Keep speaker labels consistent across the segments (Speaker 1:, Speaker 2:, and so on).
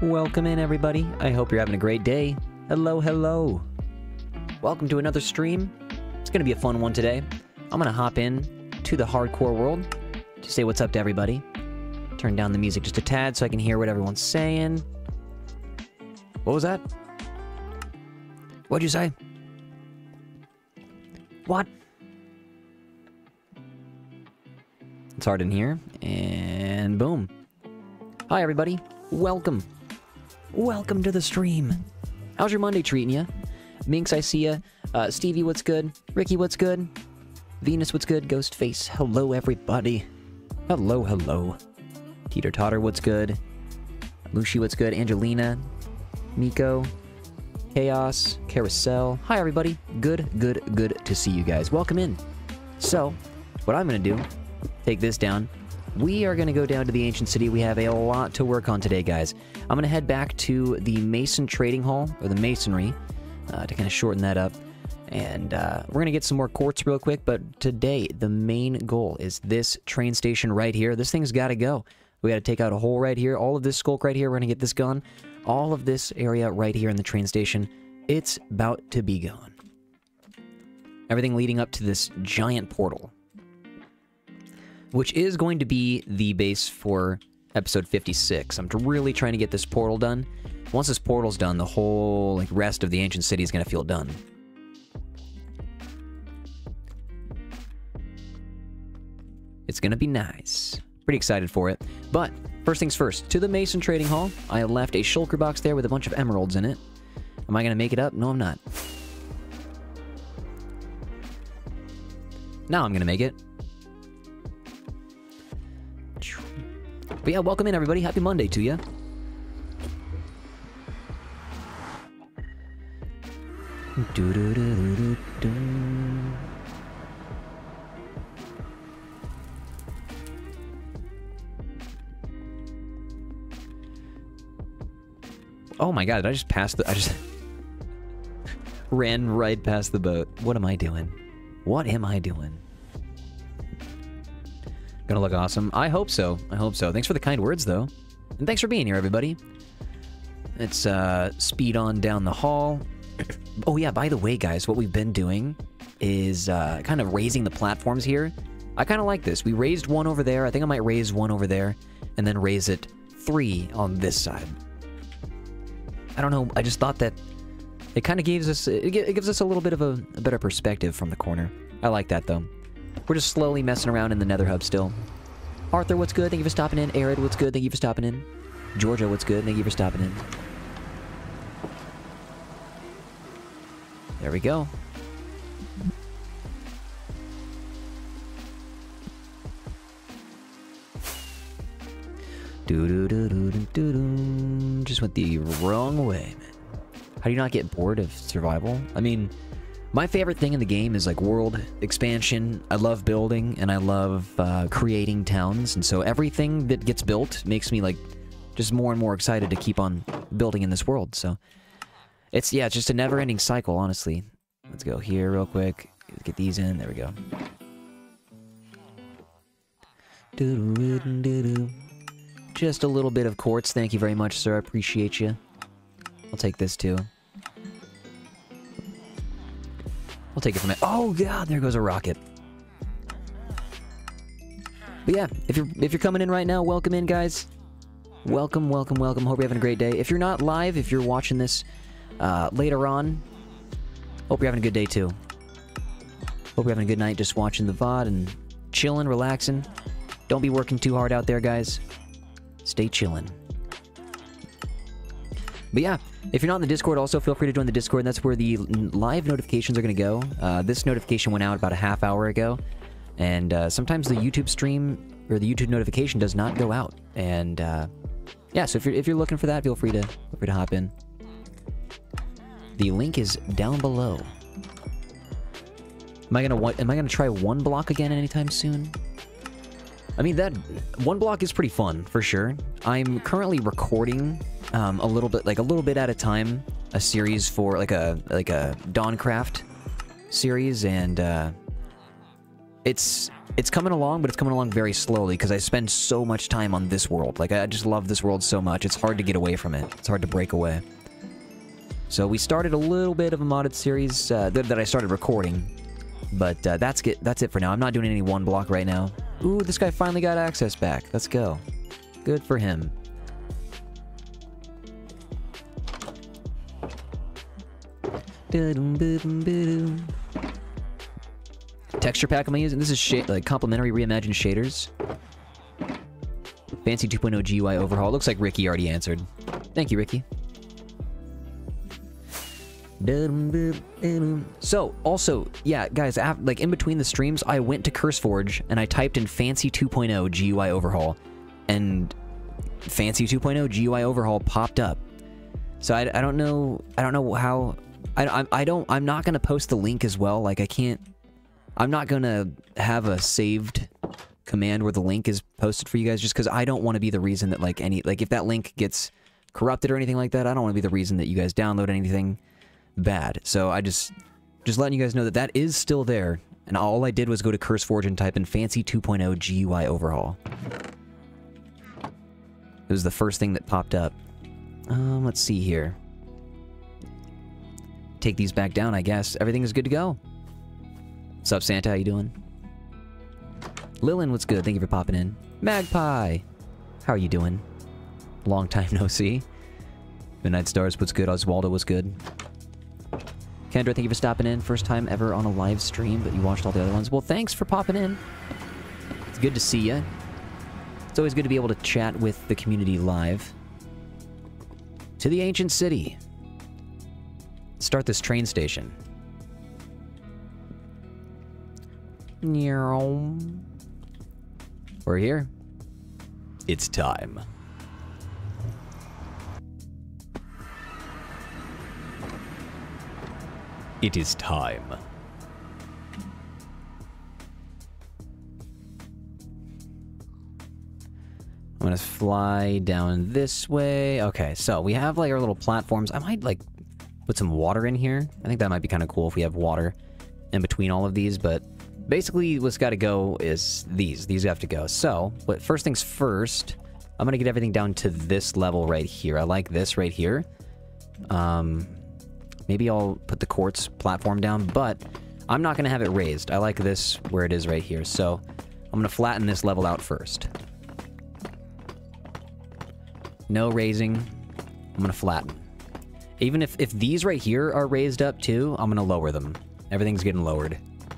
Speaker 1: Welcome in, everybody. I hope you're having a great day. Hello, hello. Welcome to another stream. It's going to be a fun one today. I'm going to hop in to the hardcore world to say what's up to everybody. Turn down the music just a tad so I can hear what everyone's saying. What was that? What'd you say? What? It's hard in here. And boom. Hi, everybody. Welcome. Welcome to the stream. How's your Monday treating you? Minx, I see ya. Stevie, what's good? Ricky, what's good? Venus, what's good? Ghostface, hello, everybody. Hello, hello. Teeter Totter, what's good? Lucy, what's good? Angelina, Miko, Chaos, Carousel. Hi, everybody. Good to see you guys. Welcome in. So, what I'm going to do, take this down. We are going to go down to the Ancient City. We have a lot to work on today, guys. I'm going to head back to the Mason Trading Hall, or the Masonry, to kind of shorten that up. And we're going to get some more quartz real quick, but today the main goal is this train station right here. This thing's got to go. We got to take out a hole right here. All of this skulk right here, we're going to get this gone. All of this area right here in the train station, it's about to be gone. Everything leading up to this giant portal, which is going to be the base for episode 56. I'm really trying to get this portal done. Once this portal's done, the whole rest of the Ancient City is going to feel done. It's going to be nice. Pretty excited for it. But, first things first, to the Mason Trading Hall. I left a shulker box there with a bunch of emeralds in it. Am I going to make it up? No, I'm not. Now I'm going to make it. But yeah, welcome in, everybody. Happy Monday to you. Oh my god, did I just pass the... I just... ran right past the boat. What am I doing? What am I doing? Gonna look awesome. I hope so. I hope so. Thanks for the kind words, though. And thanks for being here, everybody. Let's speed on down the hall. Oh yeah, by the way, guys, what we've been doing is kind of raising the platforms here. I kind of like this. We raised one over there. I think I might raise one over there, and then raise it 3 on this side. I don't know. I just thought that it kind of gives us it gives us a little bit of a better perspective from the corner. I like that, though. We're just slowly messing around in the Nether Hub still. Arthur, what's good? Thank you for stopping in. Arid, what's good? Thank you for stopping in. Georgia, what's good? Thank you for stopping in. There we go. Just went the wrong way, man. How do you not get bored of survival? I mean... my favorite thing in the game is, world expansion. I love building, and I love creating towns, and so everything that gets built makes me, just more and more excited to keep on building in this world, so... it's just a never-ending cycle, honestly. Let's go here real quick. Get these in. There we go. Just a little bit of quartz. Thank you very much, sir. I appreciate you. I'll take this, too. I'll take it from it. Oh god, there goes a rocket. But yeah, if you're coming in right now, welcome in, guys. Welcome, welcome, welcome. Hope you're having a great day. If you're not live, if you're watching this later on, hope you're having a good day too. Hope you're having a good night just watching the VOD and chilling, relaxing. Don't be working too hard out there, guys. Stay chilling. But yeah, if you're not in the Discord, also feel free to join the Discord. That's where the live notifications are going to go. This notification went out about a half hour ago. And sometimes the YouTube stream, or the YouTube notification does not go out. And yeah, so if you're looking for that, feel free to hop in. The link is down below. Am I gonna try one block again anytime soon? I mean, that one block is pretty fun, for sure. I'm currently recording a little bit at a time, a series for like a Dawncraft series, and it's It's coming along, but it's coming along very slowly because I spend so much time on this world. Like, I just love this world so much. It's hard to get away from it. It's hard to break away. So we started a little bit of a modded series that I started recording. But that's it for now. I'm not doing any one block right now. Ooh, this guy finally got access back. Let's go. Good for him. Texture pack am I using? This is like complimentary reimagined shaders. Fancy 2.0 GUI overhaul. Looks like Ricky already answered. Thank you, Ricky. So, also, yeah, guys, like in between the streams, I went to CurseForge and I typed in Fancy 2.0 GUI overhaul, and Fancy 2.0 GUI overhaul popped up. So I don't know how. I'm not gonna post the link as well. Like I'm not gonna have a saved command where the link is posted for you guys, just because I don't want to be the reason that like if that link gets corrupted or anything like that. I don't want to be the reason that you guys download anything bad. So I just letting you guys know that that is still there, and all I did was go to CurseForge and type in Fancy 2.0 GUI overhaul. It was the first thing that popped up. Let's see here. Take these back down, I guess. Everything is good to go. What's up, Santa? How you doing? Lilin, what's good? Thank you for popping in. Magpie! How are you doing? Long time no see. Midnight Stars, what's good? Oswaldo, what's good? Kendra, thank you for stopping in. First time ever on a live stream, but you watched all the other ones. Well, thanks for popping in. It's good to see you. It's always good to be able to chat with the community live. To the ancient city. Start this train station. We're here. It's time. It is time. I'm gonna fly down this way. Okay, so we have like our little platforms. I might like put some water in here. I think that might be kind of cool if we have water in between all of these, but basically what's got to go is these. These have to go. So, but first things first, I'm gonna get everything down to this level right here. I like this right here. Maybe I'll put the quartz platform down, but I'm not gonna have it raised. I like this where it is right here. So I'm gonna flatten this level out first. No raising. I'm gonna flatten. Even if these right here are raised up too, I'm gonna lower them. Everything's getting lowered.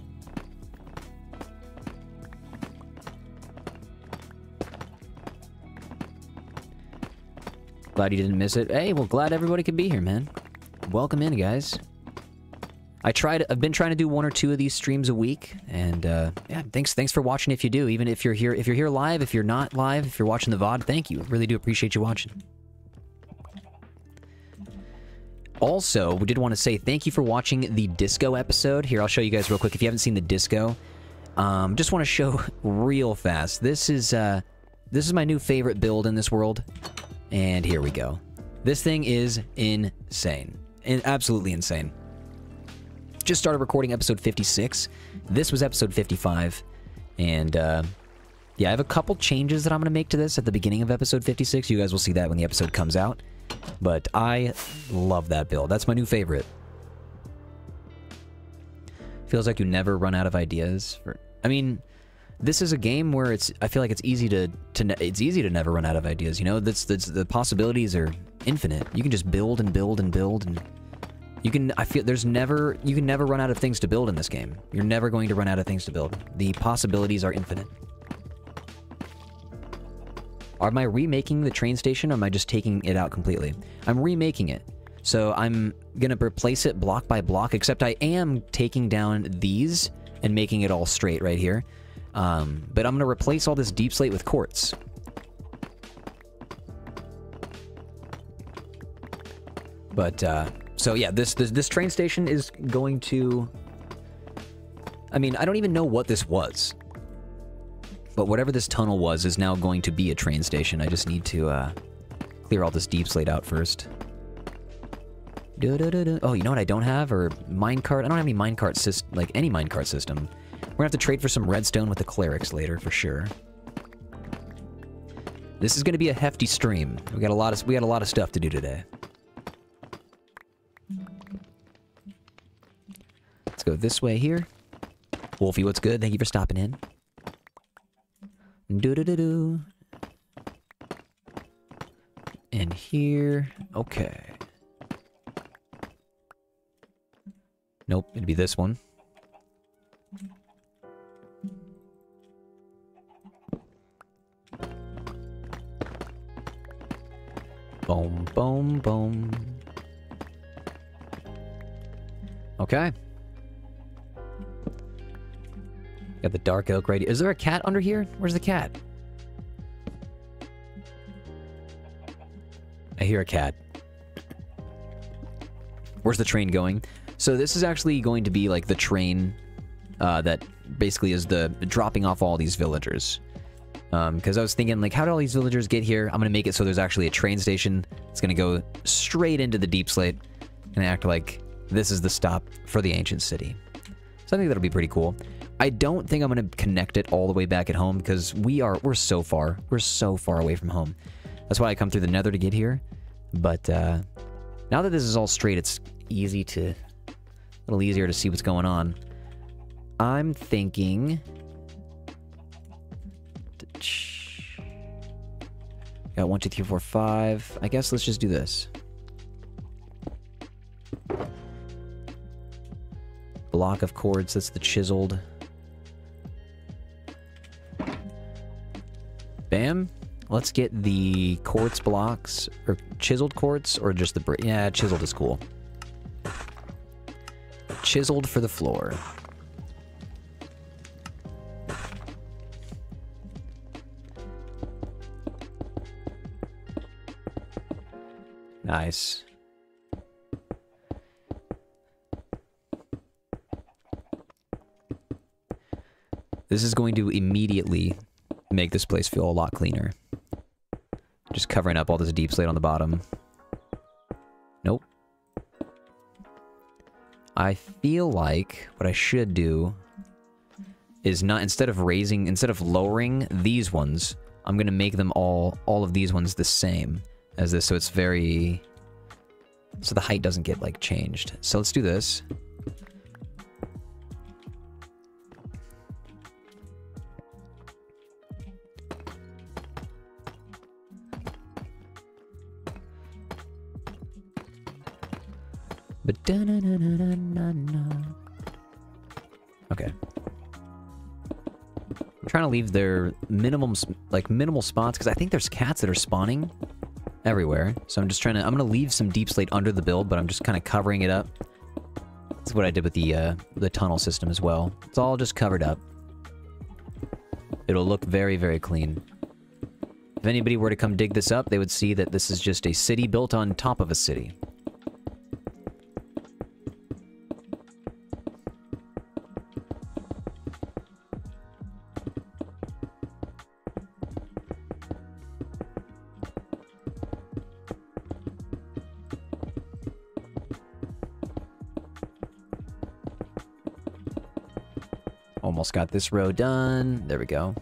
Speaker 1: Glad you didn't miss it. Hey, well, glad everybody could be here, man. Welcome in, guys. I've been trying to do 1 or 2 of these streams a week, and yeah, thanks for watching if you do. Even if you're here live, if you're not live, if you're watching the VOD, thank you. I really do appreciate you watching. Also, we did want to say thank you for watching the disco episode. Here, I'll show you guys real quick if you haven't seen the disco. Just want to show real fast. This is my new favorite build in this world. And here we go. This thing is insane. Absolutely insane. Just started recording episode 56. This was episode 55. And, yeah, I have a couple changes that I'm going to make to this at the beginning of episode 56. You guys will see that when the episode comes out. But I love that build. That's my new favorite. Feels like you never run out of ideas. I mean, this is a game where I feel like it's easy to never run out of ideas, you know? The possibilities are infinite. You can just build and build and build, and you can never run out of things to build in this game. You're never going to run out of things to build. The possibilities are infinite. Am I remaking the train station, or am I just taking it out completely? I'm remaking it. So I'm gonna replace it block by block, except I am taking down these and making it all straight right here. But I'm gonna replace all this deep slate with quartz. But, so yeah, this train station is going to... I mean, I don't even know what this was. But whatever this tunnel was is now going to be a train station. I just need to, clear all this deep slate out first. Oh, you know what I don't have? Or minecart? I don't have any minecart system, like any minecart system. We're gonna have to trade for some redstone with the clerics later, for sure. This is gonna be a hefty stream. We got a lot of stuff to do today. Let's go this way here. Wolfie, what's good? Thank you for stopping in. Do-do-do-do. And here. Okay. Nope, it'd be this one. Boom, boom, boom. Okay. Got the dark oak right here. Is there a cat under here? Where's the cat? I hear a cat. Where's the train going? So this is actually going to be like the train that basically is the dropping off all these villagers. Because I was thinking, like, how do all these villagers get here? I'm going to make it so there's actually a train station. It's going to go straight into the Deep Slate and act like this is the stop for the ancient city. So I think that'll be pretty cool. I don't think I'm going to connect it all the way back at home because we're so far away from home. That's why I come through the nether to get here. But now that this is all straight, it's a little easier to see what's going on. I'm thinking... Got 1, 2, 3, 4, 5. I guess let's just do this. Block of quartz, that's the chiseled. Bam. Let's get the quartz blocks, or chiseled quartz, or just the brick. Yeah, chiseled is cool. Chiseled for the floor. Nice. This is going to immediately make this place feel a lot cleaner. Just covering up all this deep slate on the bottom. Nope. I feel like what I should do is not, instead of lowering these ones, I'm gonna make them all of these ones the same as this, so it's very... so the height doesn't get, like, changed. So let's do this. Okay. I'm trying to leave their minimal spots, because I think there's cats that are spawning everywhere. So I'm just trying to... I'm going to leave some deep slate under the build, but I'm just kind of covering it up. That's what I did with the tunnel system as well. It's all just covered up. It'll look very, very clean. If anybody were to come dig this up, they would see that this is just a city built on top of a city. Almost got this row done. There we go.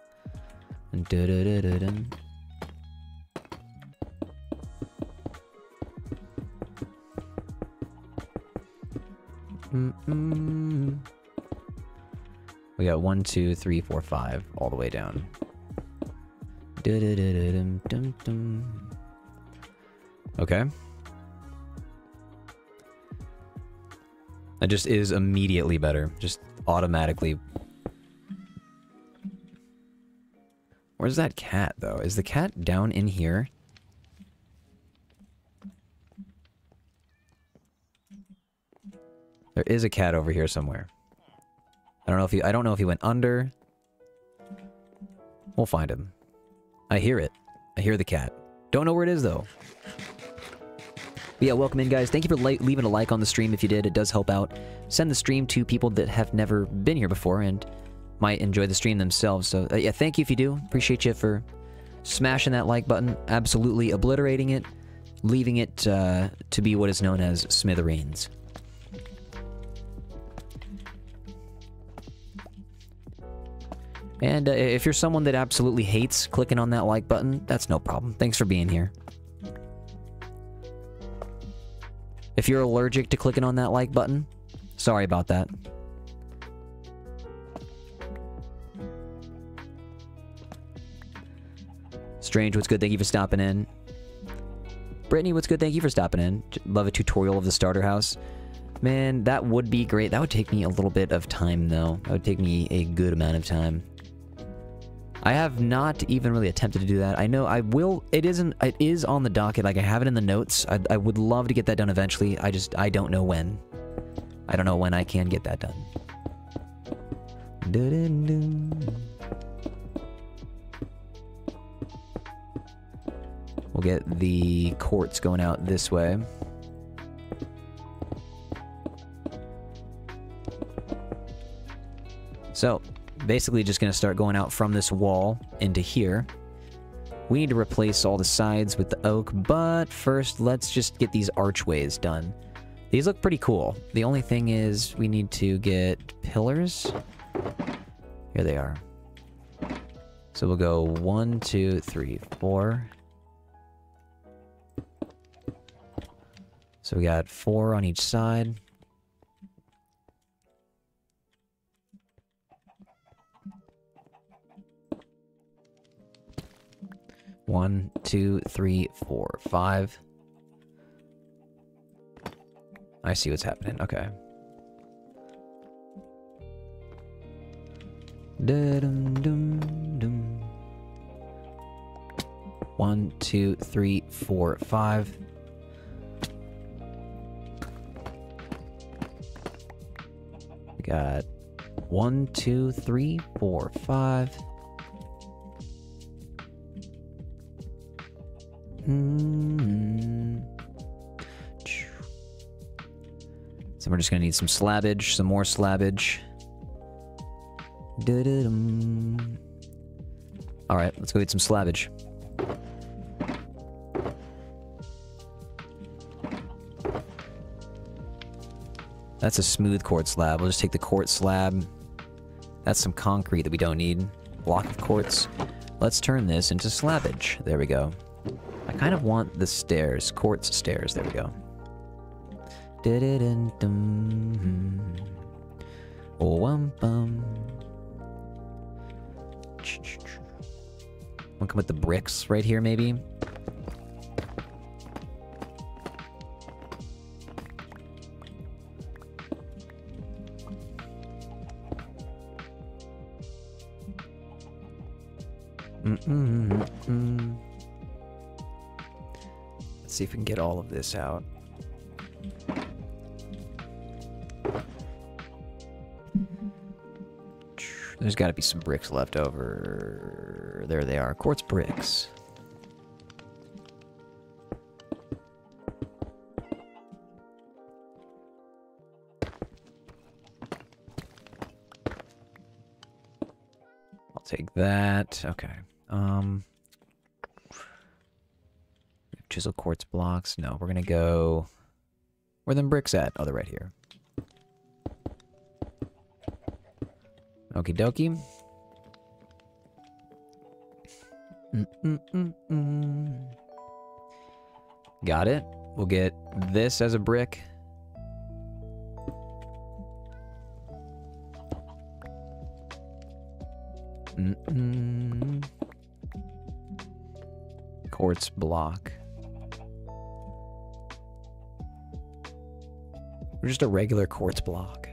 Speaker 1: We got 1, 2, 3, 4, 5 all the way down. Okay. That just is immediately better. Just automatically. Where's that cat, though? Is the cat down in here? There is a cat over here somewhere. I don't know if he went under. We'll find him. I hear it. I hear the cat. Don't know where it is, though. But yeah, welcome in, guys. Thank you for leaving a like on the stream if you did. It does help out. Send the stream to people that have never been here before and might enjoy the stream themselves. So, yeah, thank you if you do. Appreciate you for smashing that like button, absolutely obliterating it, leaving it to be what is known as smithereens. And if you're someone that absolutely hates clicking on that like button, that's no problem. Thanks for being here. If you're allergic to clicking on that like button, sorry about that. Strange, what's good? Thank you for stopping in. Brittany, what's good? Thank you for stopping in. Love a tutorial of the starter house. Man, that would be great. That would take me a little bit of time, though. That would take me a good amount of time. I have not even really attempted to do that. I know I will. It is on the docket. Like, I have it in the notes. I would love to get that done eventually. I don't know when. I don't know when I can get that done. We'll get the quartz going out this way. So, basically just going to start going out from this wall into here. We need to replace all the sides with the oak, but first let's just get these archways done. These look pretty cool. The only thing is we need to get pillars. Here they are. So we'll go 1, 2, 3, 4. So we got 4 on each side. One, 2, 3, 4, 5. I see what's happening. Okay. Da-dum-dum-dum. 1, 2, 3, 4, 5. We got 1, 2, 3, 4, 5. So we're just gonna need some slabbage, some more slabbage. Alright, let's go get some slabbage. That's a smooth quartz slab. We'll just take the quartz slab. That's some concrete that we don't need. Block of quartz. Let's turn this into slabbage. There we go. I kind of want the stairs. Quartz stairs. There we go. Wanna come with the bricks right here, maybe? Let's see if we can get all of this out. There's got to be some bricks left over. There they are. Quartz bricks. I'll take that. Okay. Chisel quartz blocks. No, we're gonna go... Where are them bricks at? Oh, they're right here. Okie dokie. Got it. We'll get this as a brick. Quartz block. Or just a regular quartz block.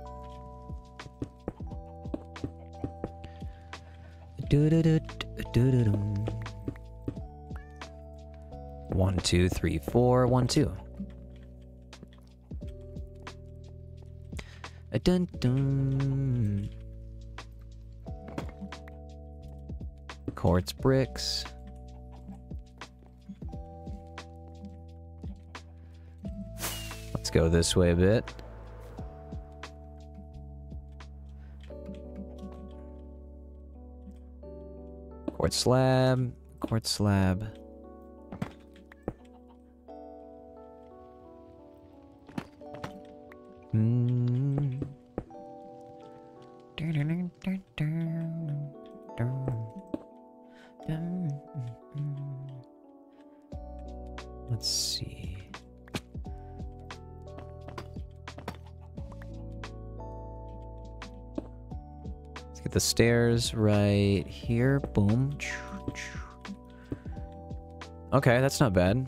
Speaker 1: One, 2, 3, 4, 1, 2. Dun dun. Quartz bricks. Let's go this way a bit. Quartz slab, quartz slab. Let's see. Let's get the stairs right here. Boom. Okay, that's not bad.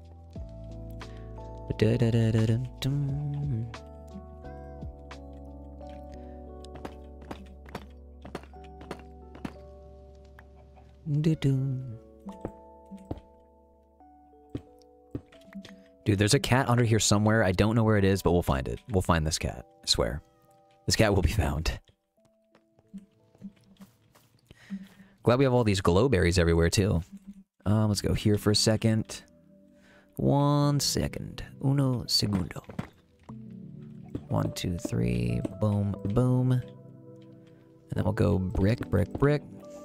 Speaker 1: Dude, there's a cat under here somewhere. I don't know where it is, but we'll find it. We'll find this cat. I swear. This cat will be found. Glad we have all these glowberries everywhere, too. Let's go here for a second. 1 second. Uno segundo. 1, 2, 3. Boom, boom. And then we'll go brick, brick, brick.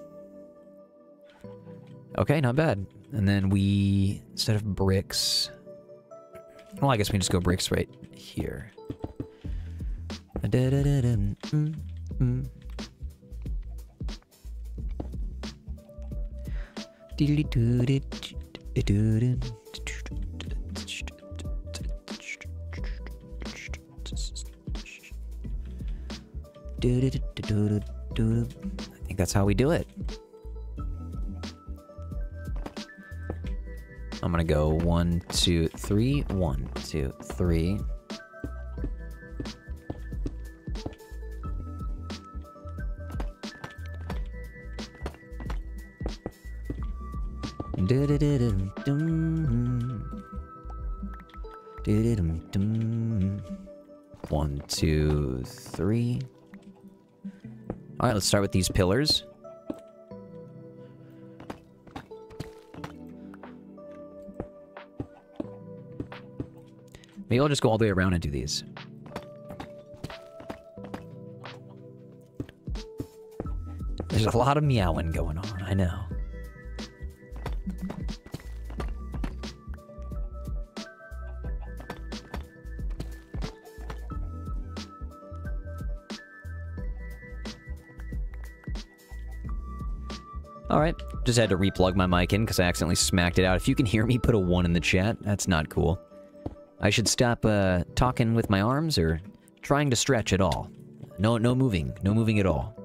Speaker 1: Okay, not bad. And then we, instead of bricks... Well, I guess we can just go bricks right here. I think that's how we do it. I'm gonna go 1, 2, 3. 1, 2, 3. One, 2, 3. All right, let's start with these pillars. Maybe I'll just go all the way around and do these. There's a lot of meowing going on, I know. Alright, just had to replug my mic in because I accidentally smacked it out. If you can hear me, put a 1 in the chat. That's not cool. I should stop talking with my arms or trying to stretch at all. No moving. No moving at all.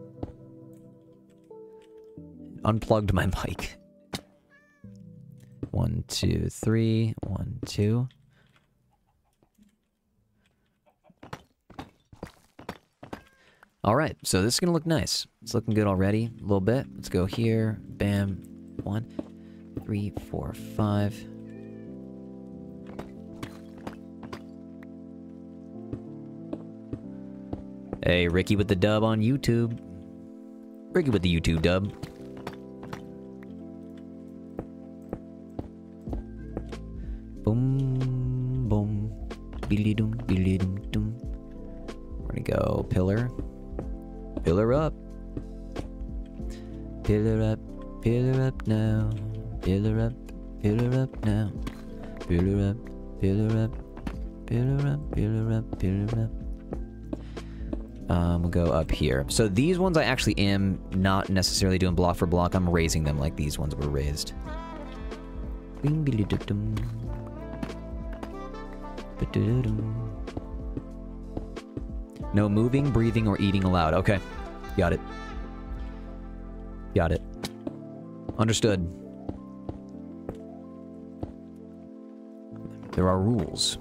Speaker 1: Unplugged my mic. 1, 2, 3. 1, 2. Alright, so this is gonna look nice. It's looking good already. A little bit. Let's go here. Bam. 1, 3, 4, 5. Hey, Ricky with the dub on YouTube. Ricky with the YouTube dub. Boom, boom. Billy-doom, billy-doom-doom. We're gonna go pillar. Pillar up. Pillar up now. Pillar up now. Pillar up, pillar up, pillar up, pillar up, pillar up. We'll go up here. So these ones I actually am not necessarily doing block for block. I'm raising them like these ones were raised. No moving, breathing, or eating allowed. Okay. Got it. Got it. Understood. There are rules.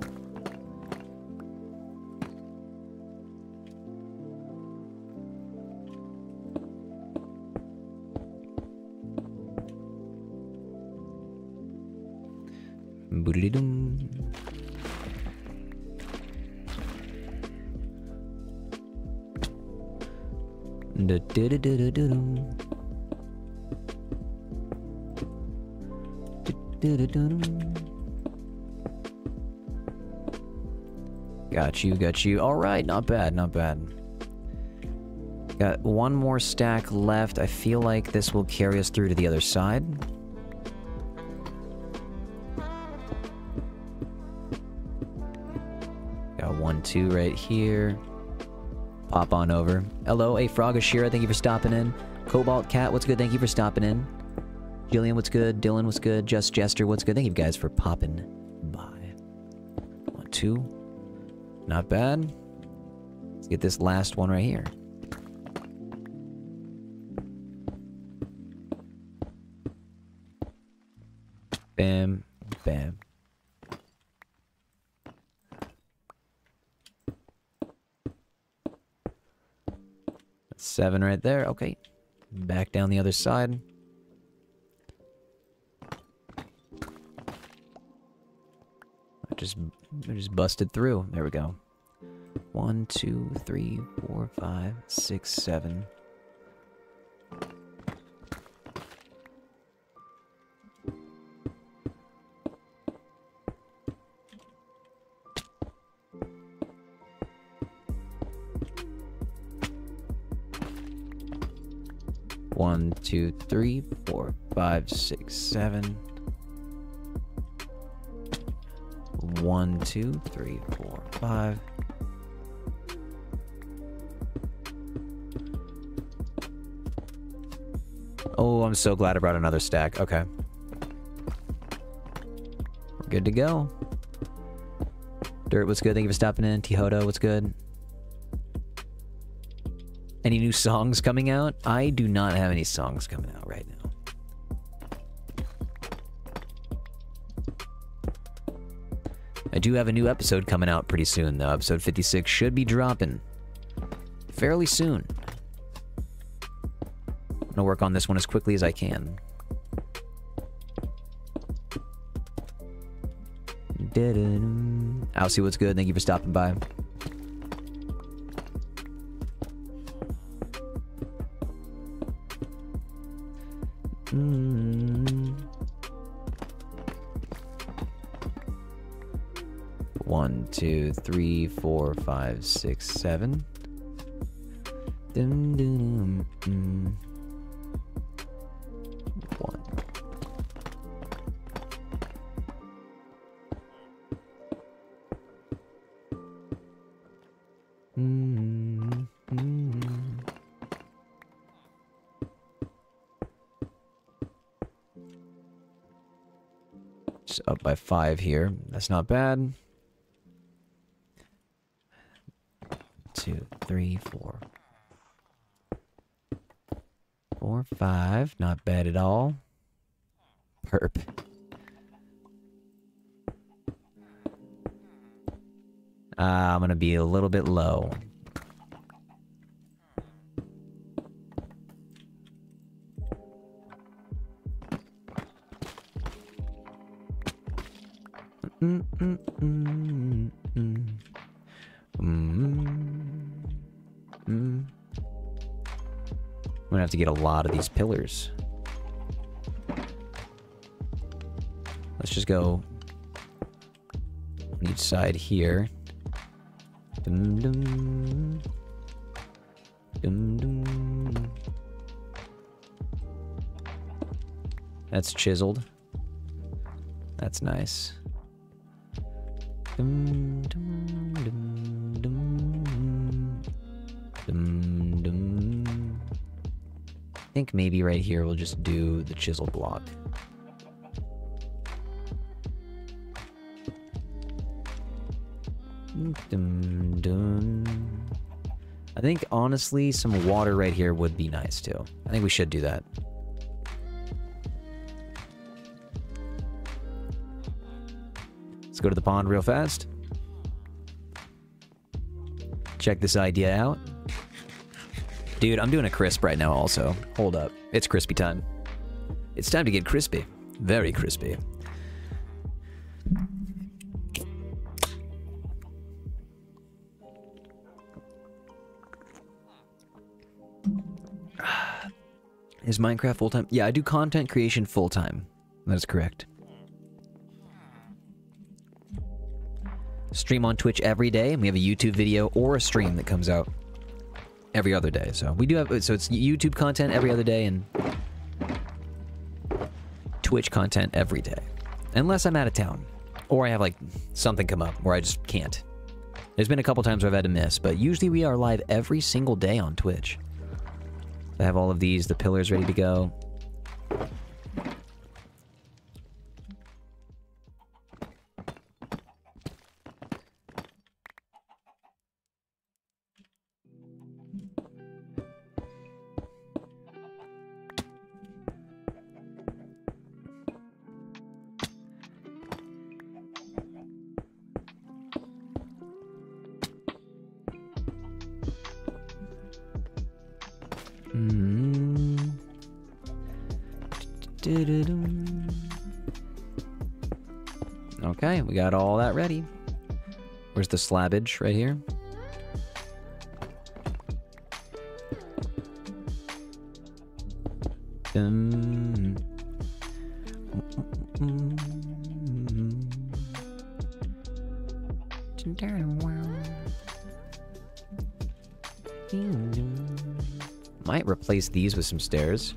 Speaker 1: Boodly-doom. Got you. Alright, not bad, not bad. Got one more stack left. I feel like this will carry us through to the other side. Got 1, 2 right here. Pop on over. Hello, hey Frogashira, thank you for stopping in. Cobalt Cat, what's good? Thank you for stopping in. Jillian, what's good? Dylan, what's good? Just Jester, what's good? Thank you guys for popping by. 1, 2. Not bad. Let's get this last one right here. Bam, bam. That's 7 right there. Okay. Back down the other side. I just busted through. There we go. 1, 2, 3, 4, 5, 6, 7. One, 2, 3, 4, 5, 6, 7. 1, 2, 3, 4, 5. Oh, I'm so glad I brought another stack. Okay. We're good to go. Dirt, what's good? Thank you for stopping in. Tihoto, what's good? Any new songs coming out? I do not have any songs coming out right now. I do have a new episode coming out pretty soon, though. Episode 56 should be dropping fairly soon. I'm gonna work on this one as quickly as I can. I'll see what's good. Thank you for stopping by. One, 2, 3, 4, 5, 6, 7. Dum, dum, dum. 1. Just up by 5 here. That's not bad. 2, 3, 4. 4, 5. Not bad at all. Perp. I'm gonna be a little bit low. I'm gonna have to get a lot of these pillars. Let's just go on each side here. Dum, dum. Dum, dum. That's chiseled. That's nice. Dum, dum, dum, dum. Dum, dum. I think maybe right here we'll just do the chisel block. Dum, dum. I think honestly some water right here would be nice too. I think we should do that. Let's go to the pond real fast. Check this idea out. Dude, I'm doing a crisp right now also. Hold up. It's crispy time. It's time to get crispy. Very crispy. Is Minecraft full-time? Yeah, I do content creation full-time. That is correct. Stream on Twitch every day, and we have a YouTube video or a stream that comes out every other day. So we do have, so it's YouTube content every other day and Twitch content every day. Unless I'm out of town. Or I have like something come up where I just can't. There's been a couple times where I've had to miss, but usually we are live every single day on Twitch. I have all of these, the pillars ready to go. Okay, we got all that ready. Where's the slabbage? Right here. Might replace these with some stairs.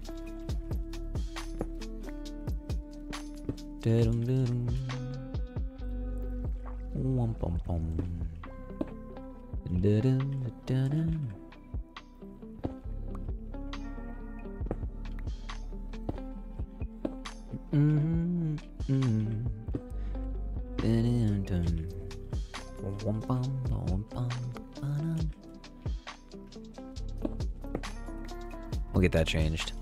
Speaker 1: We'll get that changed.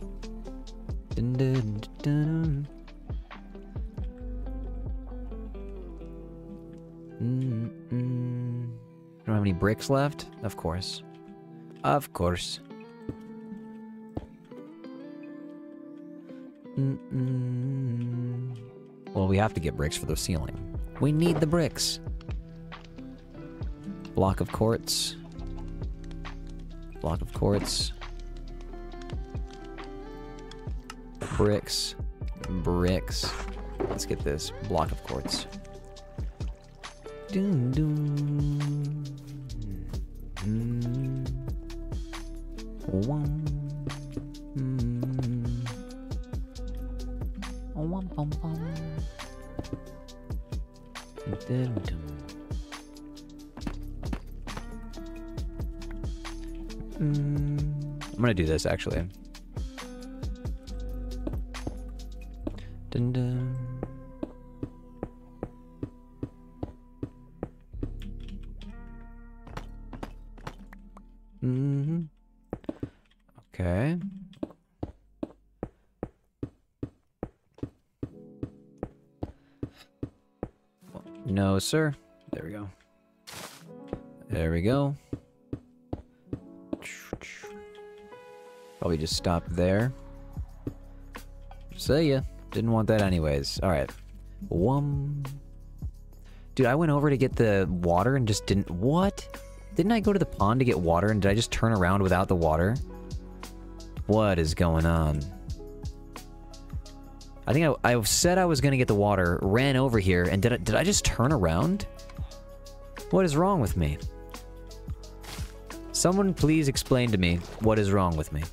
Speaker 1: Don't have any bricks left? Of course. Of course. Well, we have to get bricks for the ceiling. We need the bricks. Block of quartz. Block of quartz. Bricks. Bricks. Let's get this. Block of quartz. Doom, doom. One. One, bum, bum. I'm gonna do this actually. Dun, dun. Okay. No, sir. There we go. There we go. Probably just stop there. See ya. Didn't want that anyways. Alright. Dude, I went over to get the water and just didn't... What? Didn't I go to the pond to get water and did I just turn around without the water? What is going on? I think I said I was gonna get the water, ran over here, and did I just turn around? What is wrong with me? Someone please explain to me what is wrong with me.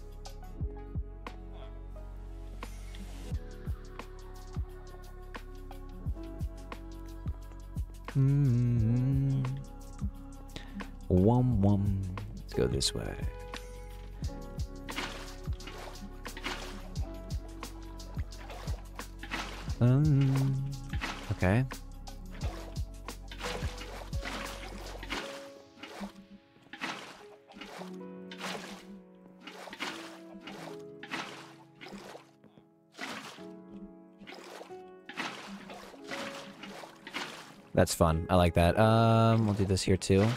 Speaker 1: Let's go this way. Okay. That's fun. I like that. We'll do this here too.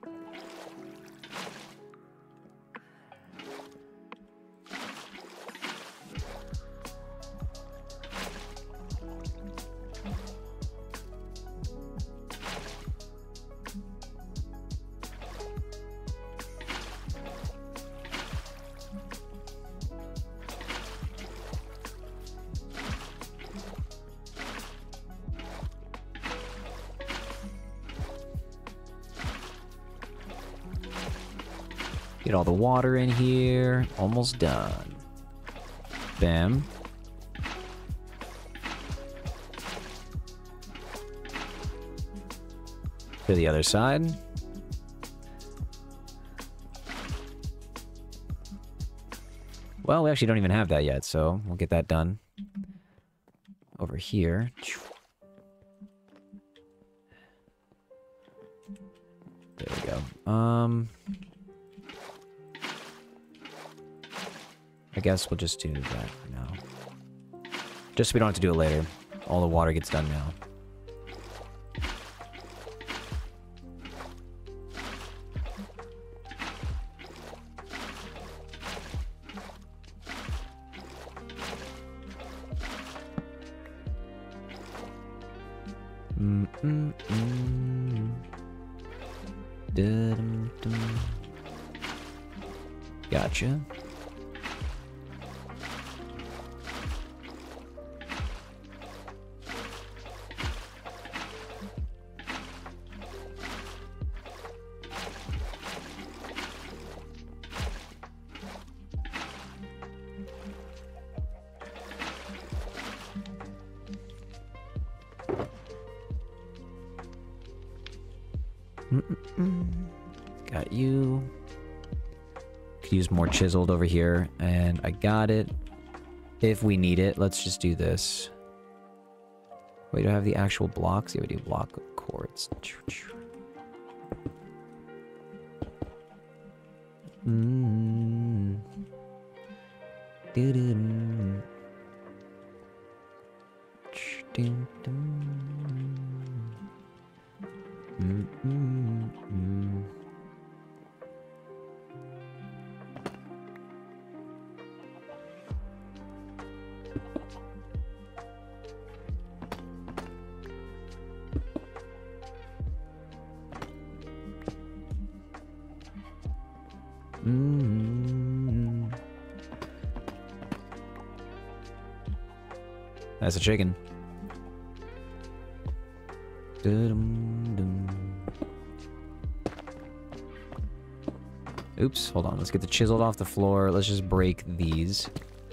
Speaker 1: Get all the water in here. Almost done. Bam. To the other side. Well, we actually don't even have that yet, so we'll get that done. Over here. There we go. I guess we'll just do that for now. Just so we don't have to do it later. All the water gets done now. Dum-dum. Gotcha. Got you. Could use more chiseled over here, and I got it. If we need it, let's just do this. Wait, do I have the actual blocks? Yeah, we do block chords. That's a chicken. Oops, hold on. Let's get the chiseled off the floor. Let's just break these.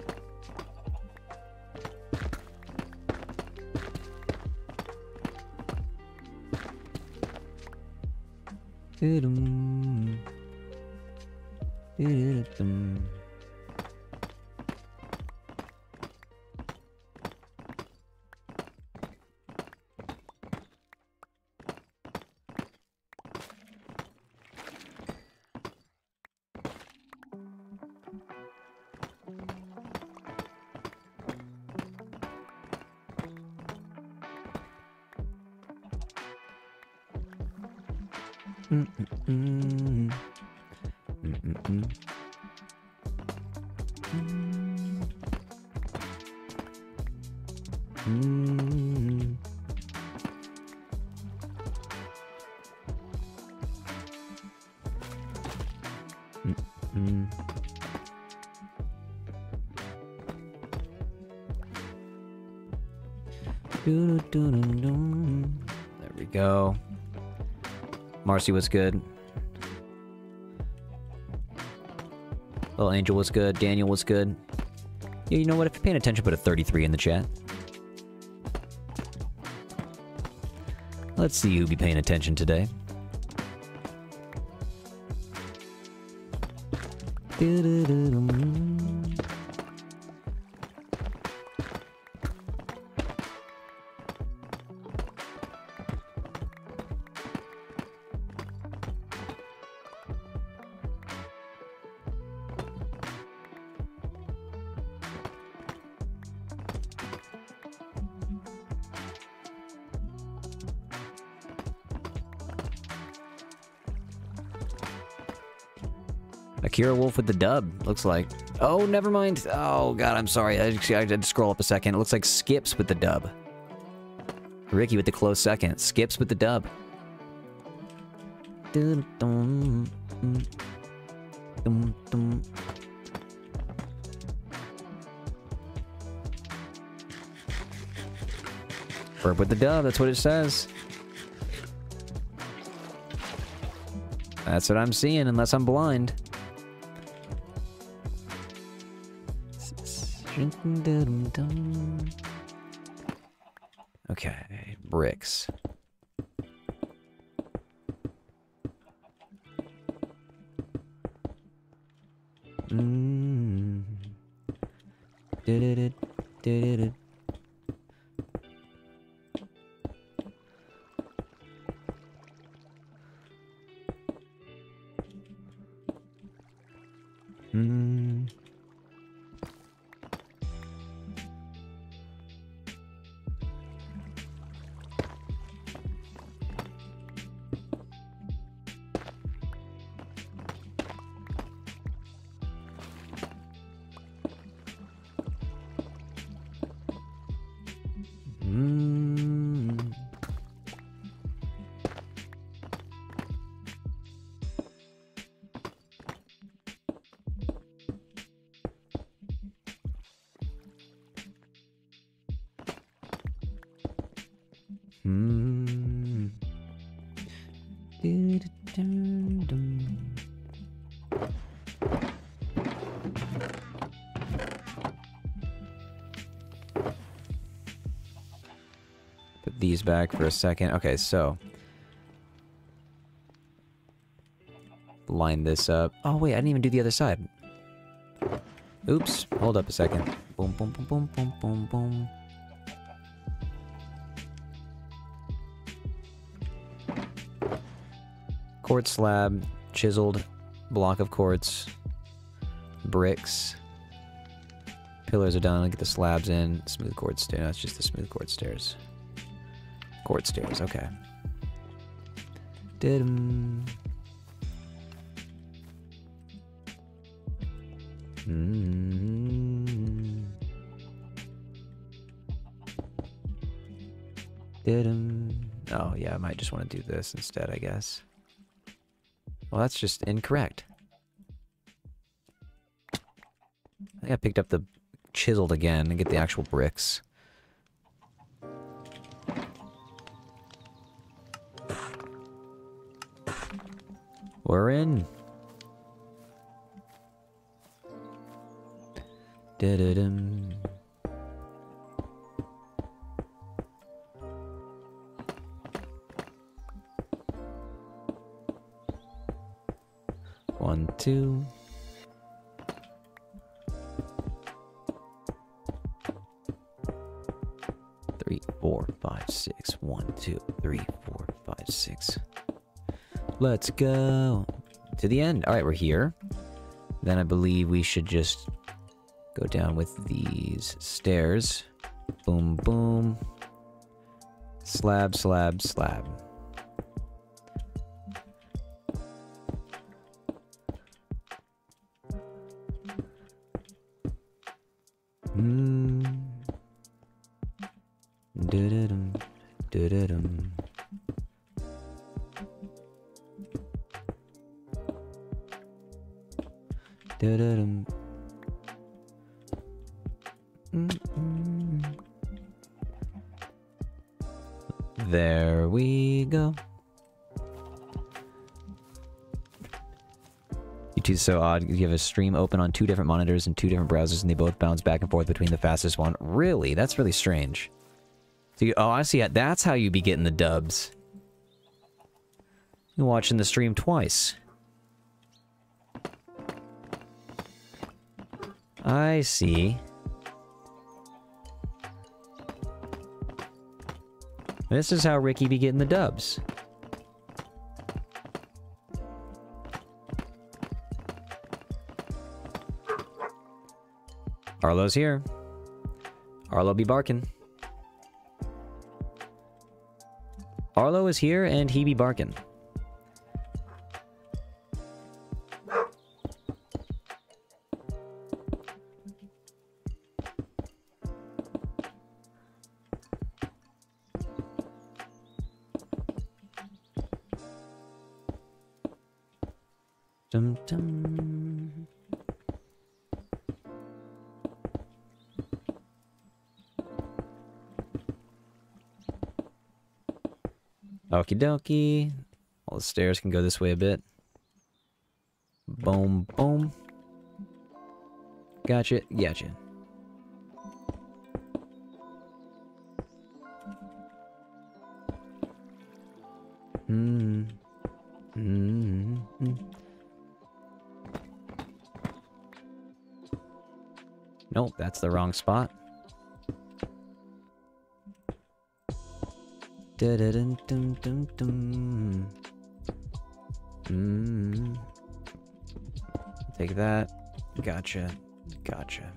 Speaker 1: There we go. Marcy was good. Little Angel was good. Daniel was good. Yeah, you know what? If you're paying attention, put a 33 in the chat. Let's see who be paying attention today. Akira Wolf with the dub, looks like. Oh, never mind. Oh, God, I'm sorry. I had to scroll up a second. It looks like Skips with the dub. Ricky with the close second. Skips with the dub. Burp with the dub, that's what it says. That's what I'm seeing, unless I'm blind. Okay, bricks. Did it. Hmm. Put these back for a second. Okay, so line this up. Oh wait, I didn't even do the other side. Oops, hold up a second. Boom, boom, boom, boom, boom, boom, boom. Quartz slab, chiseled block of quartz, bricks. Pillars are done. I'll get the slabs in. Smooth quartz stairs. No, it's just the smooth quartz stairs. Quartz stairs, okay. Did-em. Did-em. Oh, yeah, I might just want to do this instead, I guess. Well, that's just incorrect. I think I picked up the chiseled again and get the actual bricks. We're in. Da-da-dum. One, two. Three, four, five, six. 1, 2, 3, 4, 5, 6. Let's go to the end. All right, we're here. Then I believe we should just go down with these stairs. Boom, boom. Slab, slab, slab. Da-da-dum, da-da-dum. Da-da-dum. There we go. YouTube's so odd. You have a stream open on 2 different monitors and 2 different browsers, and they both bounce back and forth between the fastest one. Really? That's really strange. So oh, I see it. That's how you be getting the dubs. You're watching the stream twice. I see. This is how Ricky be getting the dubs. Arlo's here. Arlo be barking. Arlo is here and he be barking. Dum dum. Okie dokie. All the stairs can go this way a bit. Boom, boom. Gotcha, gotcha. Nope, that's the wrong spot. Da-da-dum-dum-dum-dum. Take that. Gotcha. Gotcha.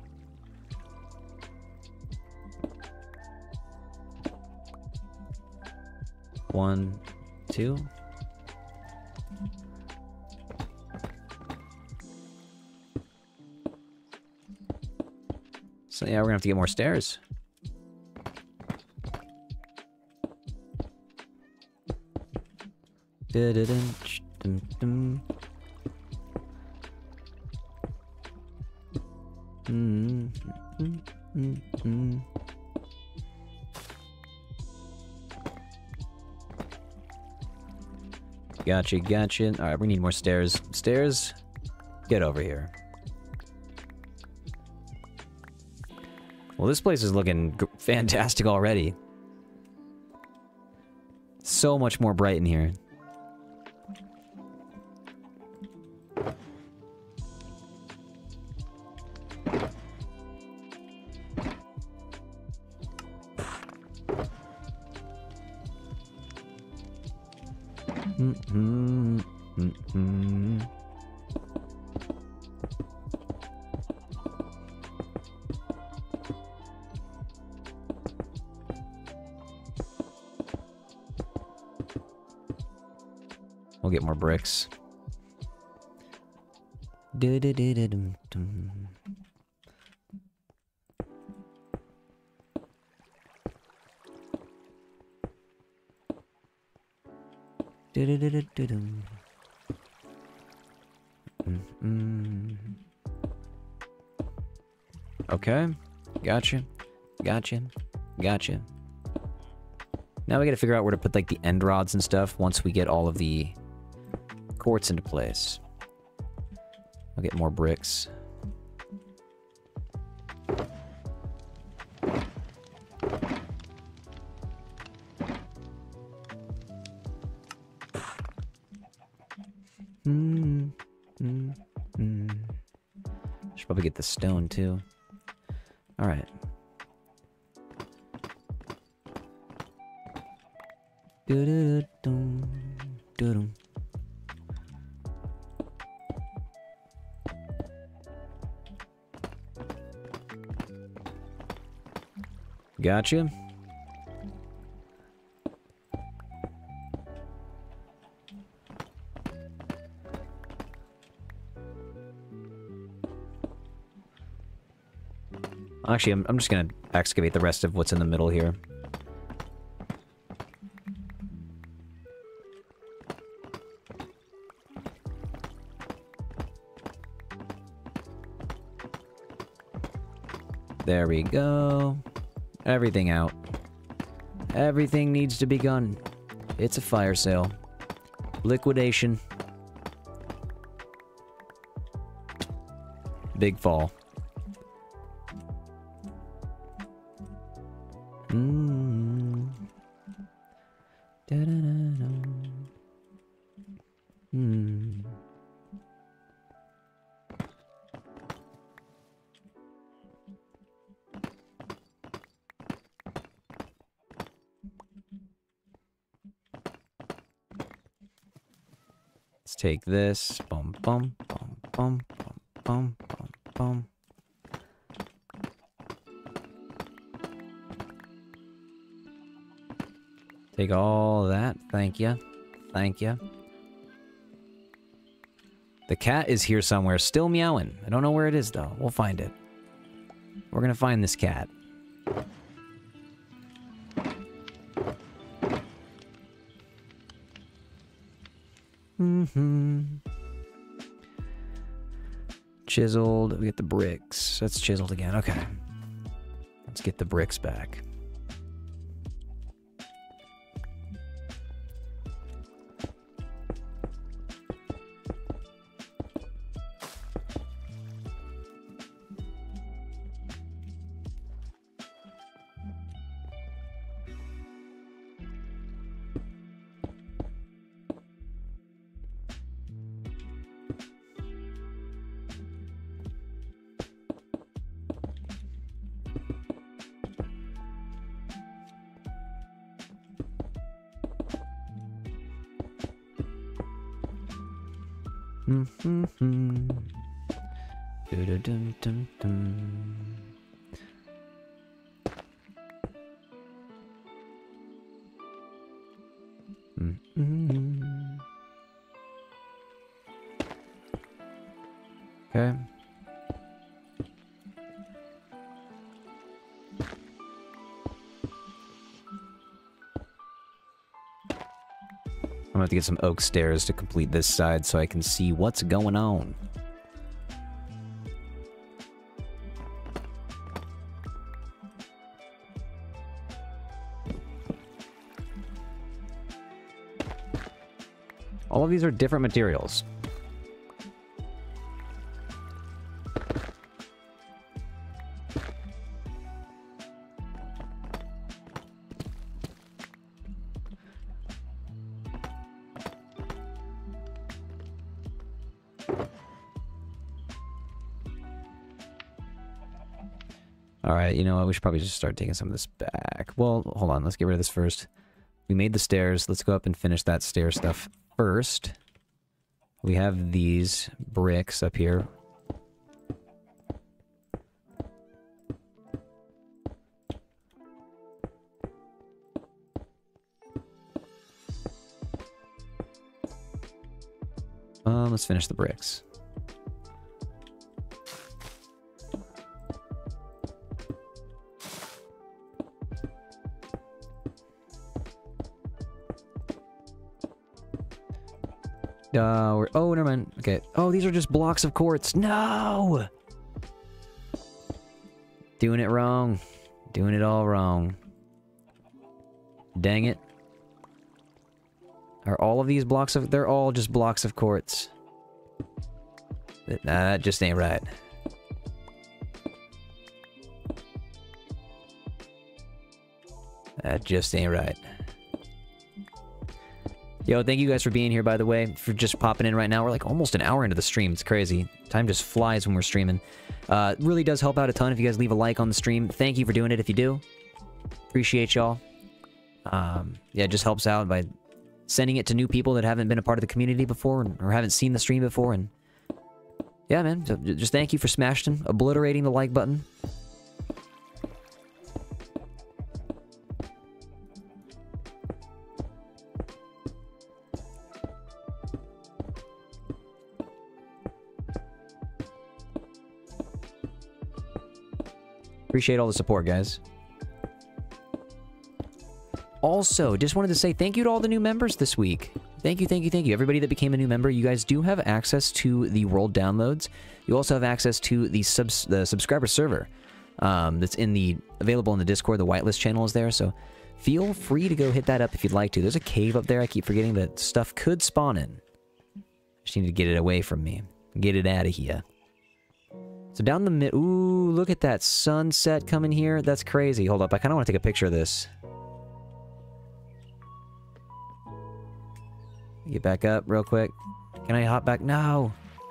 Speaker 1: One, two. So yeah, we're gonna have to get more stairs. Gotcha, gotcha. Alright, we need more stairs. Stairs, get over here. Well, this place is looking fantastic already. So much more bright in here. We'll get more bricks. Okay. Gotcha. Gotcha. Gotcha. Now we gotta figure out where to put, like, the end rods and stuff once we get all of the quartz into place. I'll get more bricks. Should probably get the stone, too. Alright. Gotcha. Actually, I'm just gonna excavate the rest of what's in the middle here. There we go. Everything out. Everything needs to be gone. It's a fire sale. Liquidation. Big fall. Let's take this. Bum bum bum bum bum bum bum bum. Take all that. Thank you. Thank you. The cat is here somewhere, still meowing. I don't know where it is, though. We'll find it. We're gonna find this cat. Chiseled. We get the bricks. That's chiseled again. Okay. Let's get the bricks back. Okay. I'm gonna have to get some oak stairs to complete this side so I can see what's going on. All of these are different materials.
Speaker 2: Alright, you know what? We should probably just start taking some of this back. Well, hold on. Let's get rid of this first. We made the stairs. Let's go up and finish that stair stuff first. We have these bricks up here. Let's finish the bricks. Oh, never mind. Okay. Oh, these are just blocks of quartz. No! Doing it wrong. Doing it all wrong. Dang it. Are all of these blocks of... They're all just blocks of quartz. Nah, that just ain't right. That just ain't right. Yo, thank you guys for being here, by the way, for just popping in right now. We're like almost an hour into the stream. It's crazy. Time just flies when we're streaming. It really does help out a ton if you guys leave a like on the stream. Thank you for doing it if you do. Appreciate y'all. Yeah, it just helps out by sending it to new people that haven't been a part of the community before or haven't seen the stream before. And yeah, man, so just thank you for smashing, obliterating the like button. Appreciate all the support, guys. Also, just wanted to say thank you to all the new members this week. Thank you, thank you, thank you. Everybody that became a new member, you guys do have access to the world downloads. You also have access to the subscriber server that's available in the Discord. The whitelist channel is there, so feel free to go hit that up if you'd like to. There's a cave up there. I keep forgetting that stuff could spawn in. Just need to get it away from me. Get it out of here. So down the mid... Ooh, look at that sunset coming here. That's crazy. Hold up, I kind of want to take a picture of this. Get back up real quick. Can I hop back? No!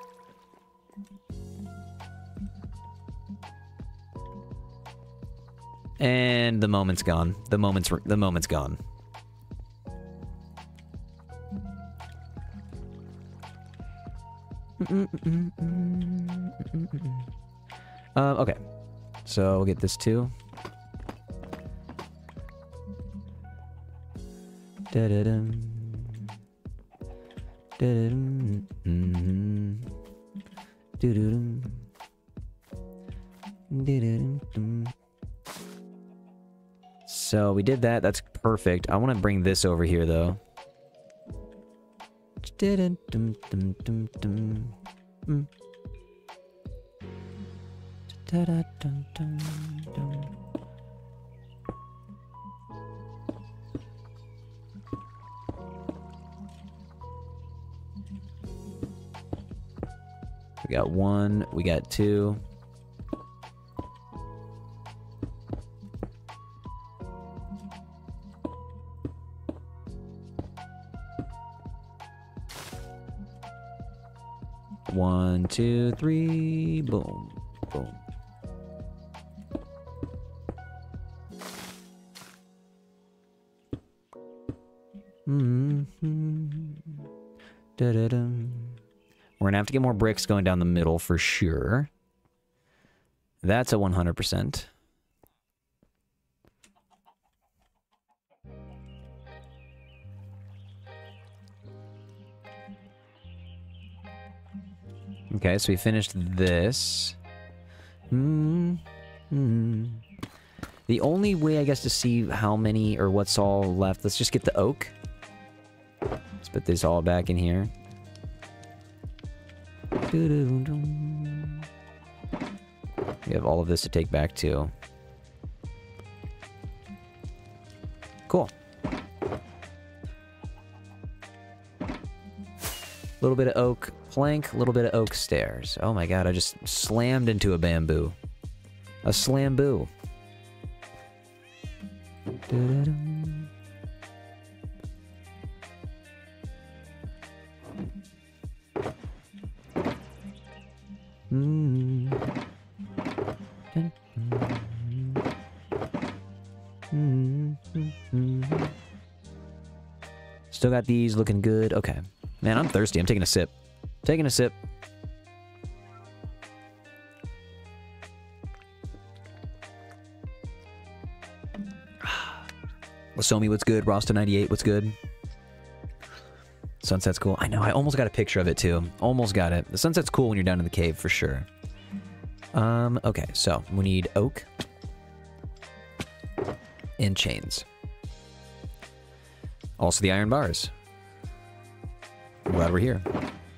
Speaker 2: And the moment's gone. The moment's gone. Okay. So we'll get this too. Da-da-dum. Da-da-dum. Do-do-dum. Do-do-dum. So we did that. That's perfect. I want to bring this over here though. We got one, we got two. One, two, three, boom, boom. Da-da-dum. We're gonna have to get more bricks going down the middle for sure. That's a 100%. Okay, so we finished this. The only way, I guess, to see how many or what's all left, let's just get the oak. Let's put this all back in here. We have all of this to take back, too. Cool. A little bit of oak plank, a little bit of oak stairs. Oh my god, I just slammed into a bamboo. A slamboo. Da-da-dum. Still got these looking good. Okay. Man, I'm thirsty. I'm taking a sip. Taking a sip. Lasomi, what's good? Rasta98, what's good? Sunset's cool. I know, I almost got a picture of it too. Almost got it. The sunset's cool when you're down in the cave, for sure. Okay, so we need oak and chains. Also the iron bars. I'm glad we're here.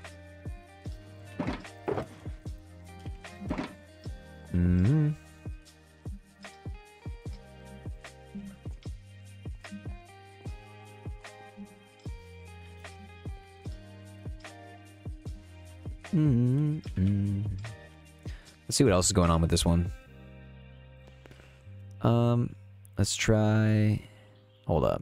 Speaker 2: Mm-hmm. Let's see what else is going on with this one. Let's try... Hold up.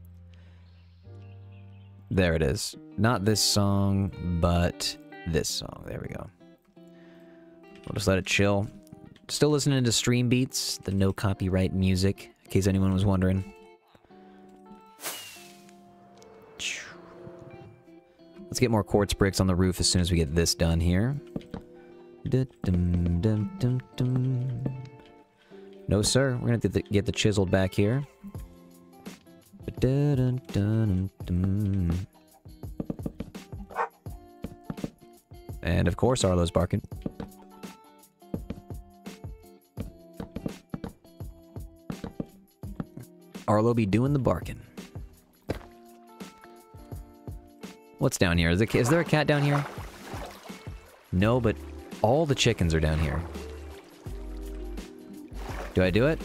Speaker 2: There it is. Not this song, but this song. There we go. We'll just let it chill. Still listening to stream beats, the no copyright music, in case anyone was wondering. Let's get more quartz bricks on the roof as soon as we get this done here. No, sir. We're gonna get the chiseled back here. And of course, Arlo's barking. Arlo be doing the barking. What's down here? Is there a cat down here? No, but all the chickens are down here. Do I do it?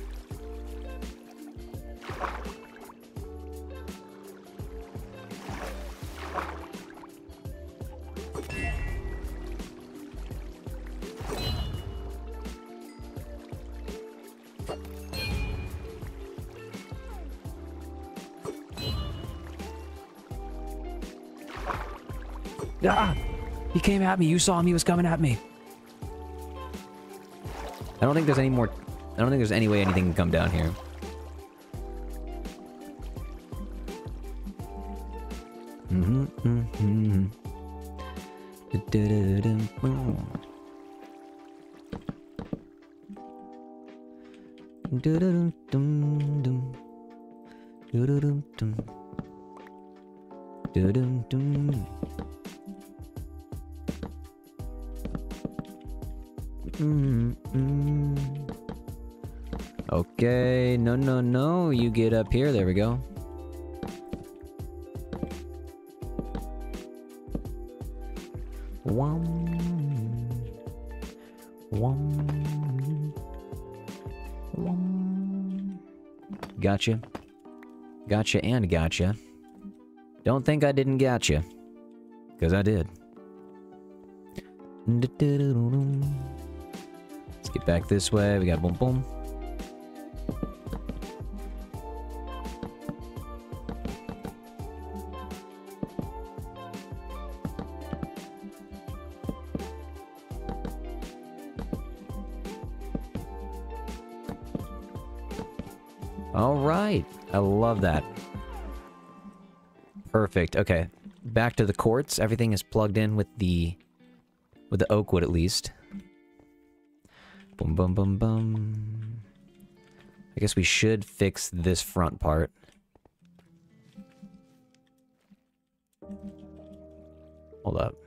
Speaker 3: Ah! He came at me. You saw him. He was coming at me.
Speaker 2: I don't think there's any more... I don't think there's any way anything can come down here. Okay, no, you get up here, there we go. Gotcha. Gotcha and gotcha. Don't think I didn't gotcha. Because I did. Let's get back this way. We got boom boom. All right. I love that. Perfect. Okay. Back to the quartz. Everything is plugged in with the oak wood at least. Boom, boom, boom, boom. I guess we should fix this front part. Hold up.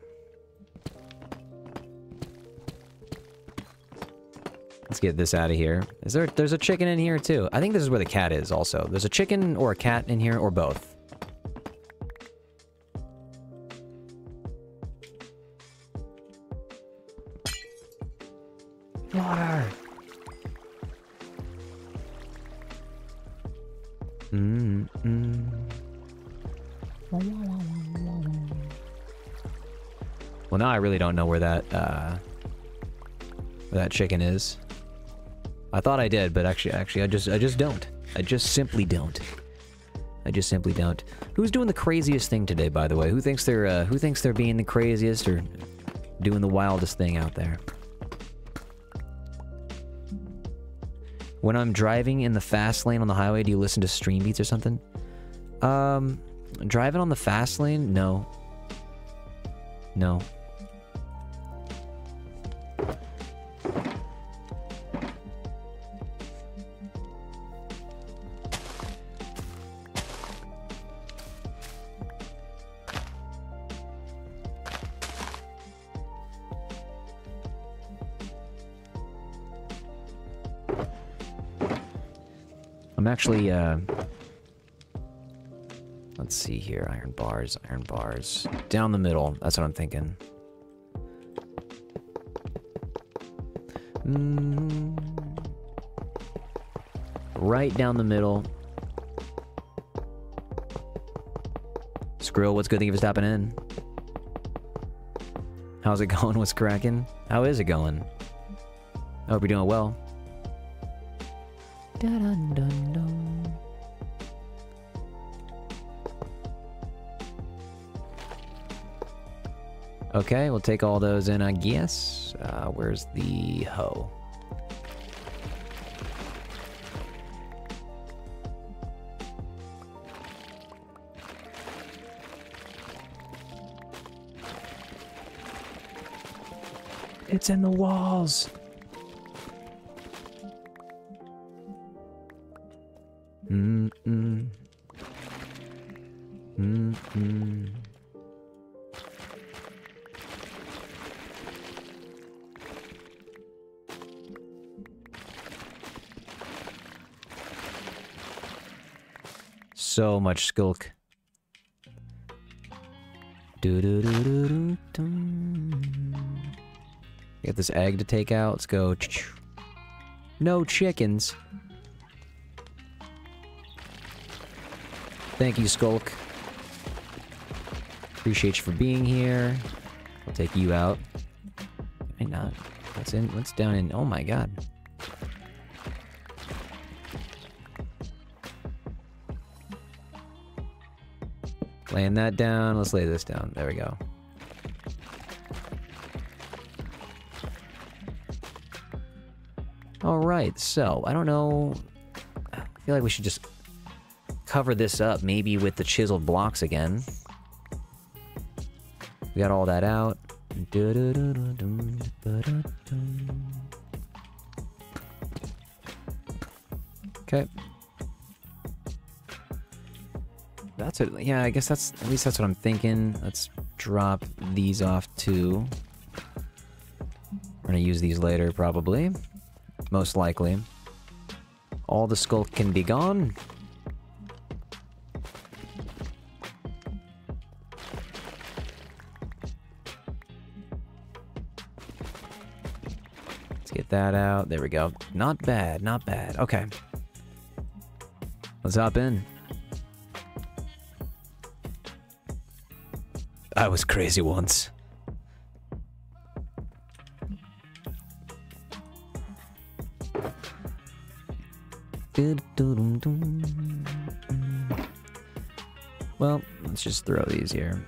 Speaker 2: Let's get this out of here. There's a chicken in here too. I think this is where the cat is also. There's a chicken or a cat in here or both. Water. Well, now I really don't know where that chicken is. I thought I did, but actually, I just don't. I just simply don't. I just simply don't. Who's doing the craziest thing today, by the way? Who thinks they're being the craziest or doing the wildest thing out there? When I'm driving in the fast lane on the highway, do you listen to stream beats or something? Driving on the fast lane? No. No. I'm actually, let's see here, iron bars. Down the middle, that's what I'm thinking. Right down the middle. Skrill, what's good? Thank you for stopping in. How's it going? What's cracking? How is it going? I hope you're doing well. Dun-dun-dun-dun. Okay, we'll take all those in, I guess. Where's the hoe?
Speaker 3: It's in the walls.
Speaker 2: So much skulk. Get this egg to take out. Let's go. No chickens. Thank you, Skulk. Appreciate you for being here. I'll take you out. Why not? What's down in? Oh my god. Laying that down. Let's lay this down. There we go. Alright, so, I don't know. I feel like we should just cover this up, maybe with the chiseled blocks again. We got all that out. Okay. That's it. Yeah, I guess that's, at least that's what I'm thinking. Let's drop these off too. We're gonna use these later, probably. Most likely. All the skulk can be gone. Let's get that out. There we go. Not bad, not bad. Okay. Let's hop in. I was crazy once. Well, let's just throw these here.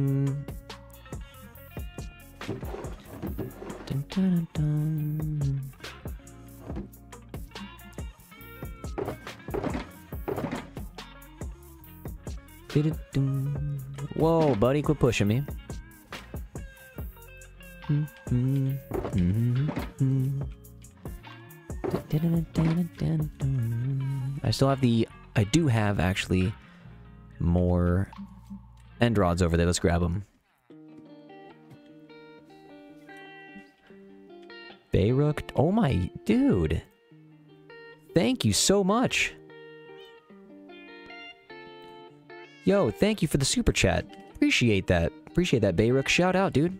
Speaker 2: Whoa, buddy, quit pushing me. I still have I do have, actually, more end rods over there. Let's grab them. Bayrook. Oh my, dude. Thank you so much. Yo, thank you for the super chat. Appreciate that. Appreciate that, Bayrook. Shout out, dude.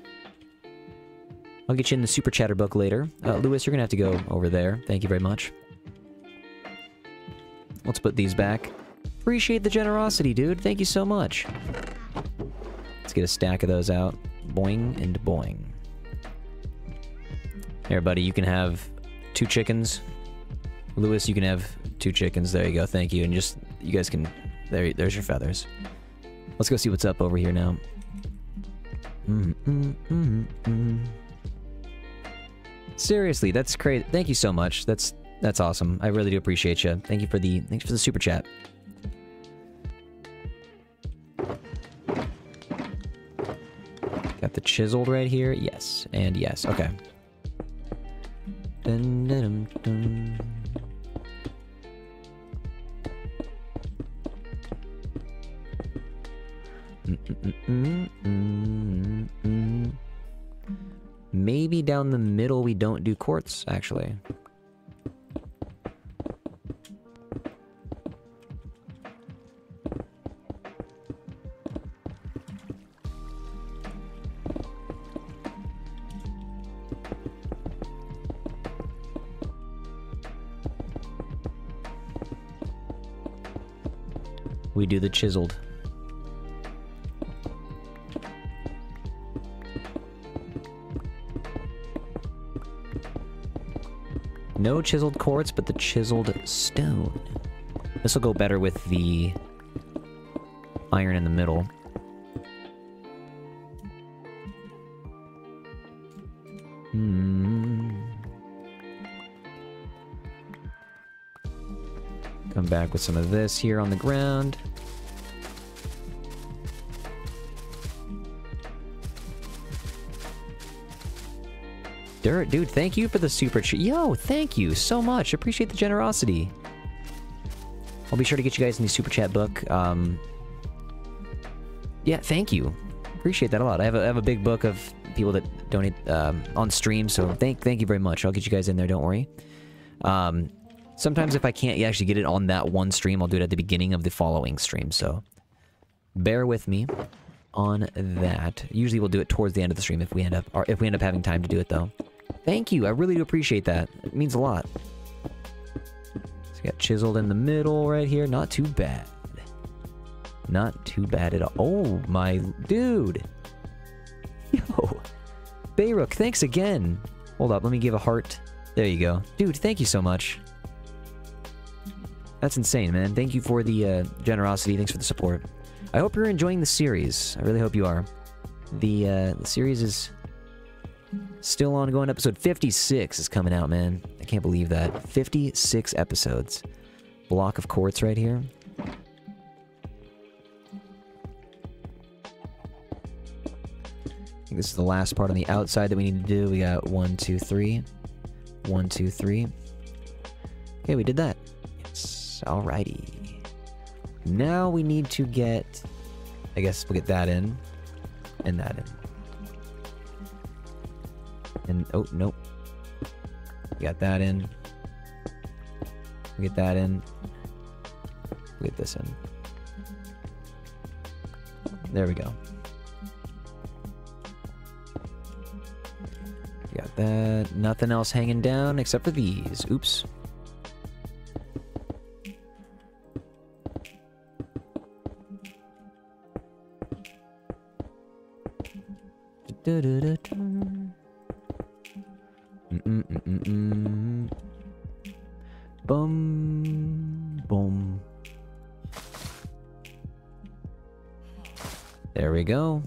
Speaker 2: I'll get you in the super chatter book later. Lewis, you're gonna have to go over there. Thank you very much. Let's put these back. Appreciate the generosity, dude. Thank you so much. Let's get a stack of those out. Boing and boing. Here, buddy, you can have 2 chickens. Lewis, you can have 2 chickens. There you go. Thank you. And just, you guys can... There's your feathers. Let's go see what's up over here now. Seriously, that's crazy. Thank you so much. That's awesome. I really do appreciate you. Thanks for the super chat. Got the chiseled right here. Yes, and yes. Okay. Dun, dun, dun, dun. Maybe down the middle we don't do quartz, actually. We do the chiseled. No chiseled quartz, but the chiseled stone. This will go better with the iron in the middle. Come back with some of this here on the ground. Dirt, dude, thank you for the super chat. Yo, thank you so much. Appreciate the generosity. I'll be sure to get you guys in the super chat book. Yeah, thank you. Appreciate that a lot. I have a big book of people that donate on stream, so thank you very much. I'll get you guys in there, don't worry. Sometimes if I can't actually get it on that one stream, I'll do it at the beginning of the following stream, so bear with me on that. Usually we'll do it towards the end of the stream if we end up having time to do it, though. Thank you. I really do appreciate that. It means a lot. So we got chiseled in the middle right here. Not too bad. Not too bad at all. Oh, my dude. Yo. Bayrook, thanks again. Hold up. Let me give a heart. There you go. Dude, thank you so much. That's insane, man. Thank you for the generosity. Thanks for the support. I hope you're enjoying the series. I really hope you are. The series is still ongoing. Episode 56 is coming out, man. I can't believe that. 56 episodes. Block of quartz right here. I think this is the last part on the outside that we need to do. We got 1, 2, 3. 1, 2, 3. Okay, we did that. Yes. Alrighty. Now we need to get... I guess we'll get that in. And that in. And... Oh, nope. We got that in. We get that in. We get this in. There we go. We got that. Nothing else hanging down except for these. Oops. Boom, boom. There we go.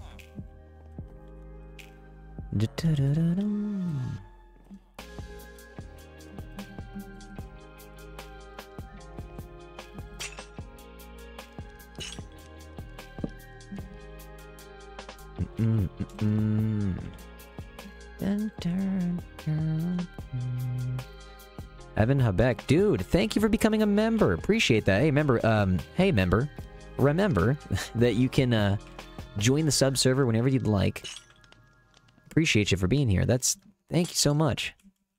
Speaker 2: Evan Habeck, dude, thank you for becoming a member. Appreciate that. Hey, member, remember that you can join the sub server whenever you'd like. Appreciate you for being here. Thank you so much.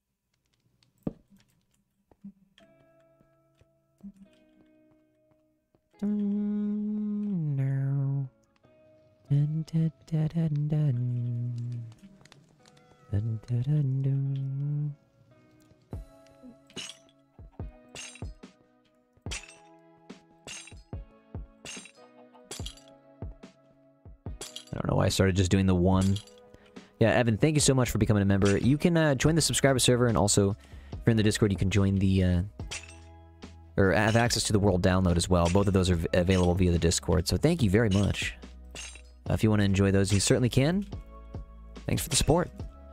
Speaker 2: No. Dun, dun, dun, dun, dun. Dun, dun, dun, dun. I don't know why I started just doing the one Yeah, Evan, thank you so much for becoming a member. You can join the subscriber server, and also, if you're in the Discord, you can join the, or have access to the world download as well. Both of those are available via the Discord, so thank you very much. If you want to enjoy those, you certainly can. Thanks for the support.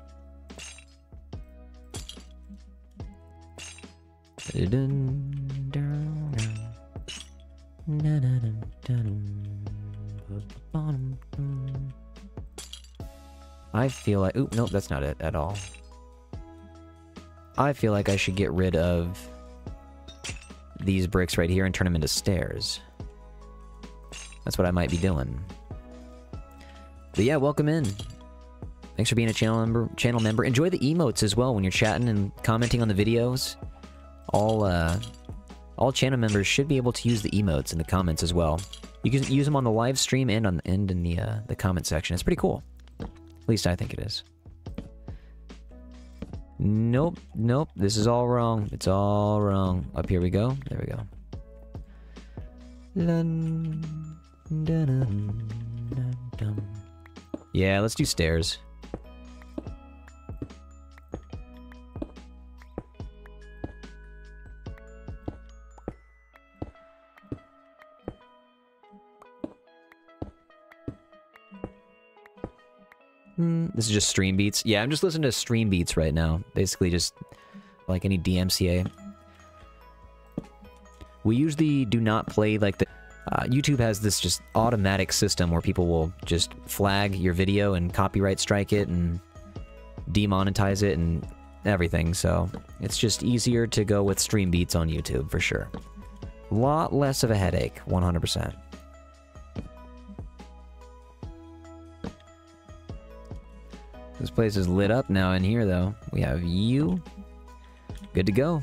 Speaker 2: I feel like... Oop, nope, that's not it at all. I feel like I should get rid of these bricks right here and turn them into stairs. That's what I might be doing. But yeah, welcome in. Thanks for being a channel member. Enjoy the emotes as well when you're chatting and commenting on the videos. All channel members should be able to use the emotes in the comments as well. You can use them on the live stream and on in the comment section. It's pretty cool. At least I think it is. Nope, nope. This is all wrong. It's all wrong. Up here we go. There we go. Yeah, let's do stairs. This is just stream beats. Yeah, I'm just listening to stream beats right now. Basically just like any DMCA. We usually do not play like the... YouTube has this just automatic system where people will just flag your video and copyright strike it and demonetize it and everything. So it's just easier to go with stream beats on YouTube for sure. A lot less of a headache, 100%. This place is lit up now in here, though. We have you. Good to go.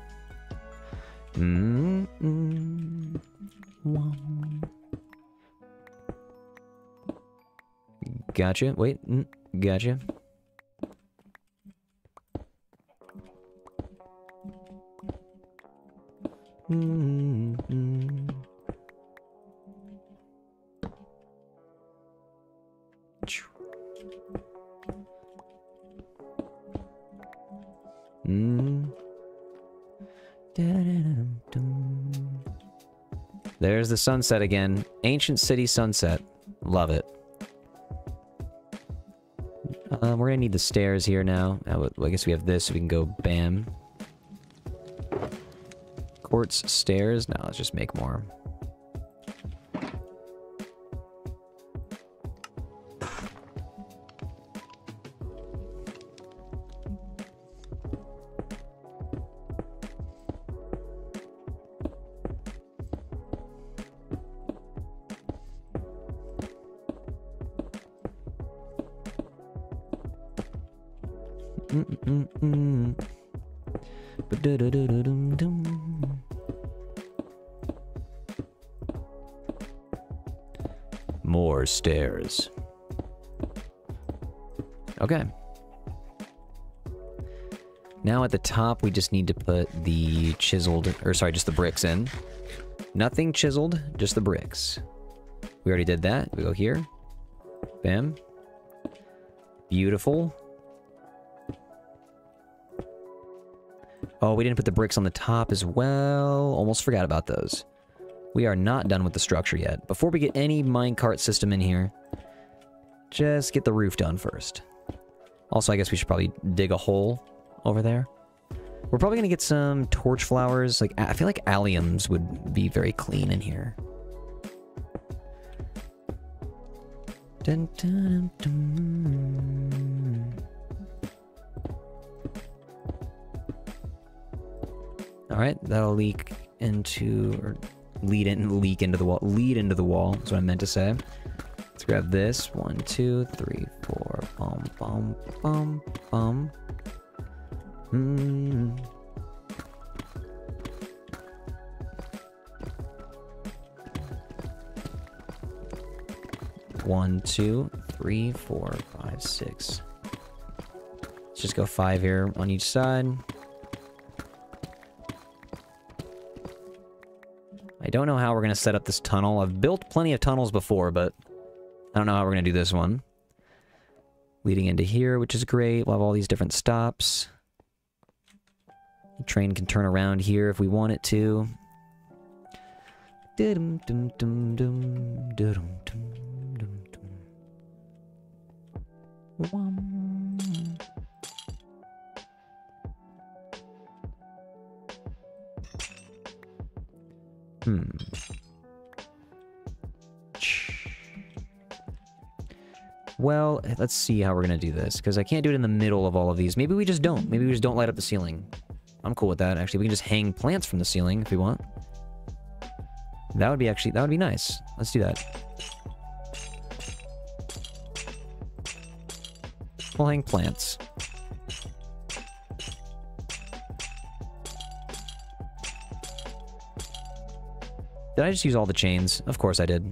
Speaker 2: Gotcha. Wait. Gotcha. There's the sunset again. Ancient city sunset. Love it. We're gonna need the stairs here now. I guess we have this so we can go bam. Quartz stairs. Now let's just make more. More stairs. Okay. Now at the top, we just need to put the chiseled, or sorry, just the bricks in. Nothing chiseled, just the bricks. We already did that. We go here. Bam. Beautiful. Oh, we didn't put the bricks on the top as well. Almost forgot about those. We are not done with the structure yet. Before we get any minecart system in here, just get the roof done first. Also, I guess we should probably dig a hole over there. We're probably gonna get some torch flowers. Like, I feel like alliums would be very clean in here. Dun, dun, dun, dun. Alright, that'll leak into, or leak into the wall. Lead into the wall, is what I meant to say. Let's grab this. 1, 2, 3, 4. Bum, bum, bum, bum. 1, 2, 3, 4, 5, 6. Let's just go 5 here on each side. I don't know how we're going to set up this tunnel. I've built plenty of tunnels before, but I don't know how we're going to do this one. leading into here, which is great. We'll have all these different stops. The train can turn around here if we want it to. Well, let's see how we're gonna do this, because I can't do it in the middle of all of these. Maybe we just don't. Maybe we just don't light up the ceiling. I'm cool with that, actually. We can just hang plants from the ceiling if we want. That would be nice. Let's do that. We'll hang plants. Did I just use all the chains? Of course I did.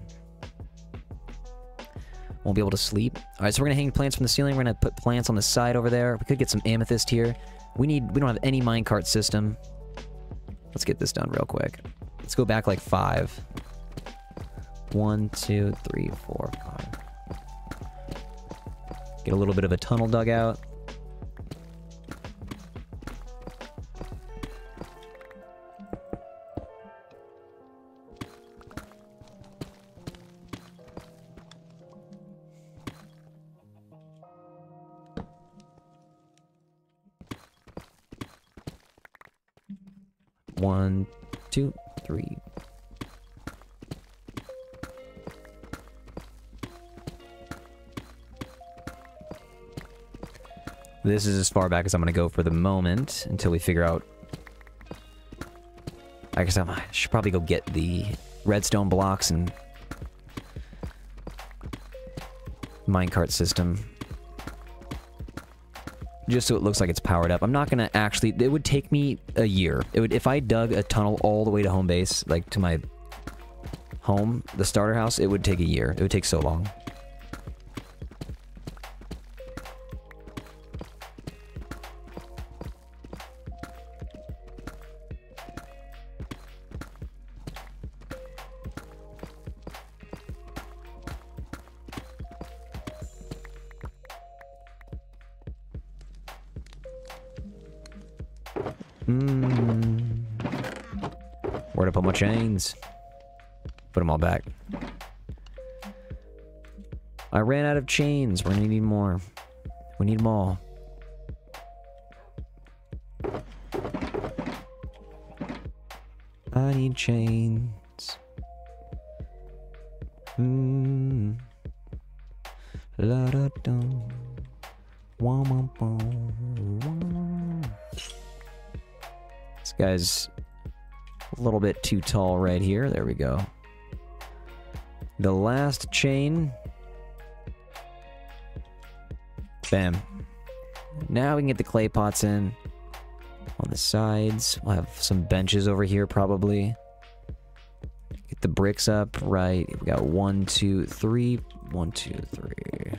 Speaker 2: Won't be able to sleep. Alright, so we're gonna hang plants from the ceiling. We're gonna put plants on the side over there. We could get some amethyst here. We don't have any minecart system. Let's get this done real quick. Let's go back like 5. 1, 2, 3, 4, 5. Get a little bit of a tunnel dug out. One, 2, 3. This is as far back as I'm going to go for the moment, until we figure out... I guess I should probably go get the redstone blocks and... minecart system. Just so it looks like it's powered up. I'm not going to actually... It would take me a year. If I dug a tunnel all the way to home base, like to my home, the starter house, it would take a year. It would take so long. Where'd I put my chains? Put them all back. I ran out of chains. We're gonna need more. We need them all. I need chains. La da dum. This guy's a little bit too tall right here. There we go. The last chain. Bam. Now we can get the clay pots in. On the sides. We'll have some benches over here probably. Get the bricks up. Right. We got 1, 2, 3. 1, 2, 3.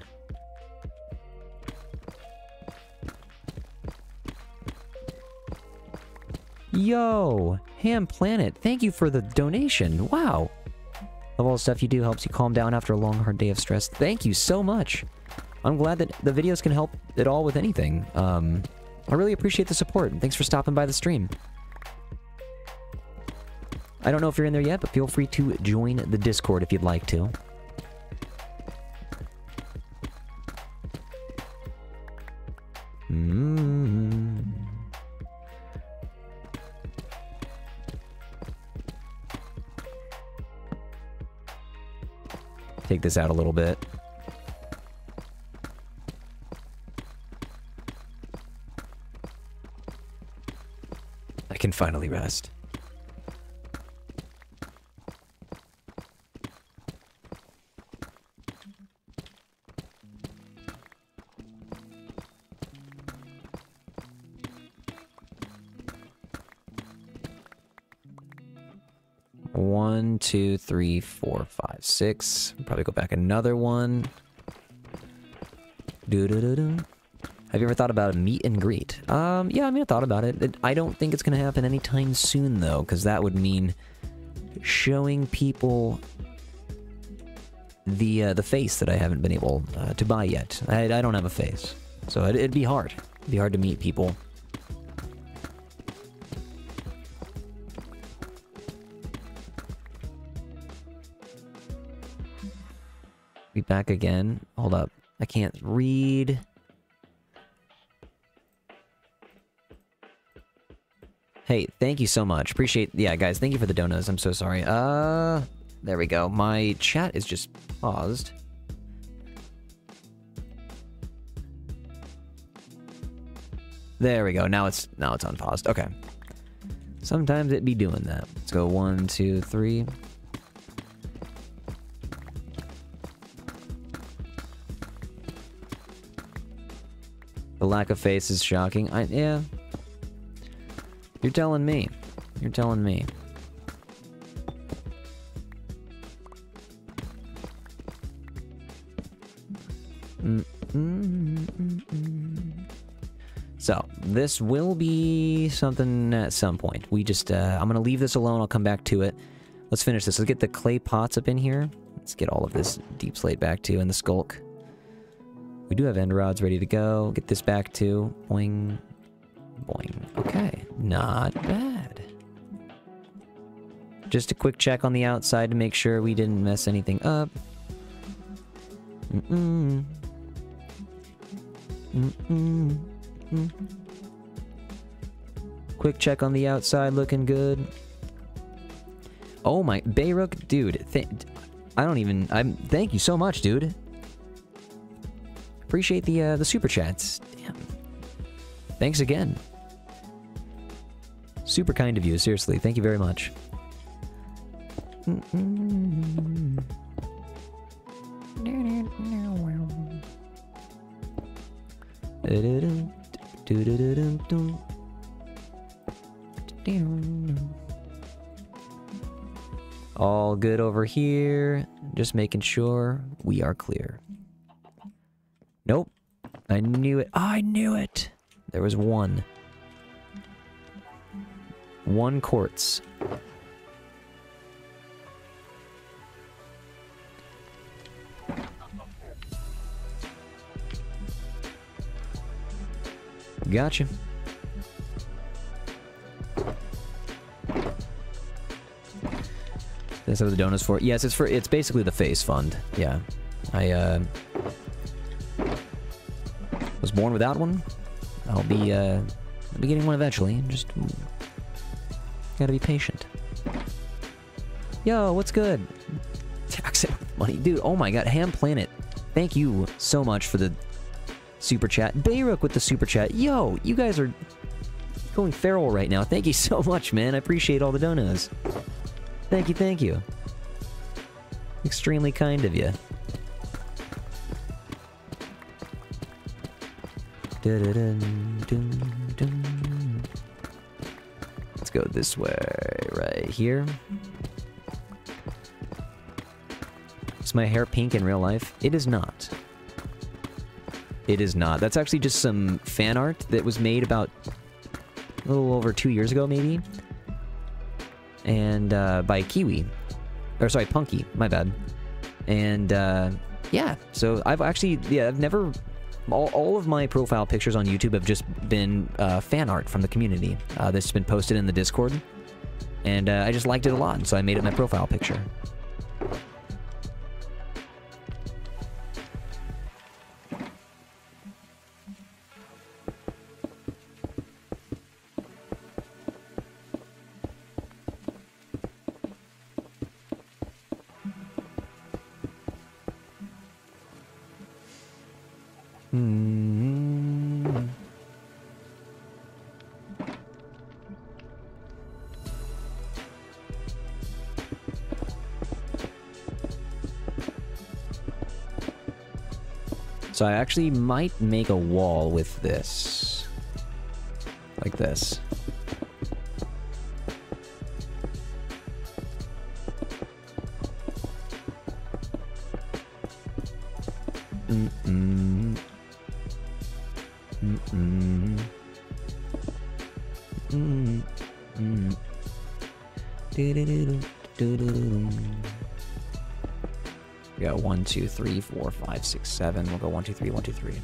Speaker 2: Yo, Ham Planet, thank you for the donation. Wow. Of all the stuff you do helps you calm down after a long, hard day of stress. Thank you so much. I'm glad that the videos can help at all with anything. I really appreciate the support. Thanks for stopping by the stream. I don't know if you're in there yet, but feel free to join the Discord if you'd like to. Take this out a little bit. I can finally rest. One, 2, 3, 4, 5, 6. Probably go back another one. Have you ever thought about a meet and greet? Yeah, I mean, I thought about it. I don't think it's gonna happen anytime soon, though, because that would mean showing people the face that I haven't been able to buy yet. I don't have a face, so it'd be hard. It'd be hard to meet people. Be back again. Hold up. I can't read. Hey, thank you so much. Appreciate... Yeah, guys, thank you for the donuts. I'm so sorry. There we go. My chat is just paused. There we go. Now it's unpaused. Okay. Sometimes it be doing that. Let's go 1, 2, 3. The lack of face is shocking. Yeah. You're telling me. You're telling me. So, this will be something at some point. We just, I'm gonna leave this alone, I'll come back to it. Let's finish this. Let's get the clay pots up in here. Let's get all of this deep slate back too, and the skulk. We do have end rods ready to go. Get this back too. Boing. Boing. Okay. Not bad. Just a quick check on the outside to make sure we didn't mess anything up. Quick check on the outside, looking good. Oh my, Bayrook, dude, thank you so much, dude. Appreciate the super chats. Damn. Thanks again. Super kind of you, seriously. Thank you very much. All good over here. Just making sure we are clear. Nope. I knew it. I knew it! There was one. One quartz. Gotcha. That's what the donuts for. Yes, it's basically the face fund. Yeah. I was born without one. I'll be getting one eventually. Just gotta be patient. Yo, what's good? Taxing money, dude. Oh my god, Ham Planet. Thank you so much for the super chat. Bayrook with the super chat. Yo, you guys are going feral right now. Thank you so much, man. I appreciate all the donuts. Thank you, thank you. Extremely kind of you. Let's go this way, right here. Is my hair pink in real life? It is not. It is not. That's actually just some fan art that was made about a little over 2 years ago, maybe. And, by Kiwi. Or, sorry, Punky. My bad. And, yeah. So, I've actually, yeah, I've never... All of my profile pictures on YouTube have just been fan art from the community that's been posted in the Discord. And I just liked it a lot, and so I made it my profile picture. So I actually might make a wall with this. Like this. We got 1, 2, 3, 4, 5, 6, 7. We'll go 1, 2, 3, 1, 2, 3.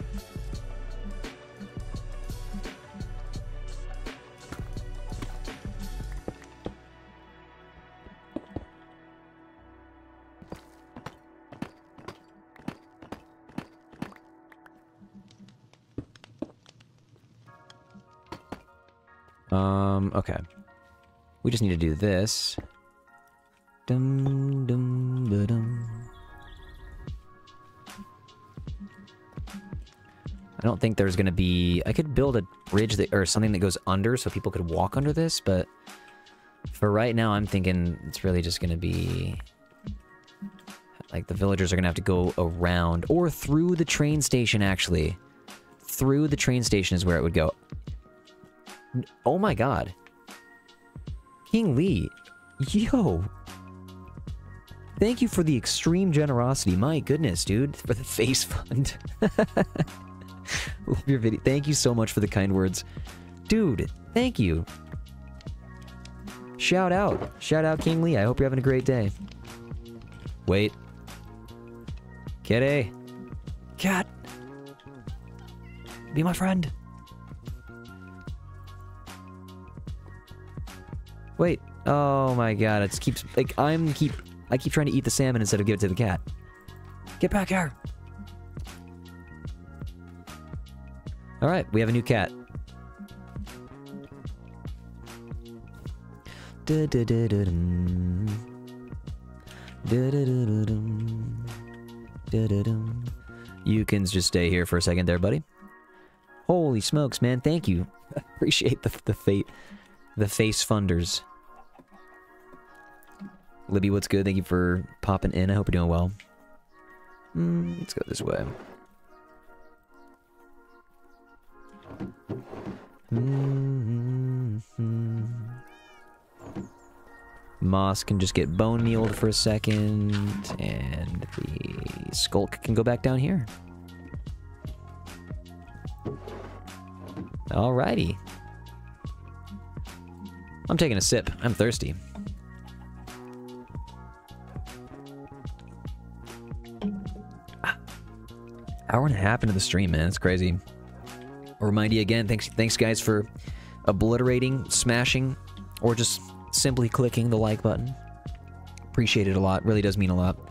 Speaker 2: Okay. We just need to do this. Dum, dum, ba-dum. I don't think there's gonna be... I could build a bridge that, or something that goes under so people could walk under this, but for right now I'm thinking it's really just gonna be... like, the villagers are gonna have to go around, or through the train station, actually. Through the train station is where it would go. Oh my god. King Lee. Yo. Thank you for the extreme generosity. My goodness, dude. For the face fund. Love your video. Thank you so much for the kind words. Dude, thank you. Shout out. Shout out King Lee. I hope you're having a great day. Wait. Kitty. Cat. Be my friend. Wait. Oh my god, it keeps like I keep trying to eat the salmon instead of give it to the cat. Get back here. All right, we have a new cat. You can just stay here for a second there, buddy. Holy smokes, man, thank you. Appreciate the face funders. Libby, what's good? Thank you for popping in. I hope you're doing well. Let's go this way. Moss can just get bone mealed for a second, and the skulk can go back down here. Alrighty. I'm taking a sip. I'm thirsty. Hour and a half into the stream, man. It's crazy. I'll remind you again, thanks guys for obliterating, smashing, or just simply clicking the like button. Appreciate it a lot. Really does mean a lot.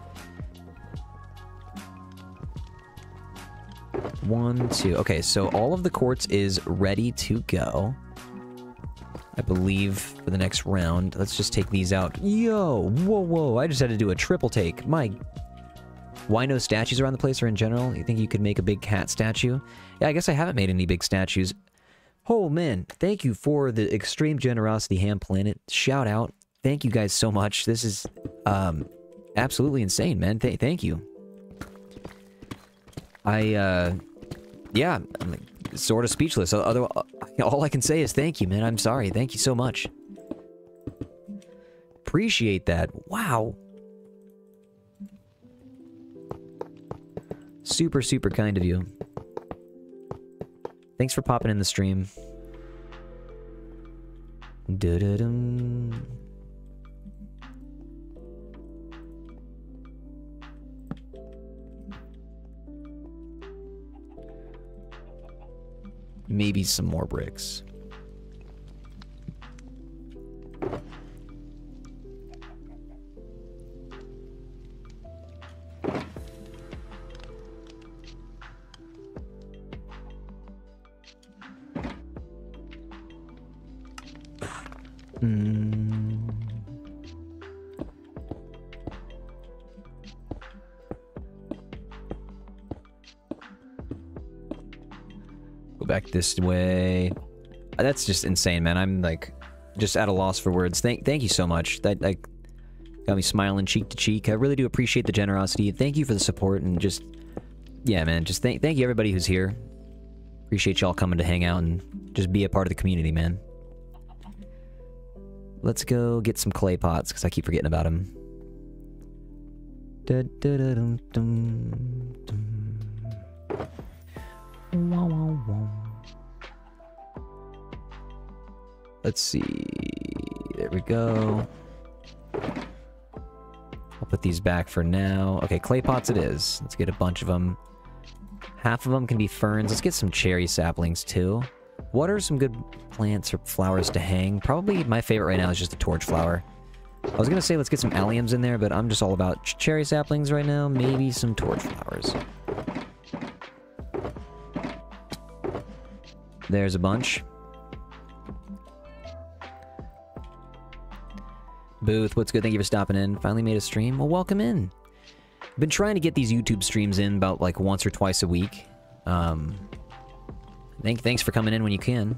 Speaker 2: 1, 2. Okay, so all of the quartz is ready to go. I believe for the next round. Let's just take these out. Yo! Whoa! I just had to do a triple take. My... Why no statues around the place or in general? You think you could make a big cat statue? Yeah, I guess I haven't made any big statues. Oh, man. Thank you for the extreme generosity, Ham Planet. Shout out. Thank you guys so much. This is, absolutely insane, man. Thank you. Yeah, I'm like, sort of speechless. All I can say is thank you, man. I'm sorry. Thank you so much. Appreciate that. Wow. Super, super kind of you. Thanks for popping in the stream. Da-da-dum. Maybe some more bricks. Go back this way. That's just insane, man. I'm like just at a loss for words. Thank you so much. That like got me smiling cheek to cheek. I really do appreciate the generosity. Thank you for the support and just yeah, man. Just thank you everybody who's here. Appreciate y'all coming to hang out and just be a part of the community, man. Let's go get some clay pots, because I keep forgetting about them. Let's see. There we go. I'll put these back for now. Okay, clay pots it is. Let's get a bunch of them. Half of them can be ferns. Let's get some cherry saplings too. What are some good plants or flowers to hang? Probably my favorite right now is just the torch flower. I was gonna say let's get some alliums in there, but I'm just all about cherry saplings right now. Maybe some torch flowers. There's a bunch. Booth, what's good? Thank you for stopping in. Finally made a stream. Well, welcome in. Been trying to get these YouTube streams in about like once or twice a week. Thanks for coming in when you can.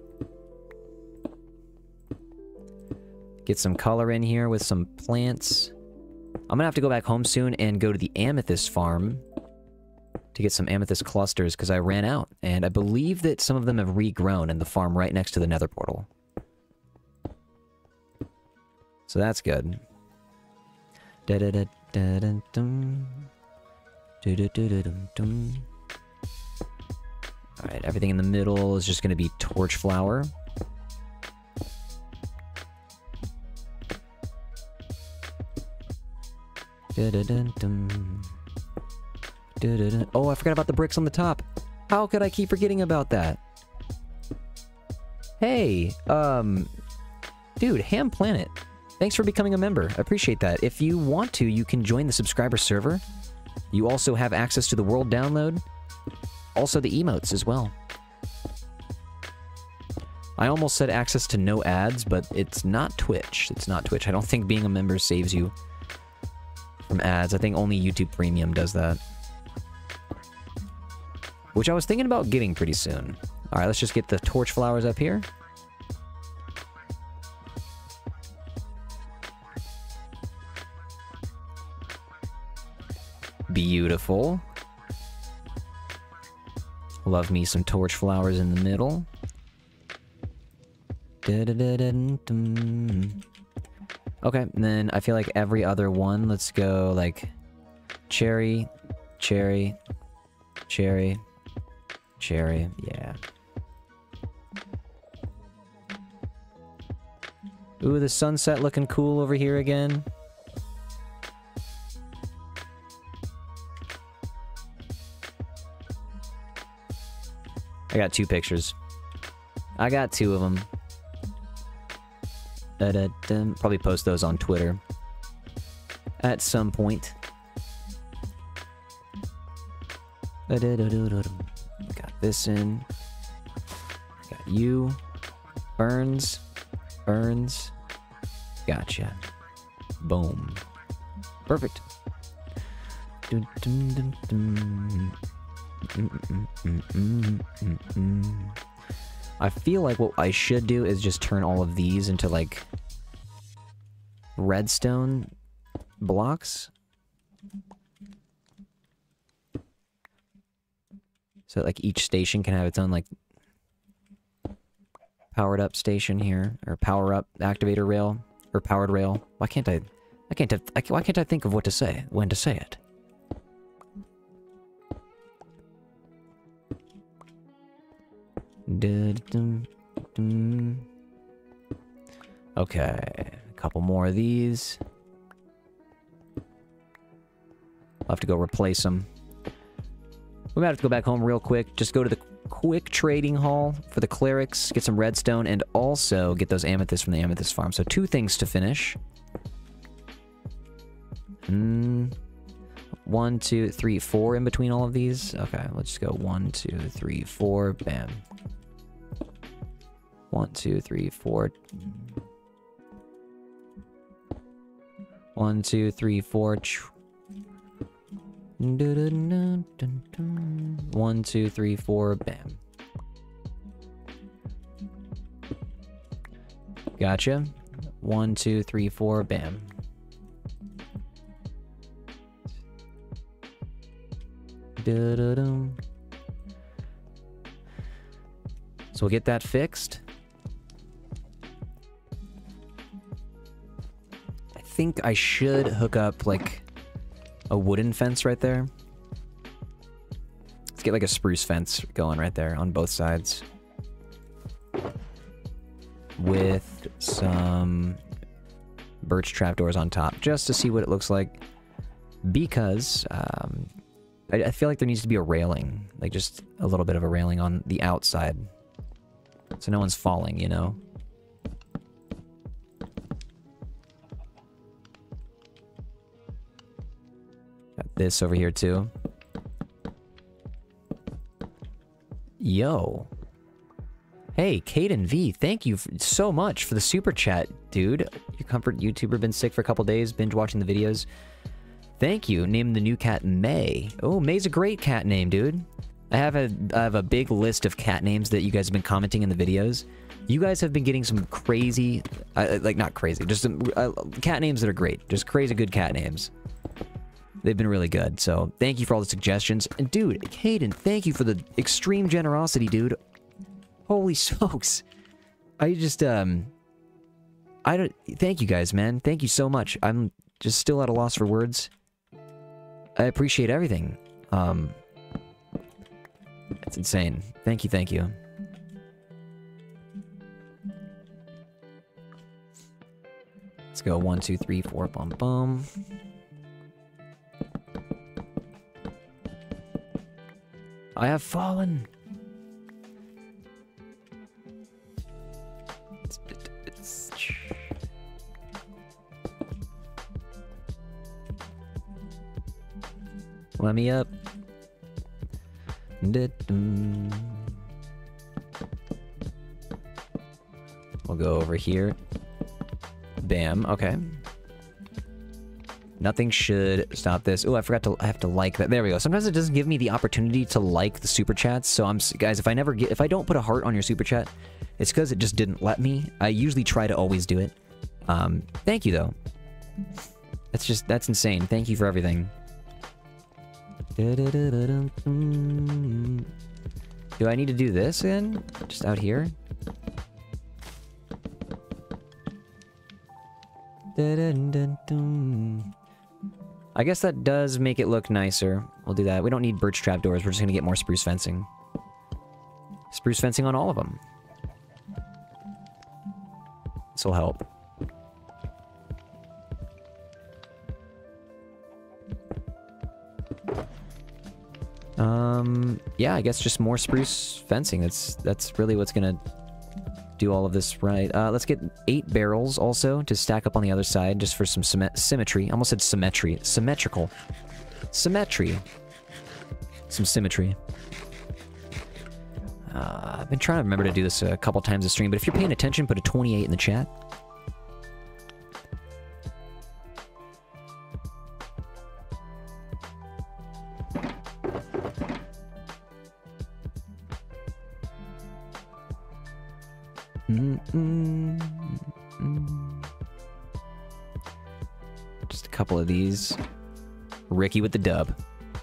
Speaker 2: Get some color in here with some plants. I'm gonna have to go back home soon and go to the amethyst farm to get some amethyst clusters because I ran out. And I believe that some of them have regrown in the farm right next to the nether portal. So that's good. Alright, everything in the middle is just going to be torch flower. Oh, I forgot about the bricks on the top. How could I keep forgetting about that? Hey, dude, Ham Planet. Thanks for becoming a member. I appreciate that. If you want to, you can join the subscriber server. You also have access to the world download. Also the emotes as well. I almost said access to no ads, but it's not Twitch. It's not Twitch. I don't think being a member saves you from ads. I think only YouTube Premium does that. Which I was thinking about getting pretty soon. Alright, let's just get the torch flowers up here. Beautiful. Love me some torch flowers in the middle. Okay, and then I feel like every other one, let's go like cherry, cherry, cherry, cherry, yeah. Ooh, the sunset looking cool over here again. I got 2 pictures. I got 2 of them. Probably post those on Twitter at some point. Got this in. Got you. Burns. Burns. Gotcha. Boom. Perfect. I feel like what I should do is just turn all of these into like redstone blocks. So like each station can have its own like powered up station here, or power up activator rail, or powered rail. Why can't I think of what to say, when to say it? Okay, a couple more of these. I'll have to go replace them. We might have to go back home real quick. Just go to the quick trading hall for the clerics, get some redstone, and also get those amethysts from the amethyst farm. So 2 things to finish. 1, 2, 3, 4 in between all of these. Okay, let's just go 1, 2, 3, 4. Bam. 1, 2, 3, 4. 1, 2, 3, 4. 1, 2, 3, 4. Bam. Gotcha. 1, 2, 3, 4. Bam. So we'll get that fixed. I think I should hook up like a wooden fence right there. Let's get like a spruce fence going right there on both sides. With some birch trapdoors on top, just to see what it looks like. Because I feel like there needs to be a railing, like just a little bit of a railing on the outside, so no one's falling, you know? Got this over here too. Yo. Hey, Caden V, thank you so much for the super chat, dude. Your comfort YouTuber, been sick for a couple days, binge watching the videos. Thank you. Named the new cat May. Oh, May's a great cat name, dude. I have a big list of cat names that you guys have been commenting in the videos. You guys have been getting some crazy, like not crazy, just some cat names that are great. Just crazy good cat names. They've been really good. So thank you for all the suggestions. And dude, Caden, thank you for the extreme generosity, dude. Holy smokes. I just, thank you guys, man. Thank you so much. I'm just still at a loss for words. I appreciate everything. It's insane. Thank you, thank you. Let's go 1, 2, 3, 4, bum bum. I have fallen. Let me up. We'll go over here. Bam. Okay. Nothing should stop this. Oh, I forgot to. I have to like that. There we go. Sometimes it doesn't give me the opportunity to like the super chats. So guys. If I don't put a heart on your super chat, it's because it just didn't let me. I usually try to always do it. Thank you though. That's insane. Thank you for everything. Do I need to do this again? Just out here? I guess that does make it look nicer. We'll do that. We don't need birch trapdoors. We're just gonna get more spruce fencing. Spruce fencing on all of them. This will help. Yeah, I guess just more spruce fencing. That's really what's gonna do all of this right. Let's get 8 barrels also to stack up on the other side, just for some symmetry. I almost said symmetry. Symmetrical. Symmetry. Some symmetry. I've been trying to remember to do this a couple times a stream, but if you're paying attention, put a 28 in the chat. Just a couple of these. Ricky with the dub.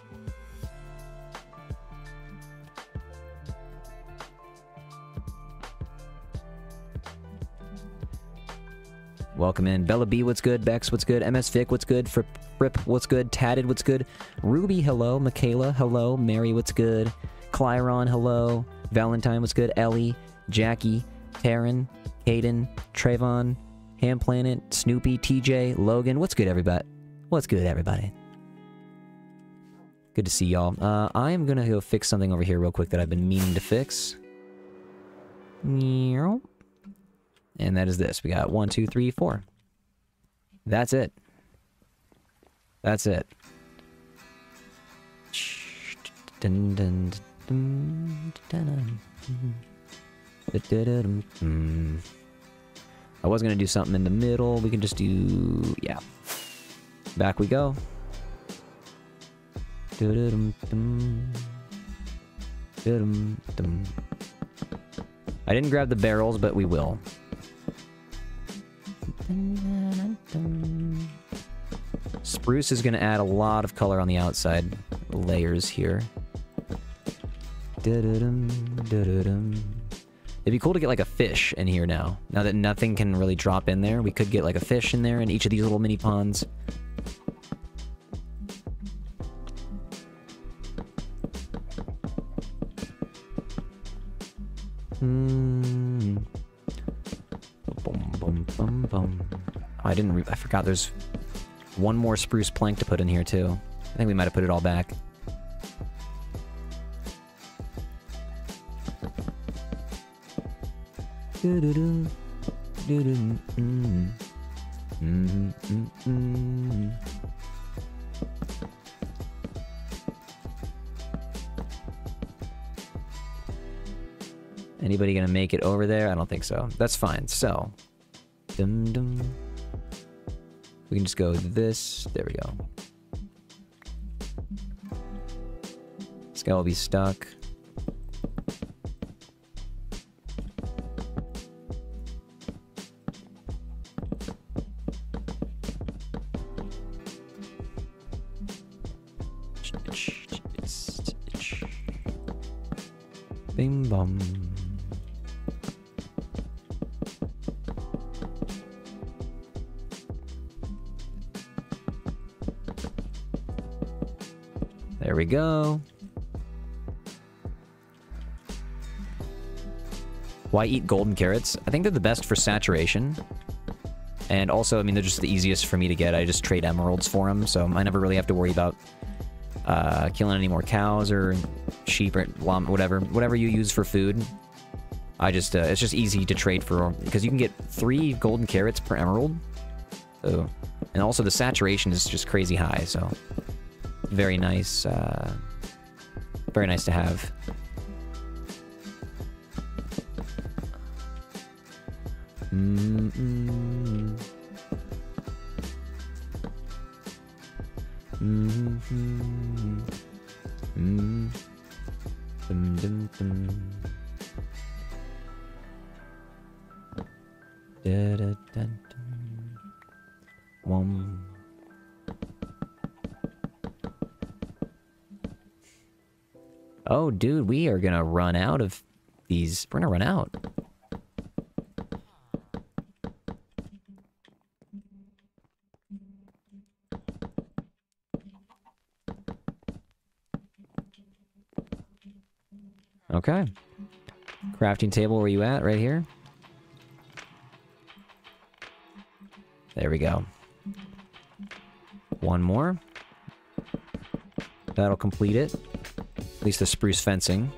Speaker 2: Welcome in. Bella B, what's good? Bex, what's good? MS Vic, what's good? Fripp, what's good? Tatted, what's good? Ruby, hello. Michaela, hello. Mary, what's good? Clyron, hello. Valentine, what's good? Ellie, Jackie, Taryn, Caden, Trayvon, Ham Planet, Snoopy, TJ, Logan. What's good, everybody? What's good, everybody? Good to see y'all. I am gonna go fix something over here real quick that I've been meaning to fix. And that is this. We got 1, 2, 3, 4. That's it. That's it. Dun, dun, dun, dun, dun. I was gonna do something in the middle. We can just do, yeah. Back we go. I didn't grab the barrels, but we will. Spruce is gonna add a lot of color on the outside layers here. It'd be cool to get like a fish in here now. Now that nothing can really drop in there, we could get like a fish in there in each of these little mini ponds. I didn't. I forgot there's one more spruce plank to put in here too. I think we might have put it all back. Anybody gonna make it over there? I don't think so. That's fine. So, we can just go this. There we go. This guy will be stuck. Bing bum. There we go. Why eat golden carrots? I think they're the best for saturation. And also, I mean, they're just the easiest for me to get. I just trade emeralds for them, so I never really have to worry about killing any more cows or sheep or llama, whatever you use for food. I just it's just easy to trade for, because you can get 3 golden carrots per emerald. So, and also the saturation is just crazy high, so very nice to have. Oh, dude, we are gonna run out of these. We're gonna run out. Okay. Crafting table, where you at? Right here? There we go. One more. That'll complete it. At least the spruce fencing.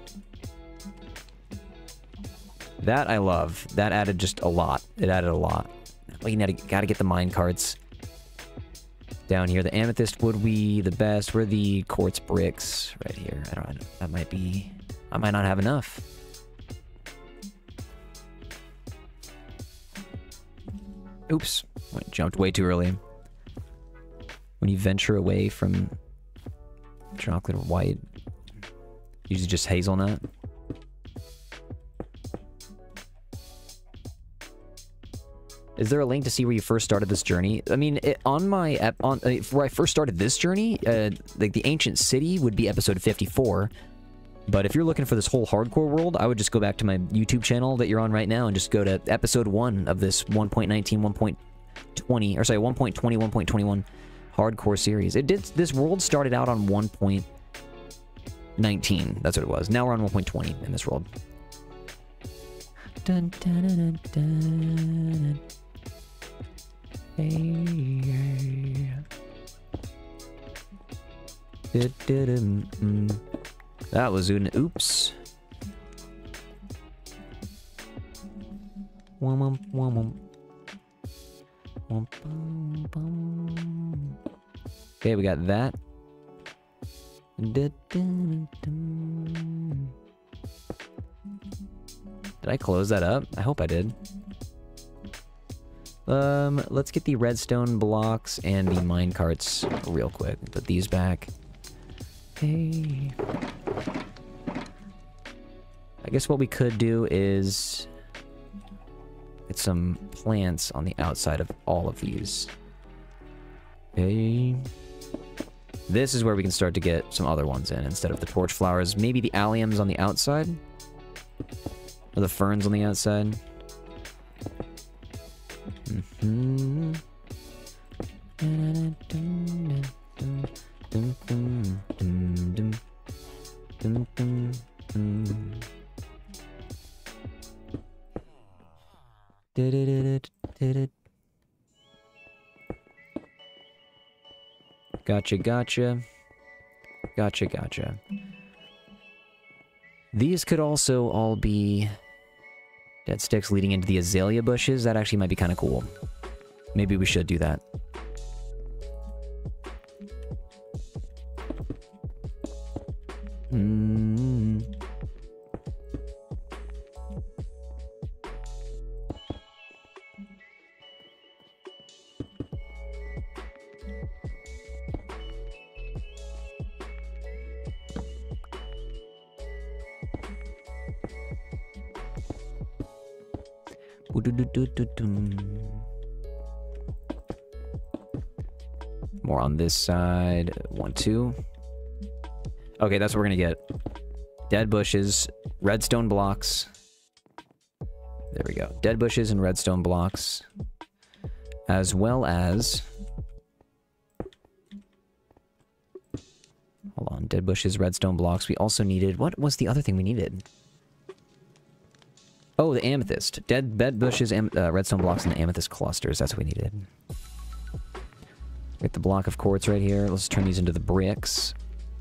Speaker 2: That I love. That added just a lot. It added a lot. Well, you gotta get the mine carts down here. The amethyst would be the best. Where are the quartz bricks? Right here. I don't know. That might be... I might not have enough. Oops. I jumped way too early. When you venture away from chocolate or white, usually just hazelnut. Is there a link to see where you first started this journey? I mean, on my where I first started this journey, like the ancient city would be episode 54. But if you're looking for this whole hardcore world, I would just go back to my YouTube channel that you're on right now and just go to episode 1 of this 1.19, 1.20, or sorry, 1.20, 1.21 hardcore series. This world started out on 1.19. That's what it was. Now we're on 1.20 in this world. Dun, dun, dun, dun, dun. Hey. That was an oops. Okay, we got that. Did I close that up? I hope I did. Let's get the redstone blocks and the mine carts real quick. Put these back. Hey. I guess what we could do is get some plants on the outside of all of these. Okay. This is where we can start to get some other ones in instead of the torch flowers. Maybe the alliums on the outside? Or the ferns on the outside? Mm-hmm. Gotcha, gotcha. Gotcha, gotcha. These could also all be dead sticks leading into the azalea bushes. That actually might be kind of cool. Maybe we should do that. More on this side. 1, 2. Okay, that's what we're gonna get. Dead bushes, redstone blocks. There we go. Dead bushes and redstone blocks. As well as... Hold on. Dead bushes, redstone blocks. We also needed... What was the other thing we needed? Oh, the amethyst. Dead bushes, redstone blocks, and the amethyst clusters. That's what we needed. Get the block of quartz right here. Let's turn these into the bricks.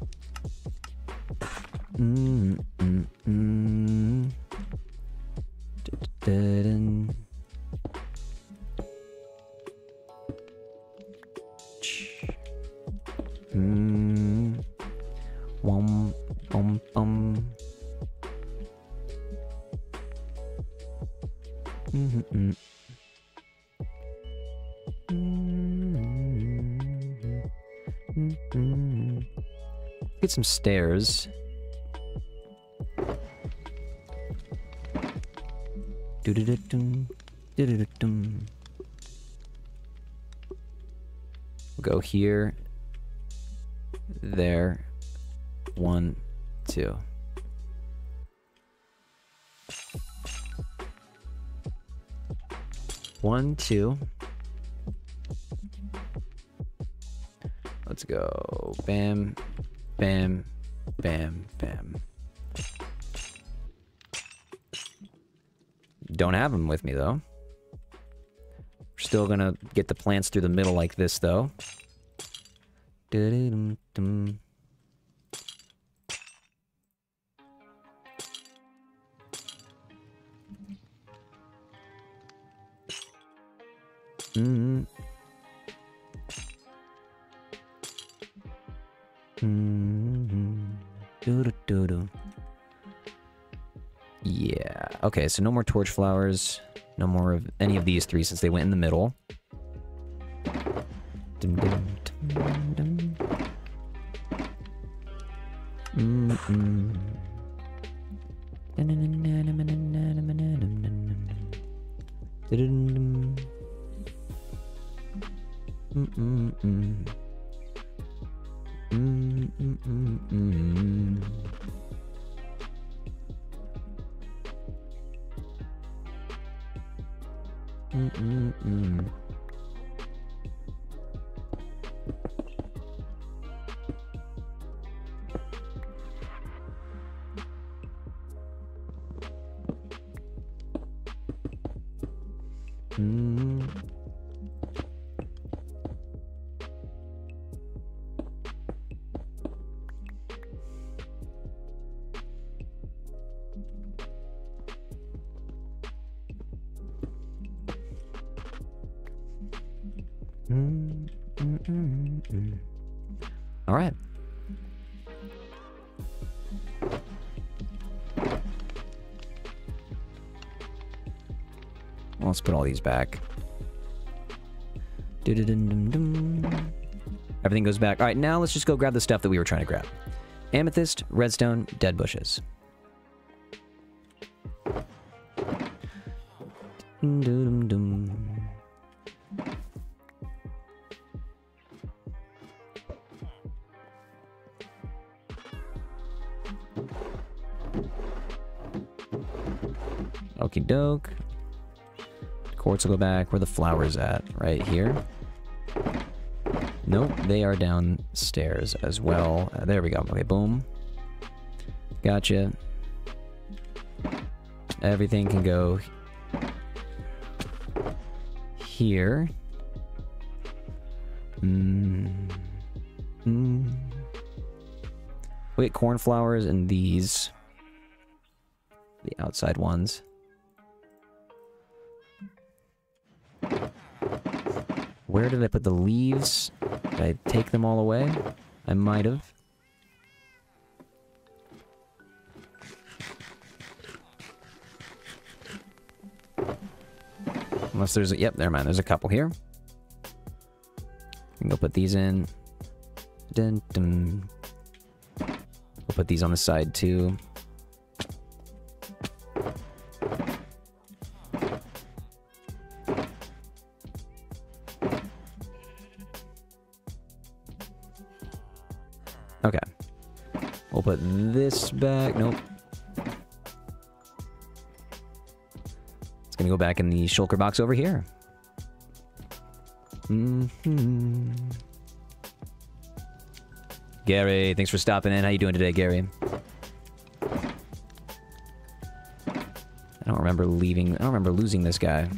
Speaker 2: Get some stairs. We'll go here, there, 1, 2. One, two. Let's go. Bam, bam, bam, bam. Don't have them with me, though. We're still gonna get the plants through the middle like this, though. Dum-dum-dum. Yeah. Okay, so no more torch flowers. No more of any of these three since they went in the middle. Dum, dum, dum, dum. All right. Let's put all these back. Everything goes back. All right, now let's just go grab the stuff that we were trying to grab. Amethyst, redstone, dead bushes. Okie doke. Quartz will go back. Where the flowers at? Right here. Nope, they are downstairs as well. There we go. Okay, boom. Gotcha. Everything can go here. Wait, cornflowers and these. The outside ones. Where did I put the leaves? Did I take them all away? I might have. Unless there's a... Yep, never mind. There's a couple here. We can go put these in. Dun, dun. We'll put these on the side, too. Okay. We'll put this back. Nope. It's gonna go back in the shulker box over here. Gary, thanks for stopping in. How you doing today, Gary? I don't remember losing this guy.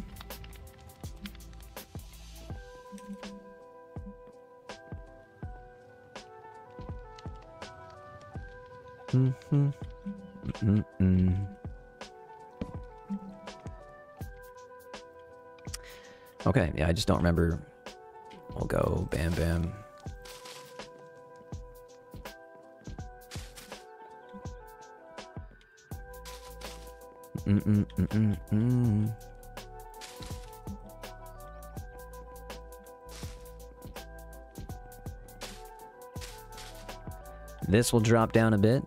Speaker 2: Okay, yeah, I just don't remember. We'll go bam bam. This will drop down a bit.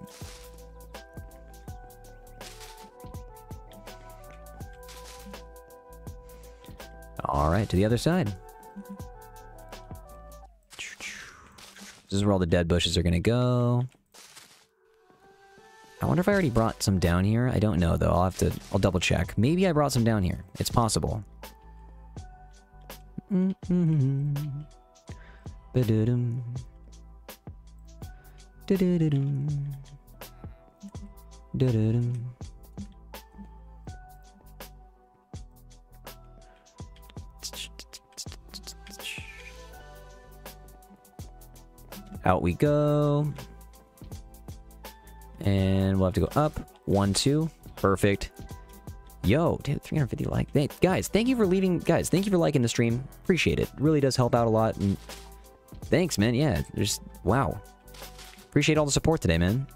Speaker 2: All right, to the other side. This is where all the dead bushes are gonna go. I wonder if I already brought some down here. I don't know though. I'll double check. Maybe I brought some down here. It's possible. Ba-da-dum. Da-da-da-dum. Da-da-dum. Out we go. And we'll have to go up. 1, 2. Perfect. Yo, dude, 350 likes. Guys, thank you for leaving. Guys, thank you for liking the stream. Appreciate it. Really does help out a lot. And thanks, man. Yeah, just wow. Appreciate all the support today, man.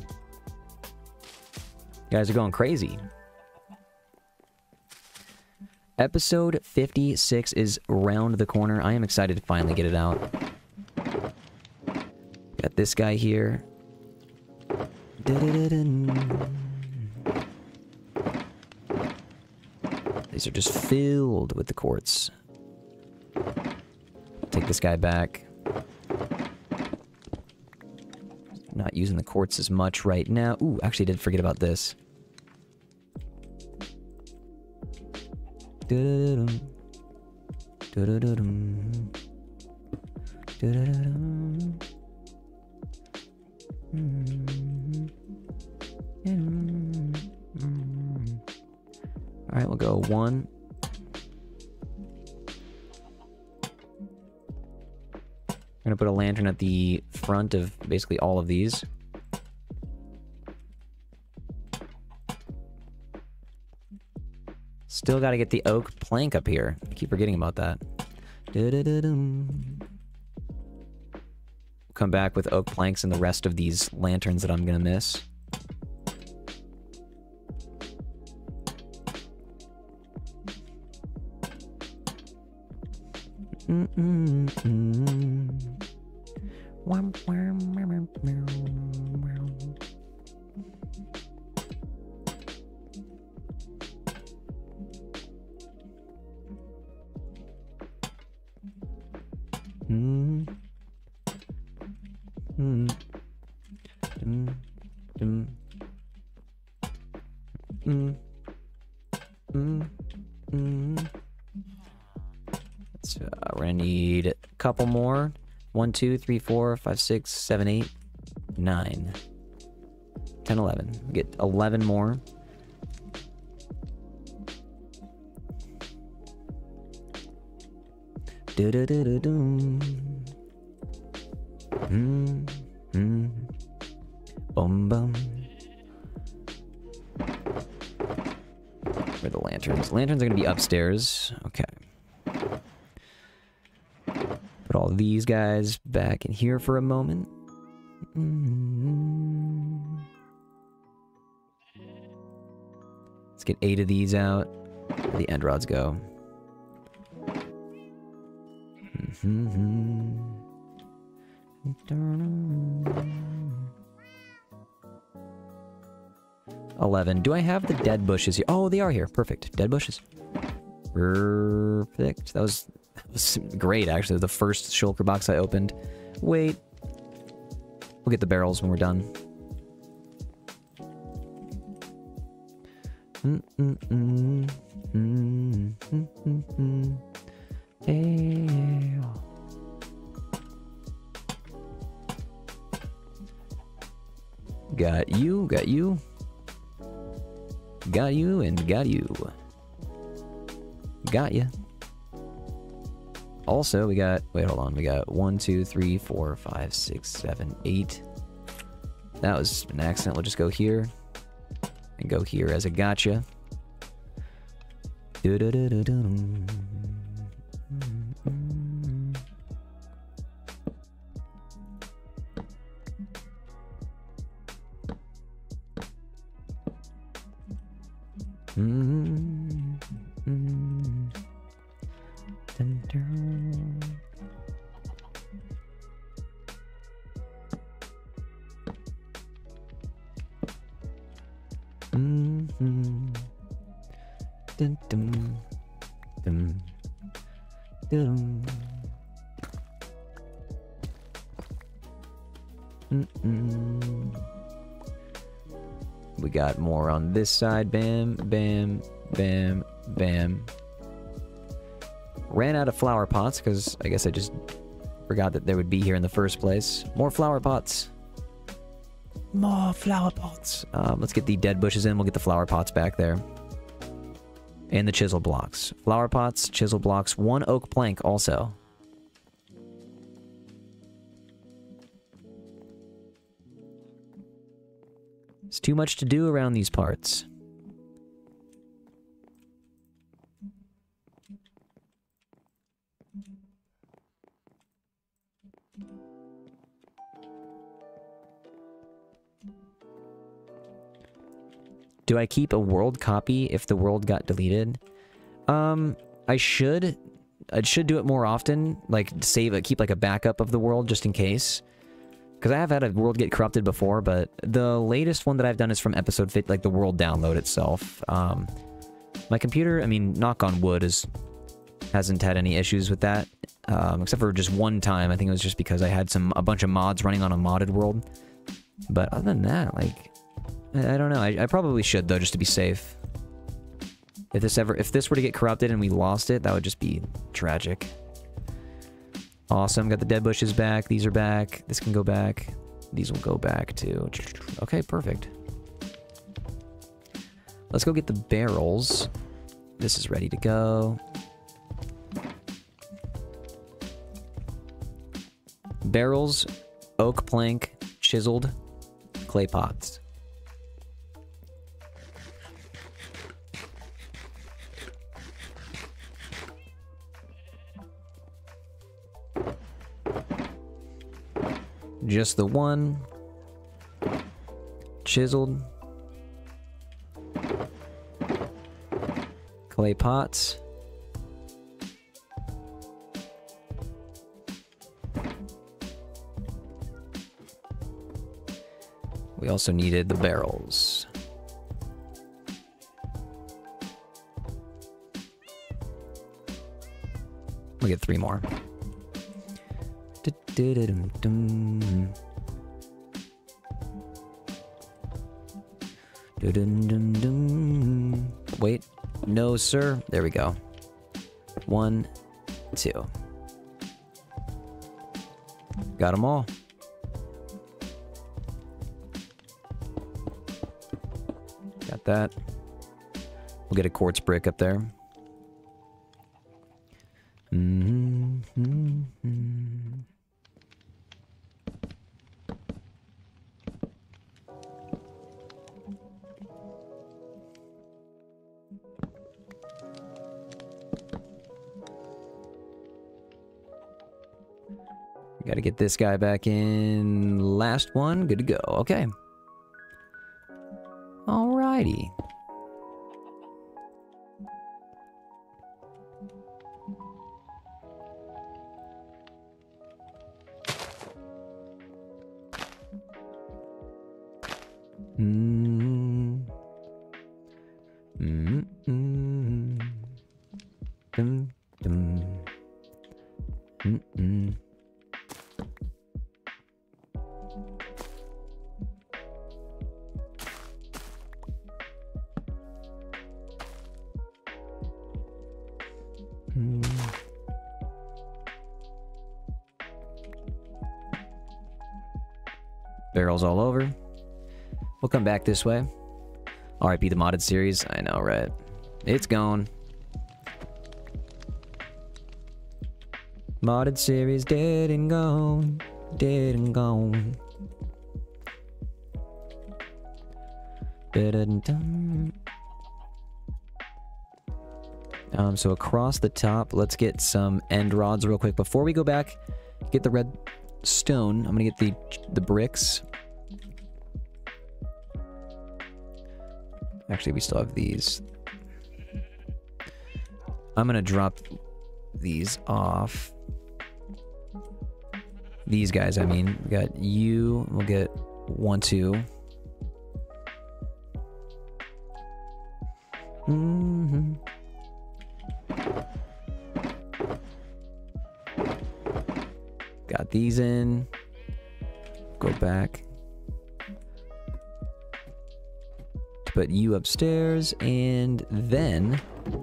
Speaker 2: You guys are going crazy. Episode 56 is around the corner. I am excited to finally get it out. Got this guy here. These are just filled with the quartz. Take this guy back. Not using the quartz as much right now. Ooh, actually did forget about this. Da-da-da-dum. Da-da-da-dum. Da-da-da-dum. All right, we'll go 1. I'm gonna put a lantern at the front of basically all of these. Still got to get the oak plank up here. I keep forgetting about that. Come back with oak planks and the rest of these lanterns that I'm gonna miss. So we're gonna need a couple more. 1, 2, 3, 4, 5, 6, 7, 8, 9, 10, 11. Get 11 more. Bum bum. Where are the lanterns? Lanterns are gonna be upstairs. Okay. Put all these guys back in here for a moment. Let's get 8 of these out. Where the end rods go. 11. Do I have the dead bushes here? Oh, they are here. Perfect. Dead bushes. Perfect. That was great, actually. The first shulker box I opened. Wait. We'll get the barrels when we're done. Hey. Got you, got you. Got you, and got you. Got ya. Also, we got... Wait, hold on. We got 1, 2, 3, 4, 5, 6, 7, 8. That was an accident. We'll just go here. And go here as a gotcha. We got more on this side. Bam, bam, bam, bam. Ran out of flower pots because I guess I just forgot that they would be here in the first place. More flower pots. More flower pots. Let's get the dead bushes in. We'll get the flower pots back there. And the chisel blocks. Flower pots, chisel blocks, 1 oak plank also. It's too much to do around these parts. Do I keep a world copy if the world got deleted? I should. I should do it more often. Like, save it, keep like a backup of the world just in case. Because I have had a world get corrupted before, but the latest one that I've done is from episode 50, like the world download itself. My computer, I mean, knock on wood, hasn't had any issues with that. Except for just one time. I think it was just because I had a bunch of mods running on a modded world. But other than that, like, I don't know. I probably should, though, just to be safe. If this were to get corrupted and we lost it, that would just be tragic. Awesome. Got the dead bushes back. These are back. This can go back. These will go back too. Okay, perfect. Let's go get the barrels. This is ready to go. Barrels, oak plank, chiseled, clay pots. Just the one. Chiseled. Clay pots. We also needed the barrels. We get 3 more. Wait, no, sir. There we go. 1, 2. Got them all. Got that. We'll get a quartz brick up there. Gotta get this guy back in. Last one. Good to go. Okay. Alrighty. Dum, dum. Barrels all over. We'll come back this way. RIP the modded series. I know, right? It's gone. Modded series dead and gone. Dead and gone. So across the top, let's get some end rods real quick. Before we go back, get the red stone. I'm gonna get the bricks. Actually, we still have these. I'm gonna drop these off. These guys, I mean. We got you. We'll get 1, 2. Got these in. Go back. Put you upstairs, and then...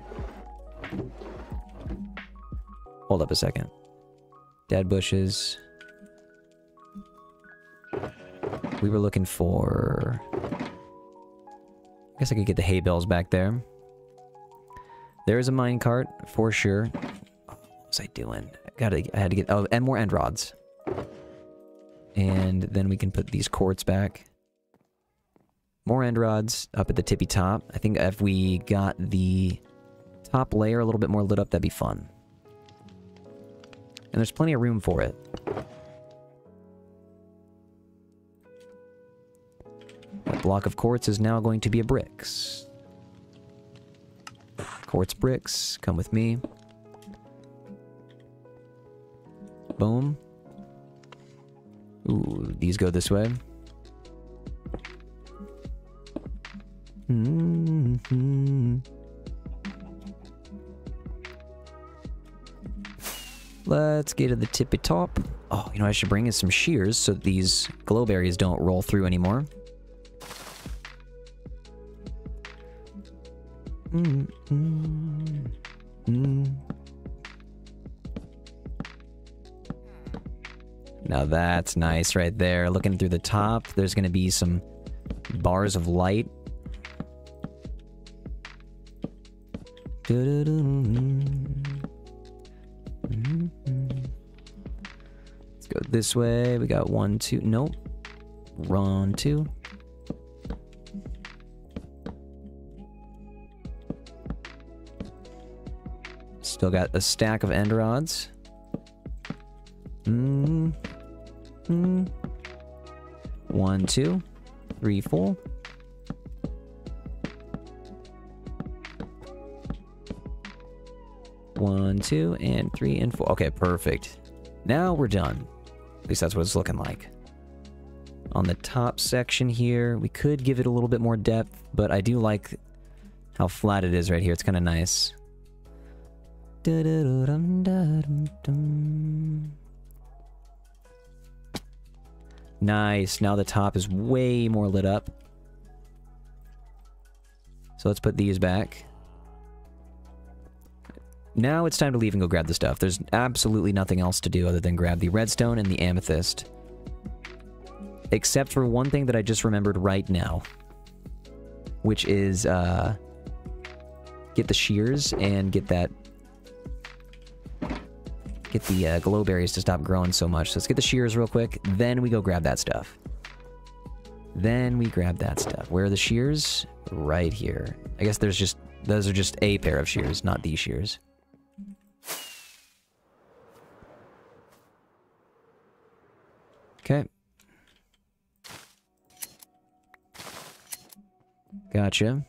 Speaker 2: Hold up a second. Dead bushes. We were looking for... I guess I could get the hay bales back there. There's a minecart, for sure. What was I doing? I had to get... Oh, and more end rods. And then we can put these quartz back. More end rods up at the tippy top. I think if we got the top layer a little bit more lit up, that'd be fun. And there's plenty of room for it. That block of quartz is now going to be a bricks. Quartz bricks, come with me. Boom. Ooh, these go this way. Let's get to the tippy top. Oh, you know, I should bring in some shears so that these glowberries don't roll through anymore. Now that's nice right there. Looking through the top, there's going to be some bars of light. Let's go this way. We got 1, 2. Nope. Run 2. Still got a stack of end rods. 1, 2, 3, 4. One, 2, and 3, and 4. Okay, perfect. Now we're done. At least that's what it's looking like. On the top section here, we could give it a little bit more depth, but I do like how flat it is right here. It's kind of nice. Nice. Now the top is way more lit up. So let's put these back. Now it's time to leave and go grab the stuff. There's absolutely nothing else to do other than grab the redstone and the amethyst. Except for one thing that I just remembered right now. Which is, get the shears and get that... Get the glowberries to stop growing so much. So let's get the shears real quick, then we go grab that stuff. Then we grab that stuff. Where are the shears? Right here. I guess there's just... Those are just a pair of shears, not these shears. Okay. Gotcha.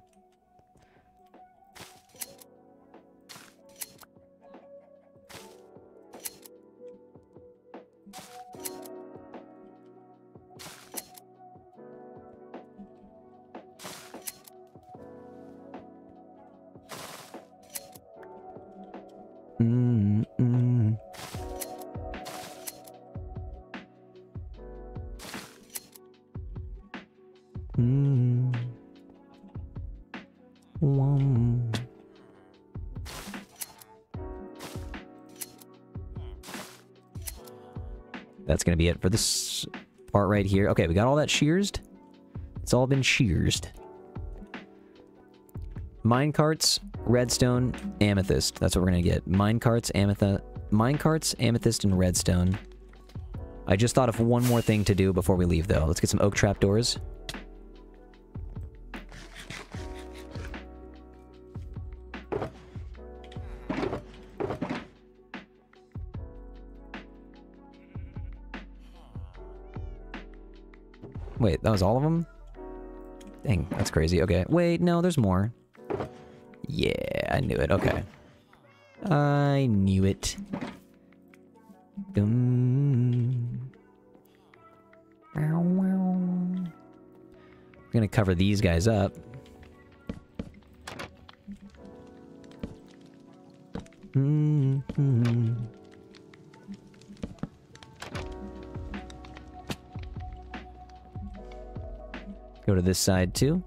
Speaker 2: That's gonna be it for this part right here. Okay, we got all that shearsed. It's all been shearsed. Minecarts, redstone, amethyst. That's what we're gonna get. Minecarts, amethyst, and redstone. I just thought of one more thing to do before we leave, though. Let's get some oak trapdoors. Wait, that was all of them? Dang, that's crazy. Okay, wait, no, there's more. Yeah, I knew it. Okay. I knew it. We're gonna cover these guys up. Go to this side too.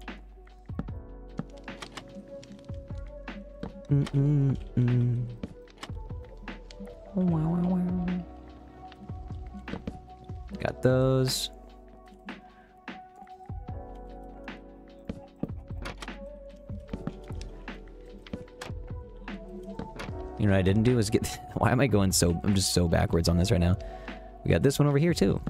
Speaker 2: Got those. You know what I didn't do is get... Why am I going so... I'm just so backwards on this right now. We got this one over here too.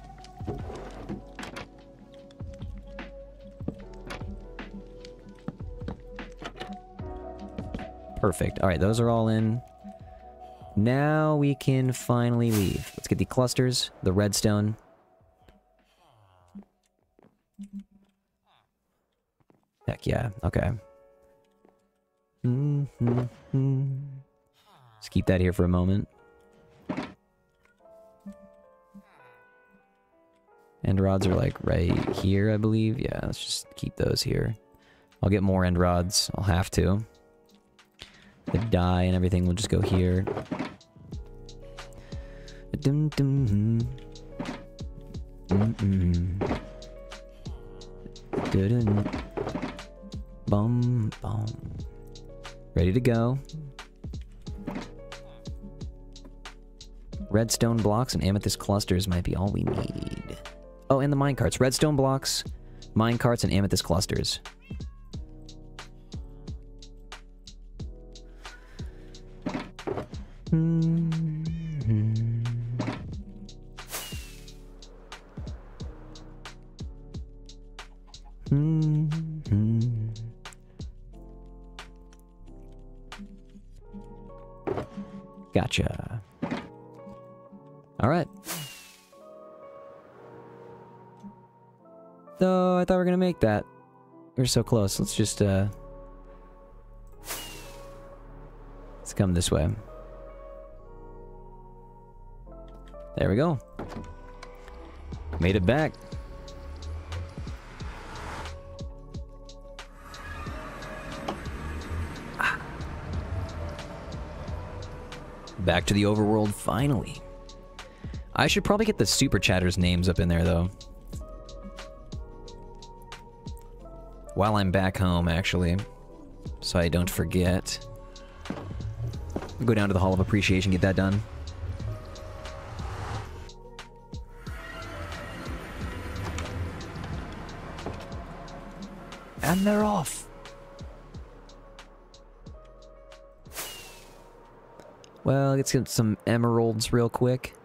Speaker 2: Perfect. Alright, those are all in. Now we can finally leave. Let's get the clusters, the redstone. Heck yeah, okay. Let's keep that here for a moment. End rods are like right here, I believe. Yeah, let's just keep those here. I'll get more end rods. I'll have to. The dye and everything will just go here. Bum, bum. Ready to go. Redstone blocks and amethyst clusters might be all we need. Oh, and the minecarts. Redstone blocks, minecarts, and amethyst clusters. Gotcha. All right. So I thought we were gonna make that. We're so close. Let's just let's come this way. There we go. Made it back. Back to the overworld, finally. I should probably get the super chatters names up in there, though. While I'm back home, actually. So I don't forget. I'll go down to the Hall of Appreciation, get that done. And they're off. Well, let's get some emeralds real quick.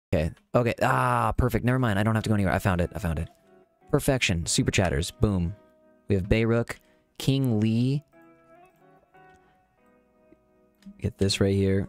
Speaker 2: Okay. Okay. Ah, perfect. Never mind. I don't have to go anywhere. I found it. I found it. Perfection. Super chatters. Boom. We have Bayrook, King Lee. Get this right here.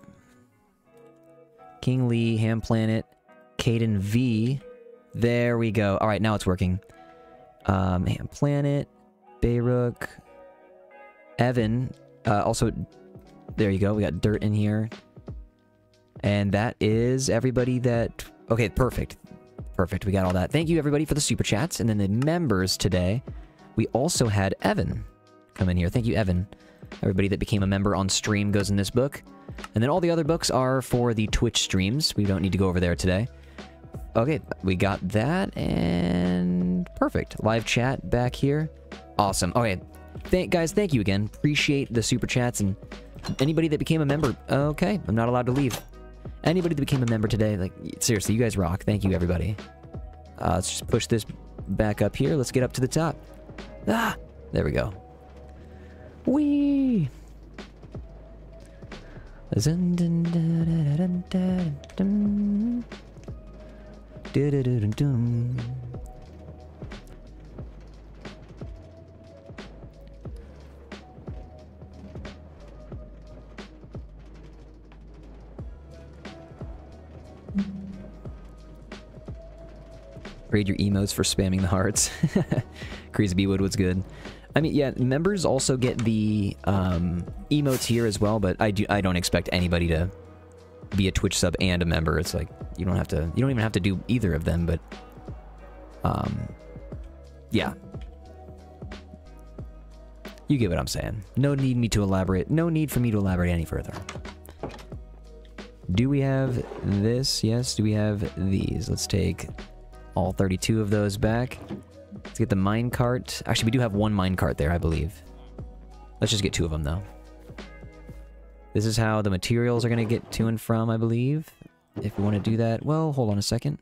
Speaker 2: King Lee, Ham Planet, Caden V. There we go. All right, now it's working. Ham Planet, Bayrook, Evan. Also, there you go. We got Dirt in here. And that is everybody that... Okay, perfect. Perfect. We got all that. Thank you, everybody, for the super chats. And then the members today, we also had Evan come in here. Thank you, Evan. Everybody that became a member on stream goes in this book. And then all the other books are for the Twitch streams. We don't need to go over there today. Okay, we got that, and perfect. Live chat back here. Awesome. Okay, guys, thank you again. Appreciate the super chats, and anybody that became a member. Okay, I'm not allowed to leave. Anybody that became a member today, like, seriously, you guys rock. Thank you, everybody. Let's just push this back up here. Let's get up to the top. Ah, there we go. Whee! Grade your emotes for spamming the hearts. Crazy B Woodwood's good. I mean, yeah, members also get the emotes here as well, but I don't expect anybody to be a Twitch sub and a member. It's like you don't even have to do either of them, but yeah. You get what I'm saying. No need me to elaborate. No need for me to elaborate any further. Do we have this? Yes. Do we have these? Let's take all 32 of those back. Let's get the minecart. Actually, we do have one minecart there, I believe. Let's just get 2 of them, though. This is how the materials are going to get to and from, I believe. If we want to do that. Well, hold on a second.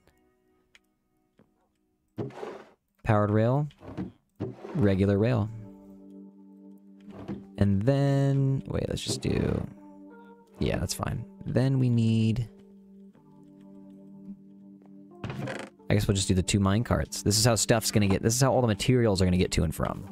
Speaker 2: Powered rail. Regular rail. And then... Wait, let's just do... Yeah, that's fine. Then we need... I guess we'll just do the 2 minecarts. This is how stuff's gonna get... This is how all the materials are gonna get to and from.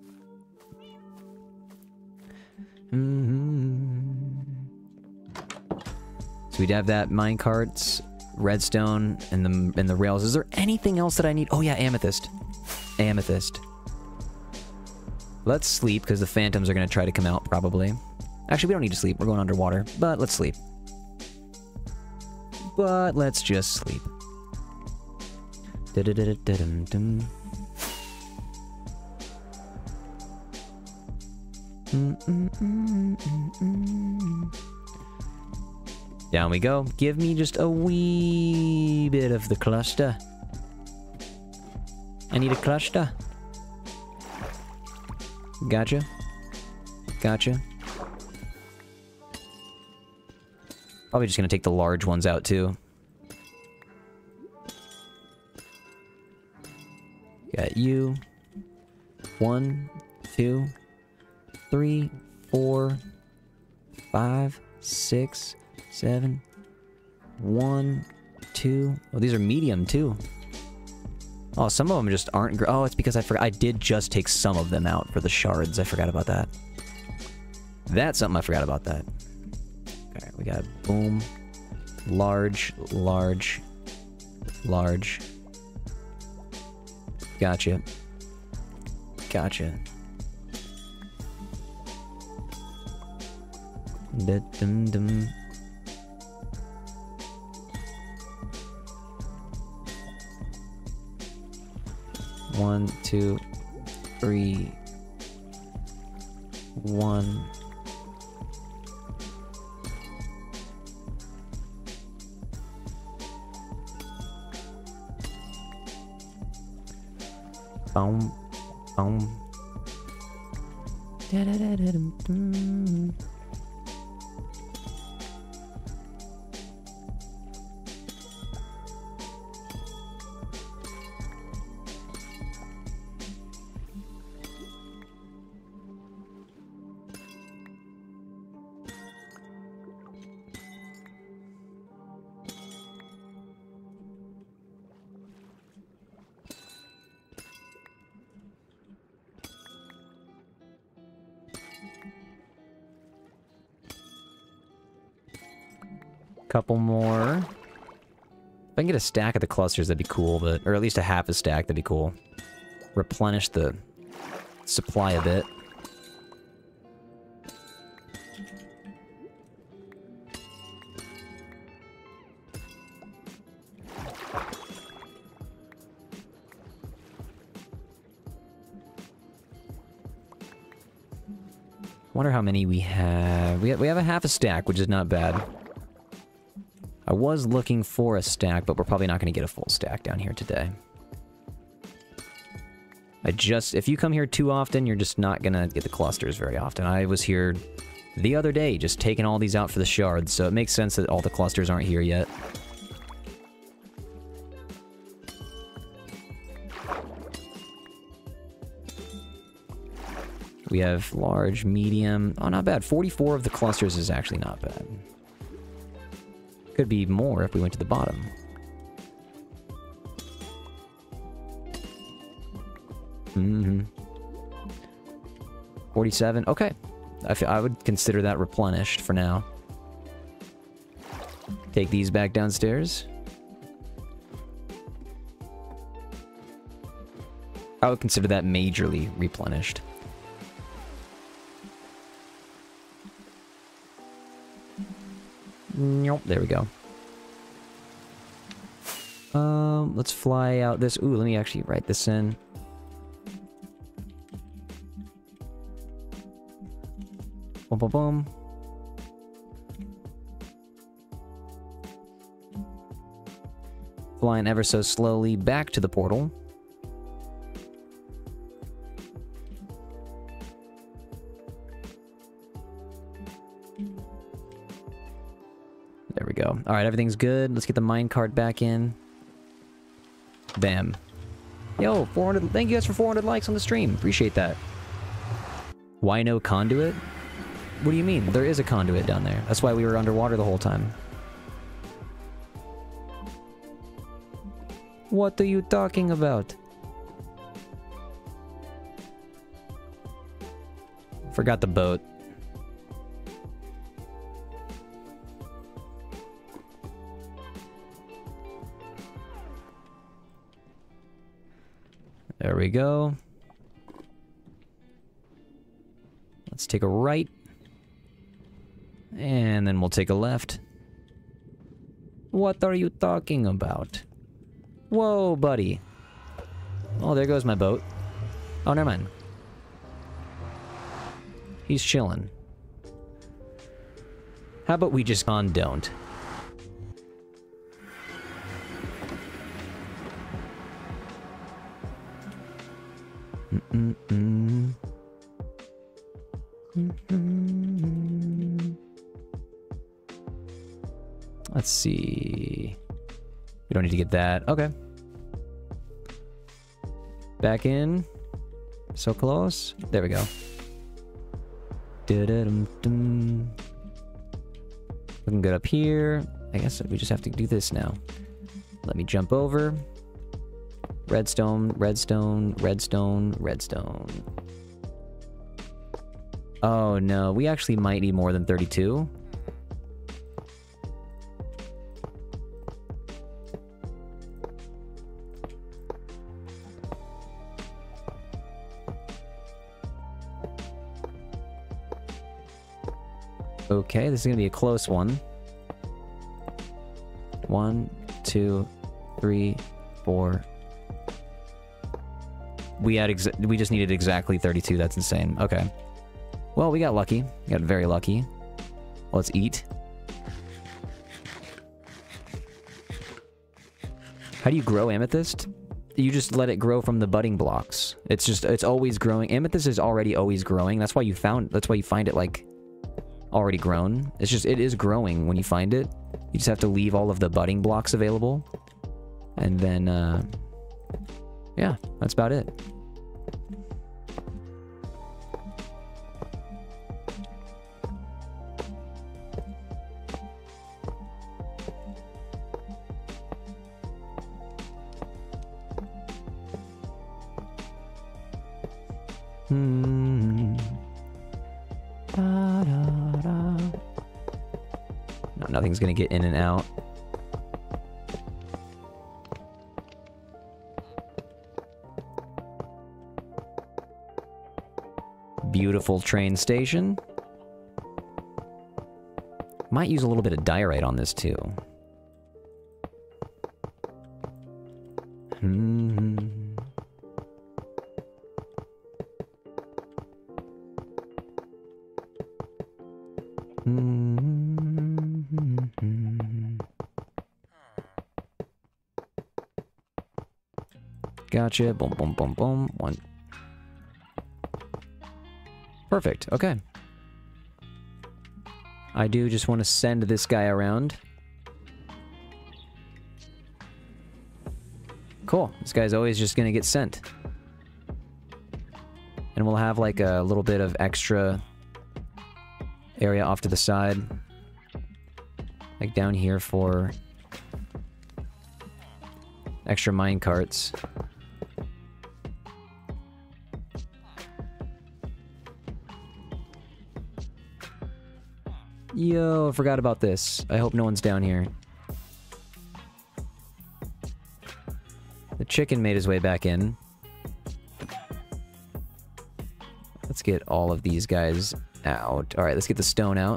Speaker 2: So we'd have that minecarts, redstone, and the rails. Is there anything else that I need? Oh yeah, amethyst. Amethyst. Let's sleep, because the phantoms are gonna try to come out, probably. Actually, we don't need to sleep. We're going underwater. But let's sleep. But let's just sleep. Down we go. Give me just a wee bit of the cluster. I need a cluster. Gotcha. Gotcha. Probably just gonna take the large ones out too. Got you. 1, 2, 3, 4, 5, 6, 7. 1, 2. Oh, these are medium too. Oh, some of them just aren't. Oh, it's because I forgot. I did just take some of them out for the shards. I forgot about that. That's something I forgot about that. Okay, we got boom, large, large, large. Gotcha. Gotcha. Dum-dum. 1, 2, 3. 1. Boom. Boom. Da-da-da-da-dum-dum. Couple more. If I can get a stack of the clusters, that'd be cool, but... Or at least a half a stack, that'd be cool. Replenish the supply a bit. Wonder how many we have. We have a half a stack, which is not bad. I was looking for a stack, but we're probably not going to get a full stack down here today. If you come here too often, you're just not going to get the clusters very often. I was here the other day, just taking all these out for the shards, so it makes sense that all the clusters aren't here yet. We have large, medium... Oh, not bad. 44 of the clusters is actually not bad. Could be more if we went to the bottom. Mm-hmm. 47. Okay. I would consider that replenished for now. Take these back downstairs. I would consider that majorly replenished. Nope, there we go. Let's fly out this... Ooh, let me actually write this in. Boom, boom, boom. Flying ever so slowly back to the portal. There we go. Alright, everything's good. Let's get the minecart back in. Bam. Yo, 400... Thank you guys for 400 likes on the stream. Appreciate that. Why no conduit? What do you mean? There is a conduit down there. That's why we were underwater the whole time. What are you talking about? Forgot the boat. There we go. Let's take a right. And then we'll take a left. What are you talking about? Whoa, buddy. Oh, there goes my boat. Oh, never mind. He's chilling. How about we just don't? Let's see. We don't need to get that. Okay. Back in. So close. There we go. Looking good up here. I guess we just have to do this now. Let me jump over. Redstone, redstone, redstone, redstone. Oh no, we actually might need more than 32. Okay, this is gonna be a close one. 1, 2, 3, 4. We just needed exactly 32. That's insane. Okay. Well, we got lucky. We got very lucky. Let's eat. How do you grow amethyst? You just let it grow from the budding blocks. It's always growing. Amethyst is already always growing. That's why you find it like already grown. It is growing when you find it. You just have to leave all of the budding blocks available. And then, yeah, that's about it. nothing's gonna get in and out. Beautiful train station. Might use a little bit of diorite on this too. Gotcha. Boom, boom, boom, boom. One. Perfect. Okay. I do just want to send this guy around. Cool. This guy's always just going to get sent. And we'll have like a little bit of extra area off to the side. Like down here for extra mine carts. Yo, I forgot about this. I hope no one's down here. The chicken made his way back in. Let's get all of these guys out. Alright, let's get the stone out.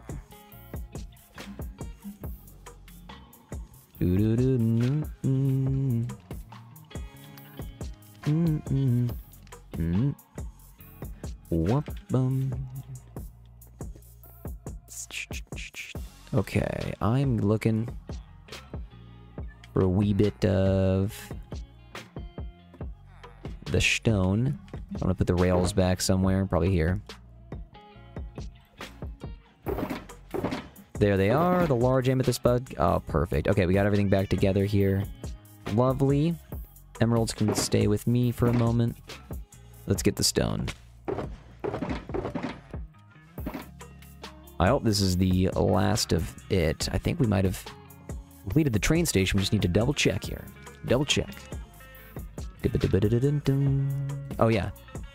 Speaker 2: Okay, I'm looking for a wee bit of the stone. I'm gonna put the rails back somewhere, probably here. There they are, the large amethyst bud. Oh, perfect. Okay, we got everything back together here. Lovely. Emeralds can stay with me for a moment. Let's get the stone. I hope this is the last of it. I think we might have completed the train station. We just need to double check here. Double check. Oh, yeah.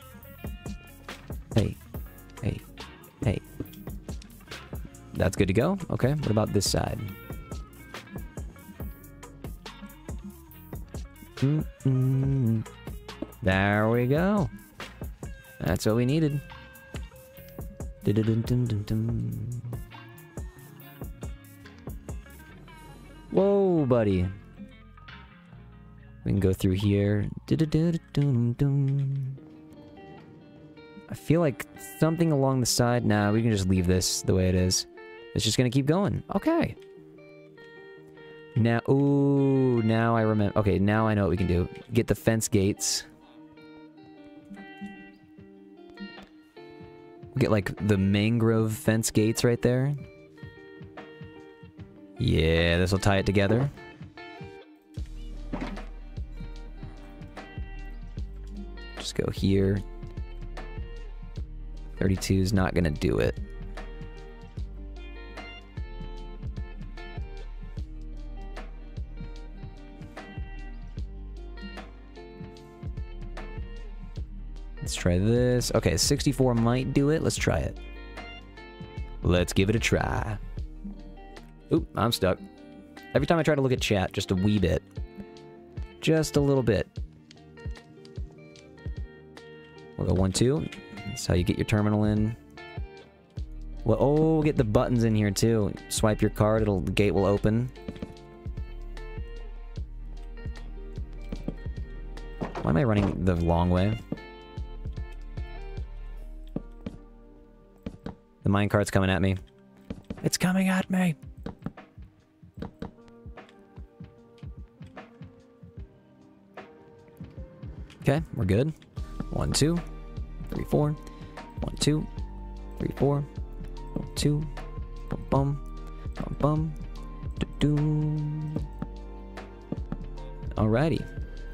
Speaker 2: Hey. Hey. Hey. That's good to go. Okay, what about this side? There we go. That's what we needed. Whoa, buddy. We can go through here. I feel like something along the side. Nah, we can just leave this the way it is. It's just gonna keep going. Okay. Now, ooh, now I remember. Okay, now I know what we can do. Get the fence gates. Get like the mangrove fence gates right there. Yeah, this will tie it together. Just go here. 32 is not gonna do it. Let's try this. Okay, 64 might do it. Let's try it. Let's give it a try. Oop, I'm stuck. Every time I try to look at chat, just a wee bit. Just a little bit. We'll go 1, 2. That's how you get your terminal in. Well, oh, get the buttons in here too. Swipe your card, the gate will open. Why am I running the long way? The minecart's coming at me. It's coming at me! Okay, we're good. 1, 2, 3, 4. 1, 2, 3, 4. 1, 2. Bum bum. Bum bum. Do-do. Alrighty.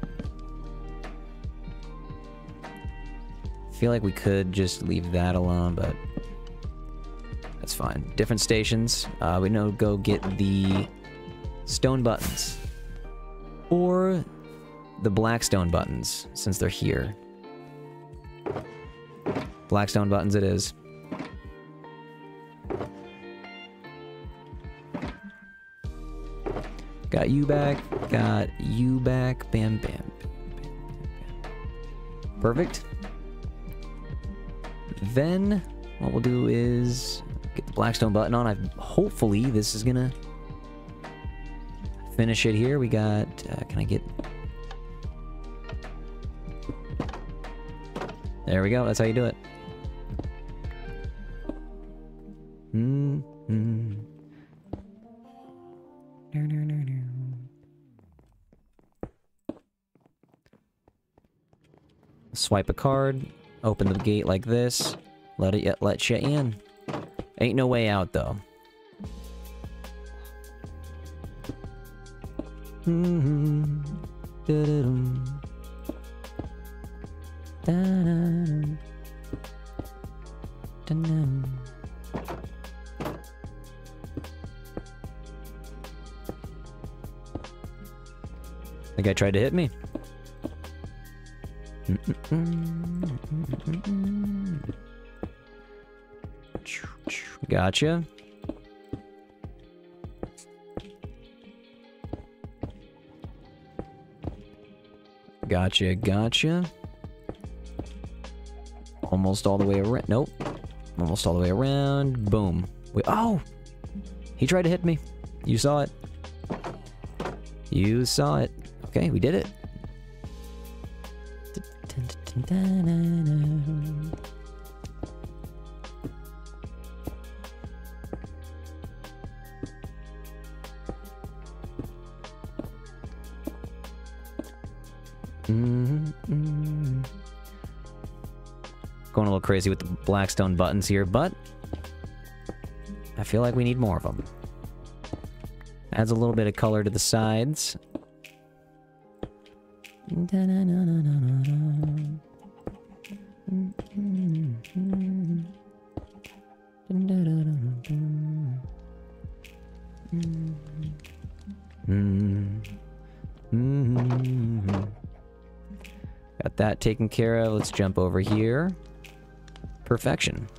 Speaker 2: I feel like we could just leave that alone, but that's fine. Different stations. We know go get the stone buttons. Or the blackstone buttons, since they're here. Blackstone buttons it is. Got you back. Got you back. Bam, bam, bam, bam, bam. Perfect. Then, what we'll do is get the Blackstone button on. Hopefully, this is gonna finish it here. We got... can I get... There we go. That's how you do it. Swipe a card. Open the gate like this. Let you in. Ain't no way out though. The guy tried to hit me. Gotcha. Gotcha, gotcha. Almost all the way around. Nope. Almost all the way around. Boom. Oh! He tried to hit me. You saw it. You saw it. Okay, we did it. Going a little crazy with the Blackstone buttons here, but I feel like we need more of them. Adds a little bit of color to the sides. Got that taken care of. Let's jump over here. Perfection.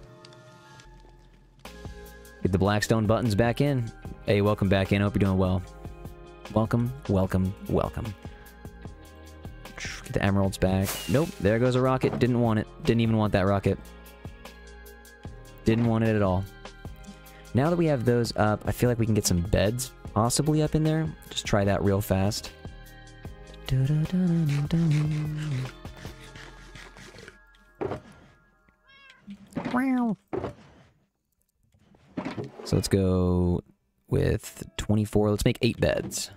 Speaker 2: Get the Blackstone buttons back in. Hey, welcome back in. Hope you're doing well. Welcome, welcome, welcome. Get the emeralds back. Nope, there goes a rocket. Didn't want it. Didn't even want that rocket. Didn't want it at all. Now that we have those up, I feel like we can get some beds possibly up in there. Just try that real fast. So let's go with 24. Let's make 8 beds.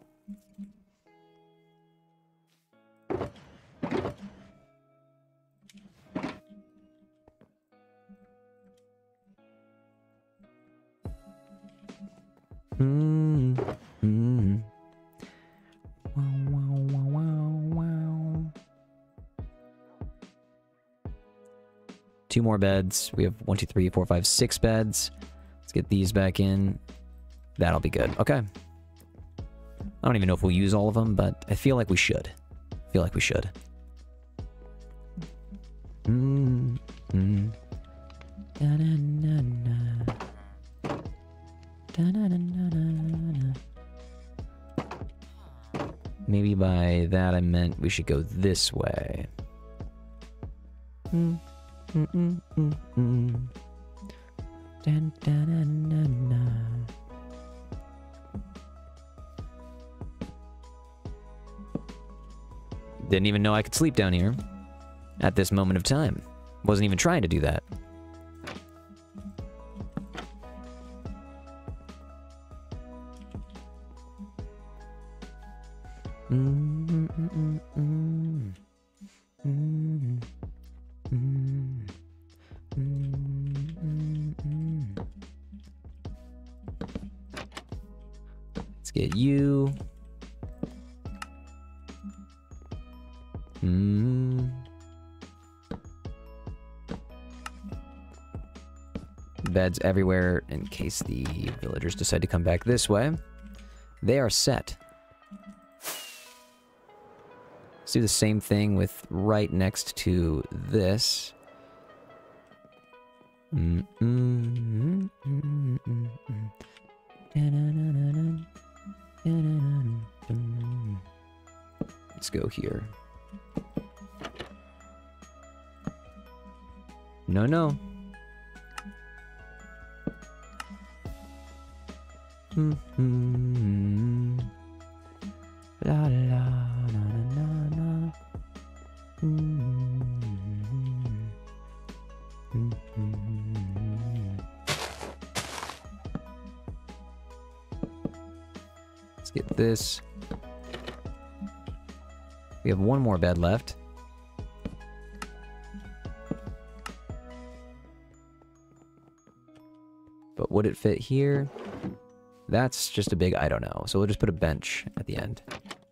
Speaker 2: Two more beds. We have 1, 2, 3, 4, 5, 6 beds. Let's get these back in. That'll be good. Okay. I don't even know if we'll use all of them, but I feel like we should. I feel like we should. Maybe by that I meant we should go this way. Didn't even know I could sleep down here at this moment of time. Wasn't even trying to do that. Let's get you. Beds everywhere in case the villagers decide to come back this way. They are set. Let's do the same thing with right next to this. Let's go here. No, no. La la na na na. Let's get this. We have one more bed left. But would it fit here? That's just a big I don't know. So we'll just put a bench at the end.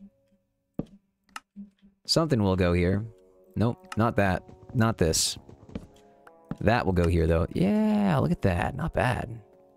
Speaker 2: Something will go here. Nope, not that. Not this. That will go here, though. Yeah, look at that. Not bad.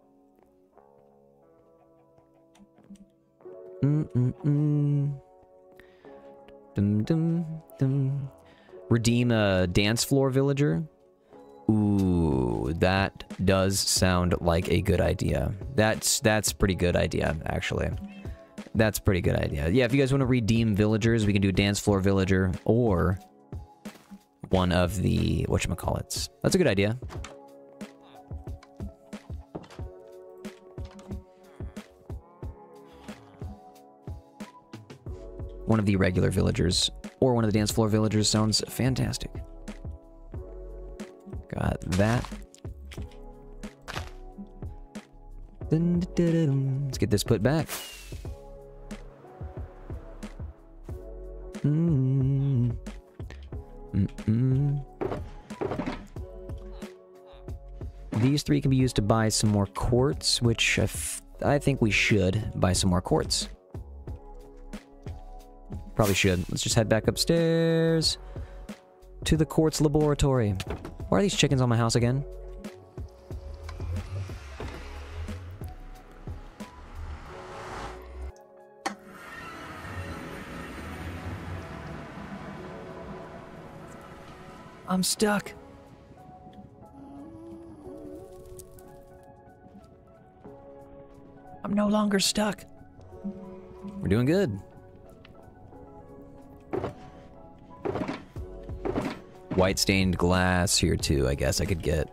Speaker 2: Redeem a dance floor villager. Ooh, that does sound like a good idea. That's pretty good idea, actually. That's a pretty good idea. Yeah, if you guys want to redeem villagers, we can do a dance floor villager or one of the whatchamacallits. That's a good idea. One of the regular villagers or one of the dance floor villagers sounds fantastic. Got that. Let's get this put back. These three can be used to buy some more quartz, which I think we should buy some more quartz. Probably should. Let's just head back upstairs to the quartz laboratory. Why are these chickens on my house again? I'm stuck. I'm no longer stuck. We're doing good. White stained glass here too, I guess I could get.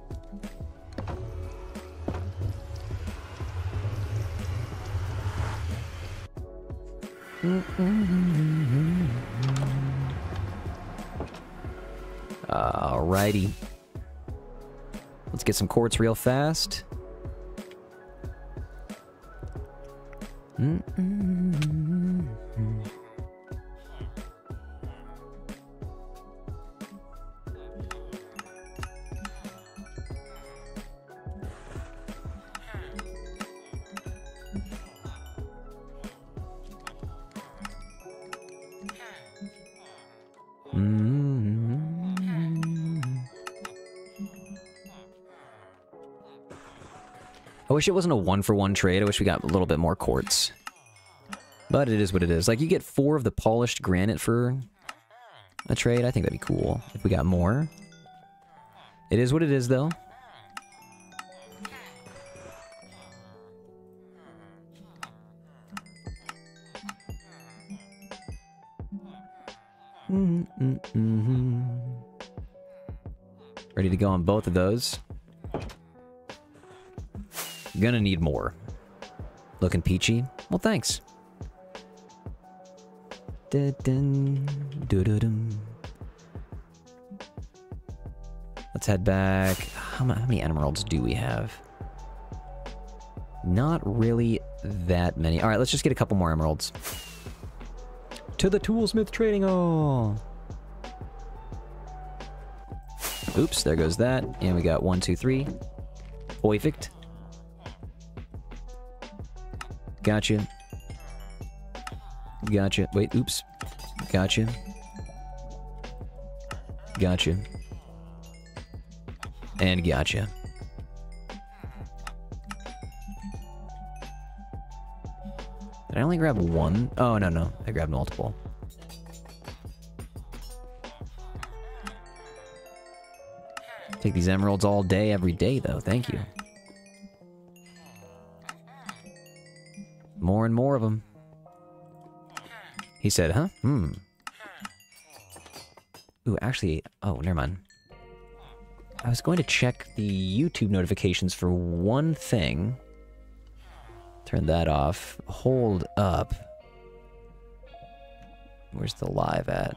Speaker 2: Alrighty. Let's get some quartz real fast. I wish it wasn't a 1-for-1 trade. I wish we got a little bit more quartz. But it is what it is. Like, you get 4 of the polished granite for a trade. I think that'd be cool if we got more. It is what it is, though. Ready to go on both of those. Gonna need more. Looking peachy? Well, thanks. Let's head back. How many emeralds do we have? Not really that many. Alright, let's just get a couple more emeralds. To the toolsmith trading hall! Oops, there goes that. And we got 1, 2, 3. Perfect. Gotcha. Gotcha. Wait, oops. Gotcha. Gotcha. And gotcha. Did I only grab one? Oh, no, no. I grabbed multiple. Take these emeralds all day, every day, though. Thank you. more and more of them. He said, huh? Hmm. Ooh, actually, oh, never mind. I was going to check the YouTube notifications for one thing. Turn that off. Hold up. Where's the live at?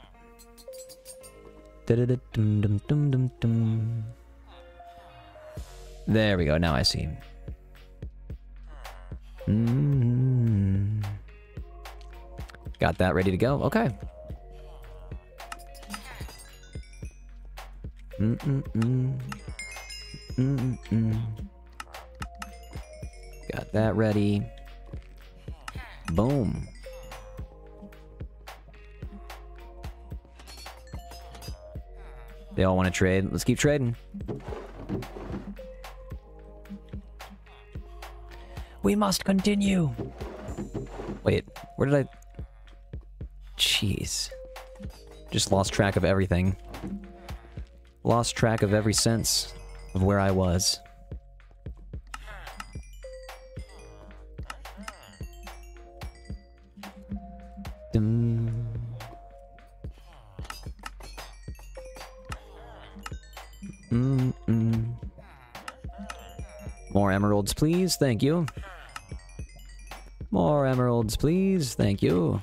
Speaker 2: There we go, now I see. Got that ready to go, okay. Got that ready. Boom. They all want to trade. Let's keep trading. We must continue. Wait, where did I... Jeez. Just lost track of everything. Lost track of every sense of where I was. More emeralds, please. Thank you. More emeralds, please. Thank you.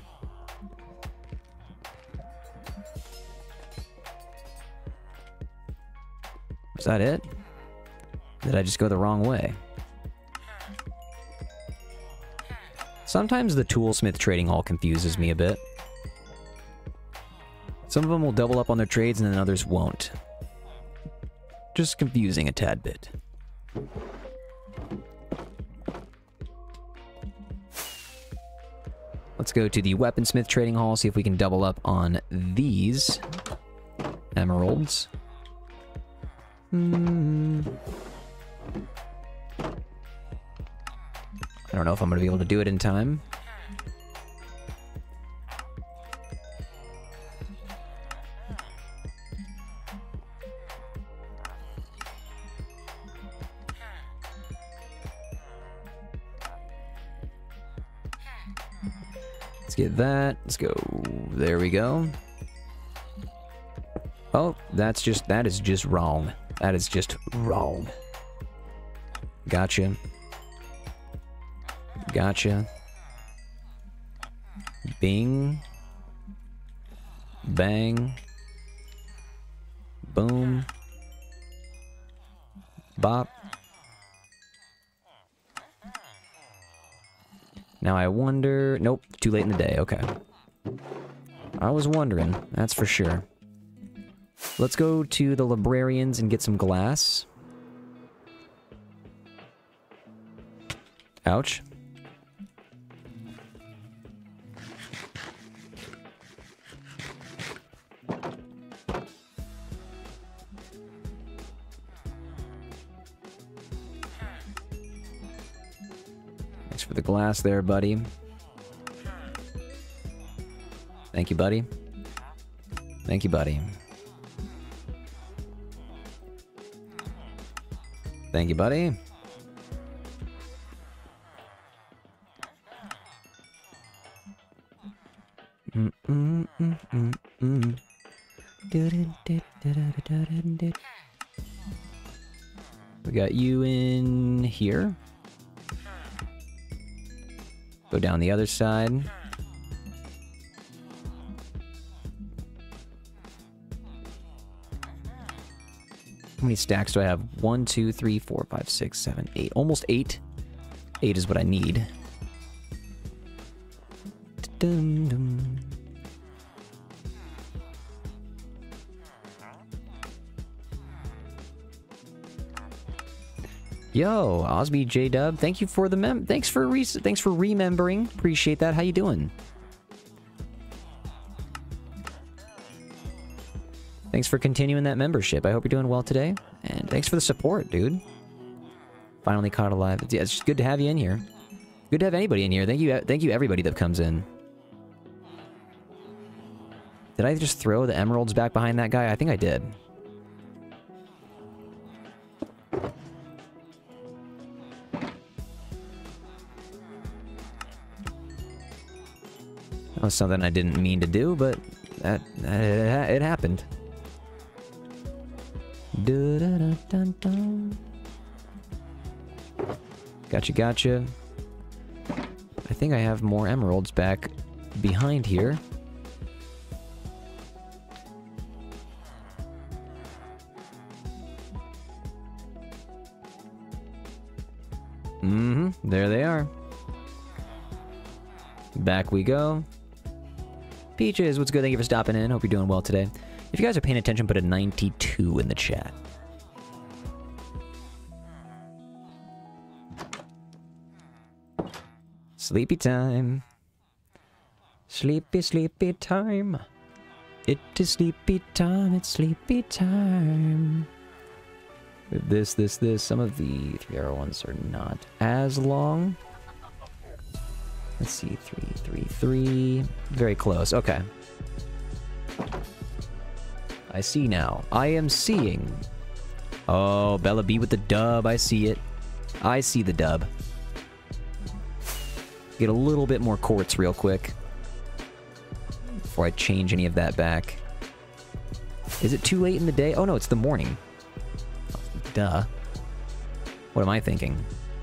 Speaker 2: Is that it? Did I just go the wrong way? Sometimes the toolsmith trading hall confuses me a bit. Some of them will double up on their trades and then others won't. Just confusing a tad bit. Let's go to the weaponsmith trading hall, see if we can double up on these emeralds. I don't know if I'm going to be able to do it in time. Let's get that. Let's go. There we go. Oh, that is just wrong. That is just wrong. Gotcha. Gotcha. Bing. Bang. Boom. Bop. Now I wonder... Nope, too late in the day, okay. I was wondering, that's for sure. Let's go to the librarians and get some glass. Ouch. Thanks for the glass there, buddy. Thank you, buddy. Thank you, buddy. Thank you, buddy. We got you in here. Go down the other side. How many stacks do I have? 1, 2, 3, 4, 5, 6, 7, 8. Almost 8. 8 is what I need. Dun-dun. Yo, Osby J Dub, thank you for the thanks for remembering. Appreciate that. How you doing? Thanks for continuing that membership. I hope you're doing well today. And thanks for the support, dude. Finally caught alive. Yeah, it's just good to have you in here. Good to have anybody in here. Thank you everybody that comes in. Did I just throw the emeralds back behind that guy? I think I did. That was something I didn't mean to do, but it happened. Gotcha, gotcha. I think I have more emeralds back behind here. There they are. Back we go. Peaches, what's good? Thank you for stopping in. Hope you're doing well today. If you guys are paying attention, put a 92 in the chat. Sleepy time. Sleepy, sleepy time. It is sleepy time, it's sleepy time. This. Some of the 3-hour ones are not as long. Let's see, 3. Very close, okay. I see now. I am seeing. Oh, Bella B with the dub, I see it. I see the dub. Get a little bit more quartz real quick before I change any of that back. Is it too late in the day? Oh no, it's the morning. Duh. What am I thinking?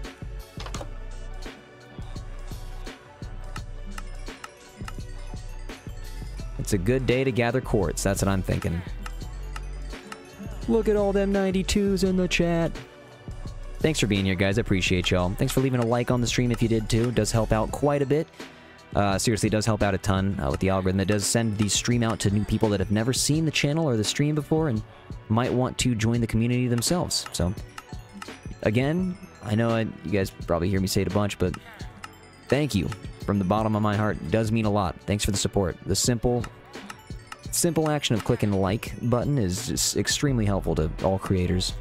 Speaker 2: It's a good day to gather quartz. That's what I'm thinking. Look at all them 92s in the chat. Thanks for being here, guys. I appreciate y'all. Thanks for leaving a like on the stream if you did, too. It does help out quite a bit. Seriously, it does help out a ton with the algorithm. It does send the stream out to new people that have never seen the channel or the stream before and might want to join the community themselves. So, again, I know you guys probably hear me say it a bunch, but thank you from the bottom of my heart. It does mean a lot. Thanks for the support. The simple action of clicking the like button is just extremely helpful to all creators.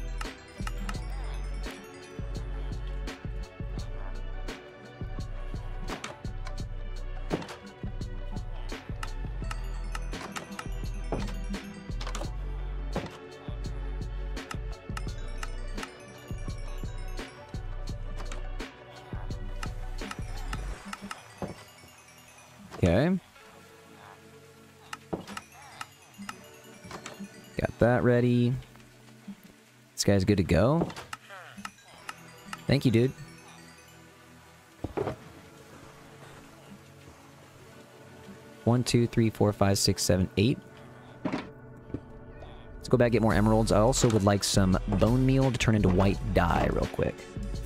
Speaker 2: Okay. Got that ready. This guy's good to go. Thank you, dude. One, two, three, 4, 5, 6, 7, 8. Let's go back and get more emeralds. I also would like some bone meal to turn into white dye real quick.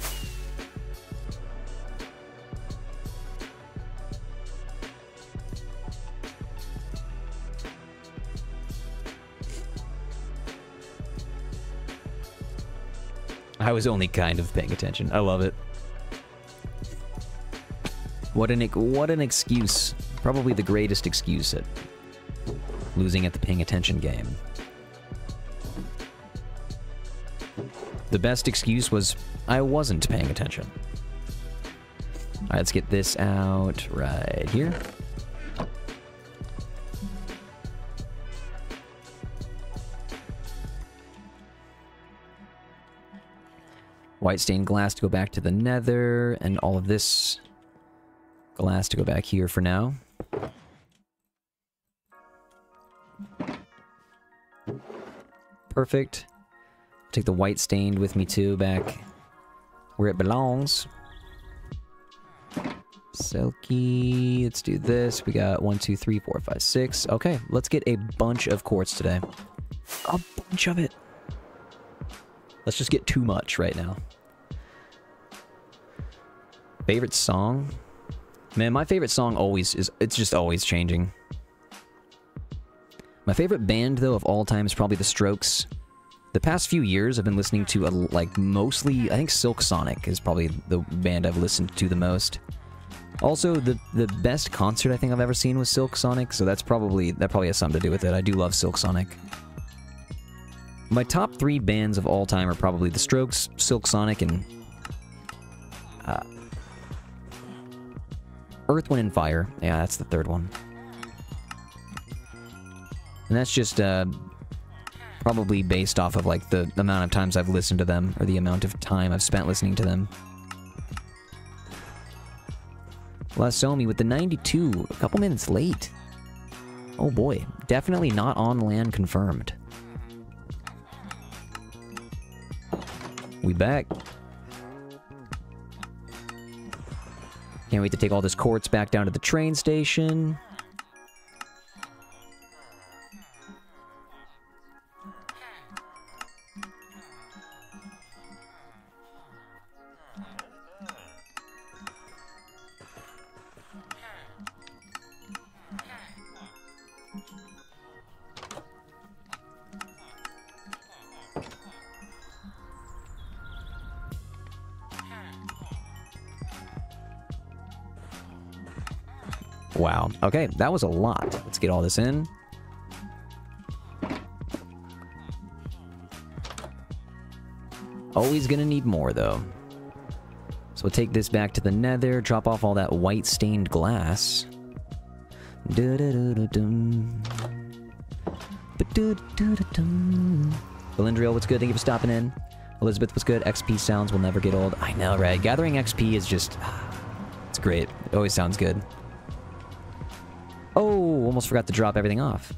Speaker 2: I was only kind of paying attention. I love it. What an excuse. Probably the greatest excuse at losing at the paying attention game. The best excuse was I wasn't paying attention. Alright, let's get this out right here. White stained glass to go back to the nether, and all of this glass to go back here for now. Perfect. Take the white stained with me too, back where it belongs. Silky, let's do this. We got 1, 2, 3, 4, 5, 6. Okay, let's get a bunch of quartz today. A bunch of it. Let's just get too much right now. Favorite song? Man, my favorite song always is... It's just always changing. My favorite band, though, of all time is probably The Strokes. The past few years, I've been listening to, like, mostly... I think Silk Sonic is probably the band I've listened to the most. Also, the best concert I think I've ever seen was Silk Sonic, so that probably has something to do with it. I do love Silk Sonic. My top 3 bands of all time are probably The Strokes, Silk Sonic, and Earth, Wind, and Fire. Yeah, that's the third one. And that's just probably based off of like the amount of times I've listened to them, or the amount of time I've spent listening to them. Lasomi with the 92. A couple minutes late. Oh boy. Definitely not on land confirmed. We back. Can't wait to take all this quartz back down to the train station. Wow. Okay, that was a lot. Let's get all this in. Always gonna need more, though. So we'll take this back to the nether, drop off all that white stained glass. Belindriel, what's good? Thank you for stopping in. Elizabeth, what's good? XP sounds will never get old. I know, right? Gathering XP is just... it's great. It always sounds good. Oh, almost forgot to drop everything off.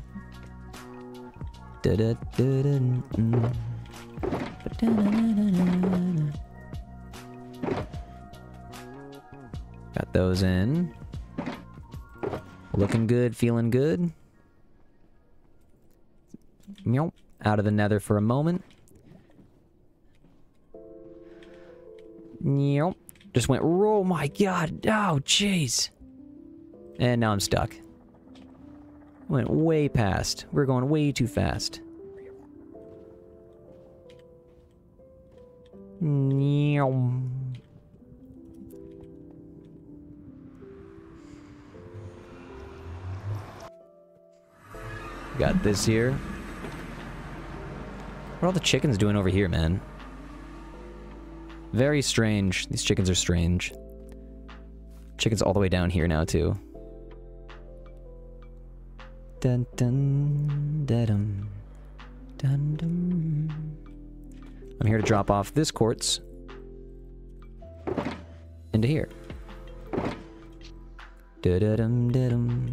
Speaker 2: Got those in. Looking good, feeling good. Meow. Out of the nether for a moment. Meow. Just went, oh my god, oh jeez. And now I'm stuck. Went way past. We're going way too fast. Meow. Got this here. What are all the chickens doing over here, man? Very strange. These chickens are strange. Chickens all the way down here now, too. Dun dun dun dun dun. I'm here to drop off this quartz into here. Da da dum da dum.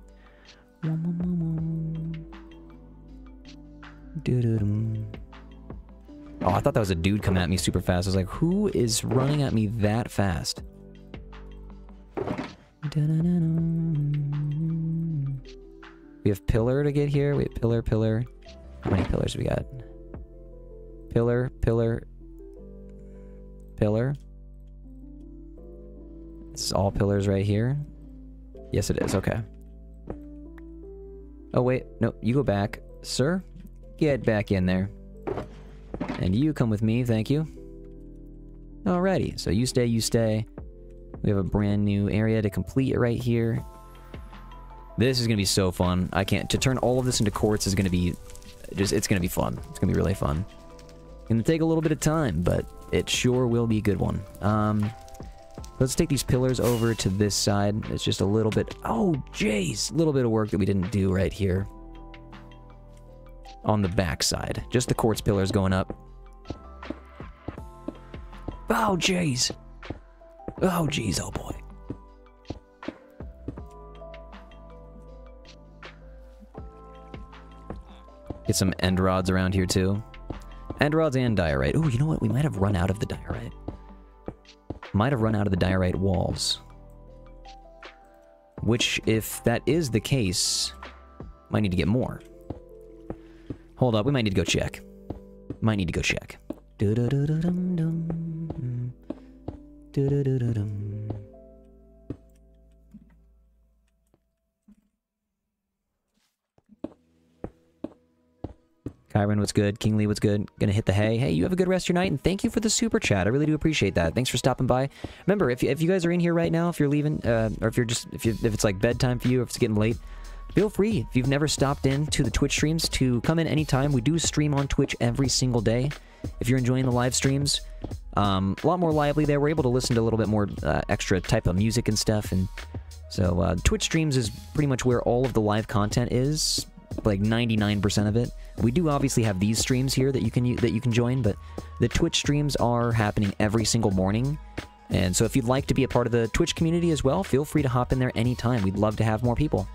Speaker 2: Oh, I thought that was a dude coming at me super fast. I was like, who is running at me that fast? We have pillar to get here. Wait, pillar, pillar. How many pillars do we got? Pillar, pillar, pillar. This is all pillars right here. Yes, it is. Okay. Oh, wait. No, you go back. Sir, get back in there. And you come with me, thank you. Alrighty, so you stay, you stay. We have a brand new area to complete right here. This is gonna be so fun. I can't... To turn all of this into quartz is gonna be... It's gonna be fun. It's gonna be really fun. Gonna take a little bit of time, but it sure will be a good one. Let's take these pillars over to this side. It's just a little bit... Oh, jeez! A little bit of work that we didn't do right here. On the back side. Just the quartz pillars going up. Oh, jeez! Oh, jeez, oh boy. Get some end rods around here, too. End rods and diorite. Oh, you know what? We might have run out of the diorite. Might have run out of the diorite walls. Which, if that is the case, might need to get more. Hold up, we might need to go check. Might need to go check. Kyron, what's good? King Lee, what's good? Gonna hit the hay. Hey, you have a good rest of your night, and thank you for the super chat. I really do appreciate that. Thanks for stopping by. Remember, if you guys are in here right now, if you're leaving, or if it's like bedtime for you, or if it's getting late, feel free, if you've never stopped in to the Twitch streams, to come in anytime. We do stream on Twitch every single day. If you're enjoying the live streams, a lot more lively there. We're able to listen to a little bit more extra type of music and stuff, and so Twitch streams is pretty much where all of the live content is. Like 99% of it. We do obviously have these streams here that you can join, but the Twitch streams are happening every single morning And so if you'd like to be a part of the Twitch community as well, feel free to hop in there anytime. We'd love to have more people.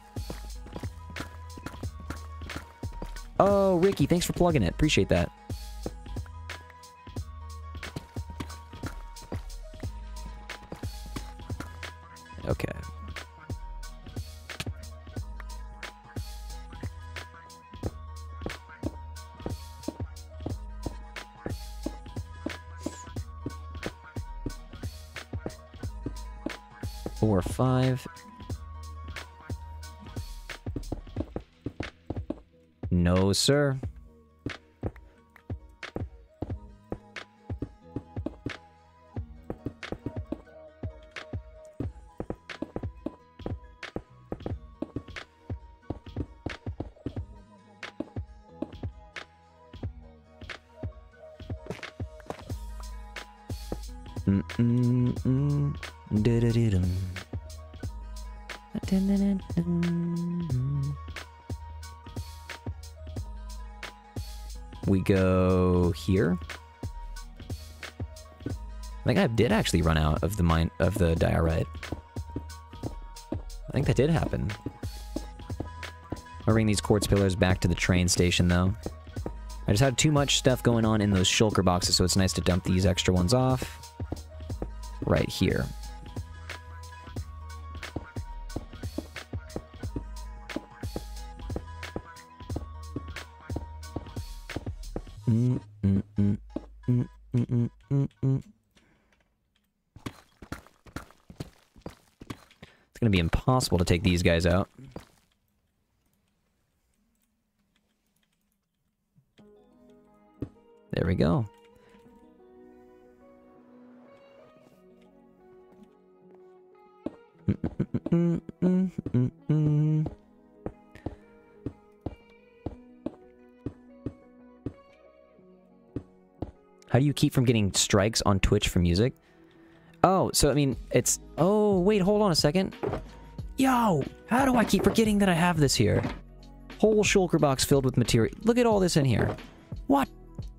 Speaker 2: Oh, Ricky, thanks for plugging it. Appreciate that. Okay. Four, 5. No, sir. We go here. I think I did actually run out of the diorite. I think that did happen. I'll bring these quartz pillars back to the train station, though. I just had too much stuff going on in those shulker boxes, so it's nice to dump these extra ones off right here. It's gonna be impossible to take these guys out. There we go. How do you keep from getting strikes on Twitch for music? Oh, so I mean, it's... Oh, wait, hold on a second. Yo, how do I keep forgetting that I have this here? Whole shulker box filled with material. Look at all this in here. What?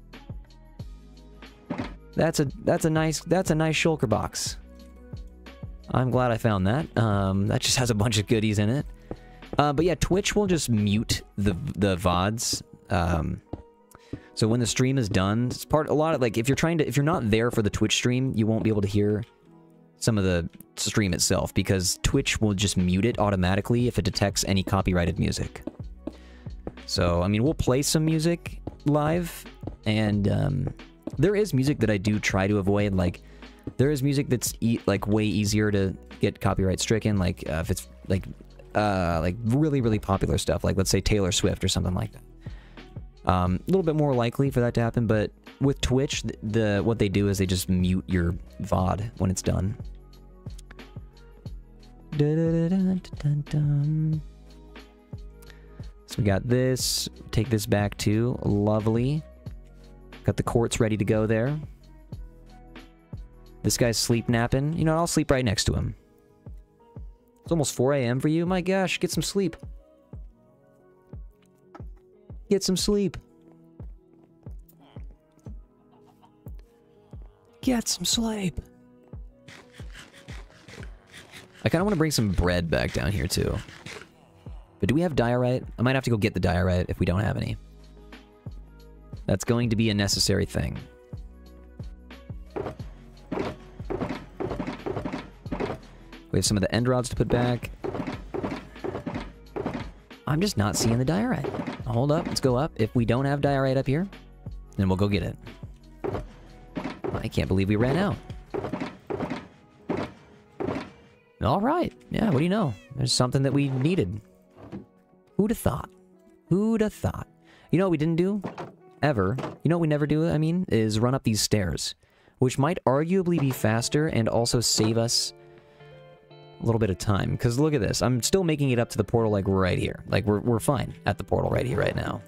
Speaker 2: That's a nice shulker box. I'm glad I found that. That just has a bunch of goodies in it. But yeah, Twitch will just mute the VODs. So when the stream is done, it's a lot of, like, if you're not there for the Twitch stream, you won't be able to hear some of the stream itself, because Twitch will just mute it automatically if it detects any copyrighted music. So, I mean, we'll play some music live, and there is music that I do try to avoid. Like, there is music that's like way easier to get copyright stricken, like if it's like really, really popular stuff, like let's say Taylor Swift or something like that. A little bit more likely for that to happen, but with Twitch, what they do is they just mute your VOD when it's done. So we got this. Take this back too. Lovely. Got the quartz ready to go there. This guy's sleep napping. You know, I'll sleep right next to him. It's almost 4 a.m. for you. My gosh, get some sleep. Get some sleep. Get some sleep. I kind of want to bring some bread back down here, too. But do we have diorite? I might have to go get the diorite if we don't have any. That's going to be a necessary thing. We have some of the end rods to put back. I'm just not seeing the diorite. Hold up, let's go up. If we don't have diorite up here, then we'll go get it. I can't believe we ran out. Alright, yeah, what do you know? There's something that we needed. Who'd have thought? Who'd have thought? You know what we didn't do? Ever. You know what we never do, I mean? Is run up these stairs. Which might arguably be faster and also save us a little bit of time. Because look at this. I'm still making it up to the portal, like, right here. Like, we're fine at the portal right here, right now.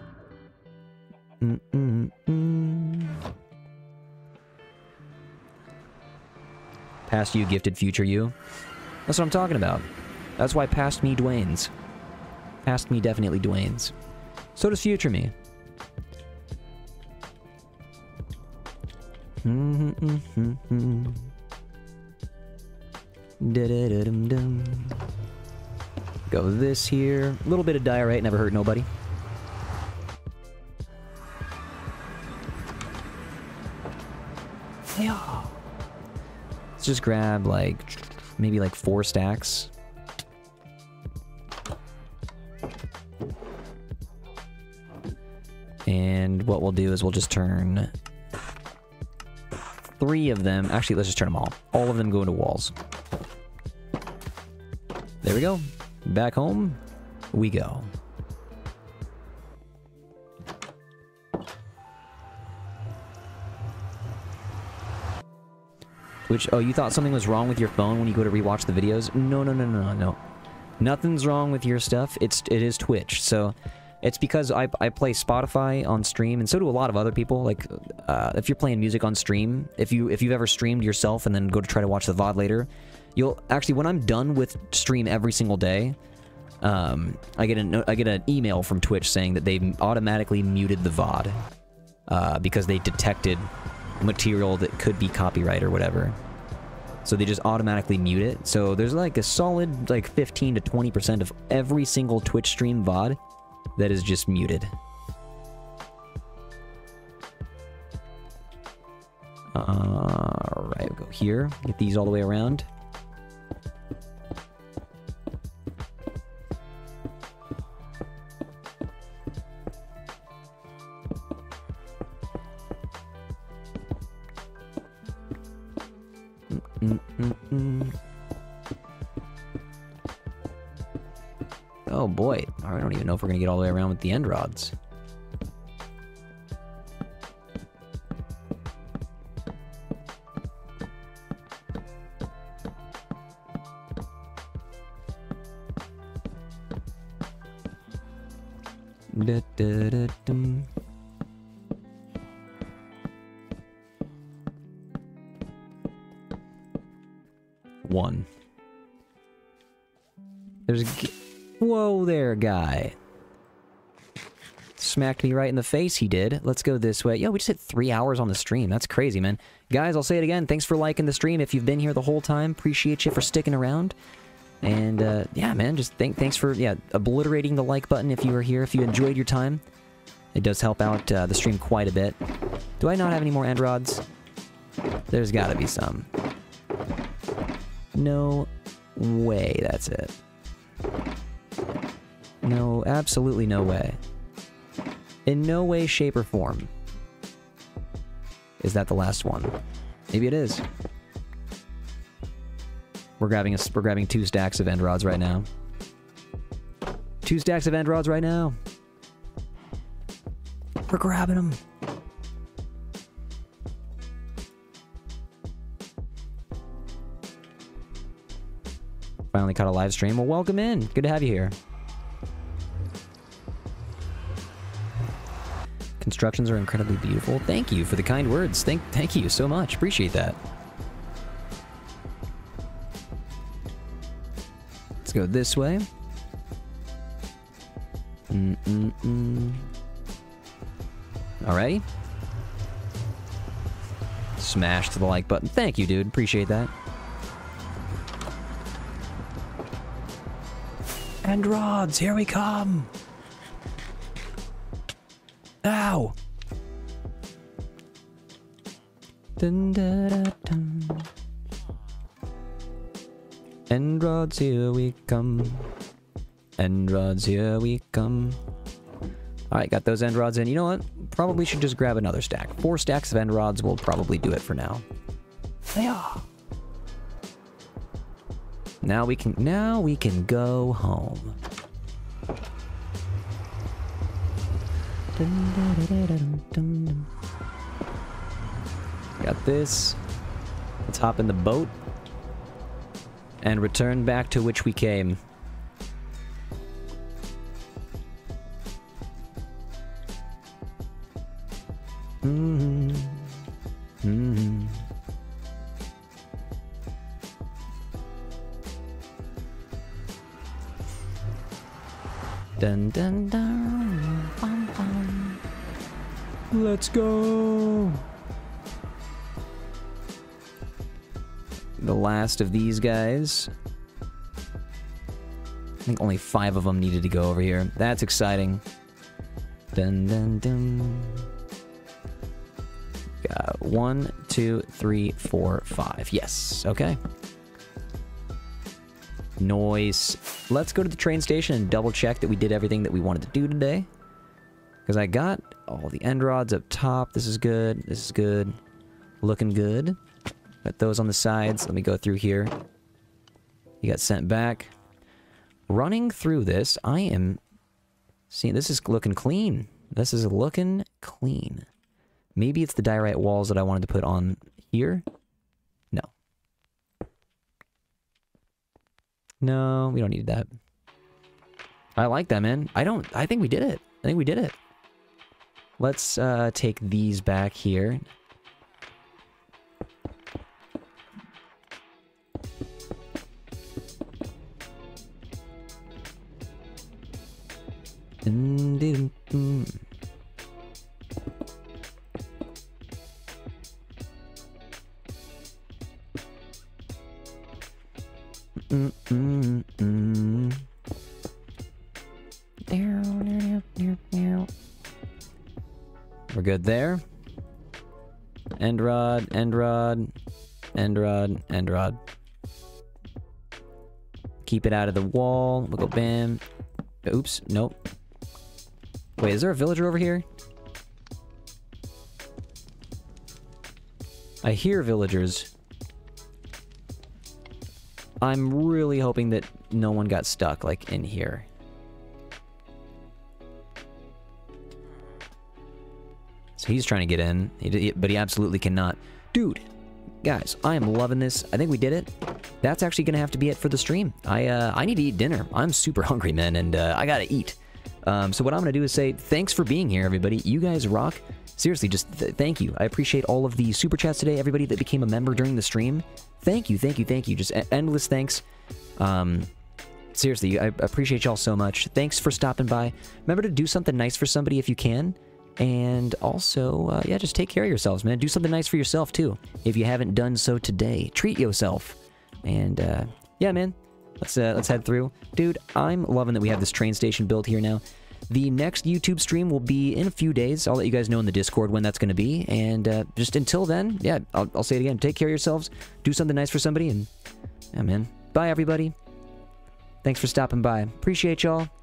Speaker 2: Past you, gifted future you. That's what I'm talking about. That's why past me Dwayne's. Past me definitely Dwayne's. So does future me. Da-da-da-dum-dum. Go this here. A little bit of diorite, never hurt nobody. Yeah. Let's just grab, like, maybe like 4 stacks. And what we'll do is we'll just turn 3 of them. Actually, let's just turn them all. All of them go into walls. There we go. Back home we go. Which, oh, you thought something was wrong with your phone when you go to rewatch the videos? No, no, no, no, no. Nothing's wrong with your stuff. It is Twitch. So it's because I play Spotify on stream, and so do a lot of other people. Like, if you're playing music on stream, if you've ever streamed yourself and then go to try to watch the VOD later, you'll actually, when I'm done with stream every single day, I get an email from Twitch saying that they automatically muted the VOD because they detected material that could be copyright or whatever. So they just automatically mute it. So there's like a solid like 15 to 20% of every single Twitch stream VOD that is just muted. Alright, we'll go here. Get these all the way around. Oh boy, I don't even know if we're gonna get all the way around with the end rods. Da-da-da-dum. One. There's a... Whoa there, guy. Smacked me right in the face, he did. Let's go this way. Yo, we just hit 3 hours on the stream. That's crazy, man. Guys, I'll say it again. Thanks for liking the stream. If you've been here the whole time, appreciate you for sticking around. And, yeah, man, just thanks for, yeah, obliterating the like button if you were here, if you enjoyed your time. It does help out the stream quite a bit. Do I not have any more end rods? There's gotta be some. No way that's it. No, absolutely no way. In no way, shape, or form. Is that the last one? Maybe it is. We're grabbing 2 stacks of end rods right now. 2 stacks of end rods right now. We're grabbing them. Finally caught a live stream. Well, welcome in. Good to have you here. Constructions are incredibly beautiful. Thank you for the kind words. Thank you so much. Appreciate that. Let's go this way. Alrighty. Smash to the like button. Thank you, dude. Appreciate that. And rods, here we come. Ow. Dun, da, da, dun. End rods, here we come. End rods, here we come. Alright, got those end rods in. You know what? Probably should just grab another stack. 4 stacks of end rods will probably do it for now. Yeah. Now we can go home. Got this. Let's hop in the boat and return back to which we came. Dun dun dun. Bum, bum. Let's go. the last of these guys. I think only 5 of them needed to go over here. That's exciting. Dun dun dun. Got 1, 2, 3, 4, 5. Yes. Okay. Nice. Let's go to the train station and double check that we did everything that we wanted to do today. Because I got all the end rods up top. This is good. This is good. Looking good. Got those on the sides. Let me go through here. You got sent back. Running through this, I am seeing this is looking clean. This is looking clean. Maybe it's the diorite walls that I wanted to put on here. No. No, we don't need that. I like that, man. I think we did it. I think we did it. Let's take these back here. We're good there. End rod, end rod, end rod, end rod. Keep it out of the wall. We'll go bam. Oops, nope. Wait, is there a villager over here? I hear villagers. I'm really hoping that no one got stuck, like, in here. So he's trying to get in, but he absolutely cannot. Dude, guys, I am loving this. I think we did it. That's actually going to have to be it for the stream. I need to eat dinner. I'm super hungry, man, and I got to eat. So what I'm going to do is say thanks for being here, everybody. You guys rock. Seriously, just thank you. I appreciate all of the super chats today, everybody that became a member during the stream. Thank you, thank you, thank you. Just endless thanks. Seriously, I appreciate y'all so much. Thanks for stopping by. Remember to do something nice for somebody if you can. And also, yeah, just take care of yourselves, man. Do something nice for yourself, too. If you haven't done so today, treat yourself. And, yeah, man, let's head through. Dude, I'm loving that we have this train station built here now. The next YouTube stream will be in a few days. I'll let you guys know in the Discord when that's going to be. And, just until then, yeah, I'll say it again. Take care of yourselves. Do something nice for somebody. And, yeah, man. Bye, everybody. Thanks for stopping by. Appreciate y'all.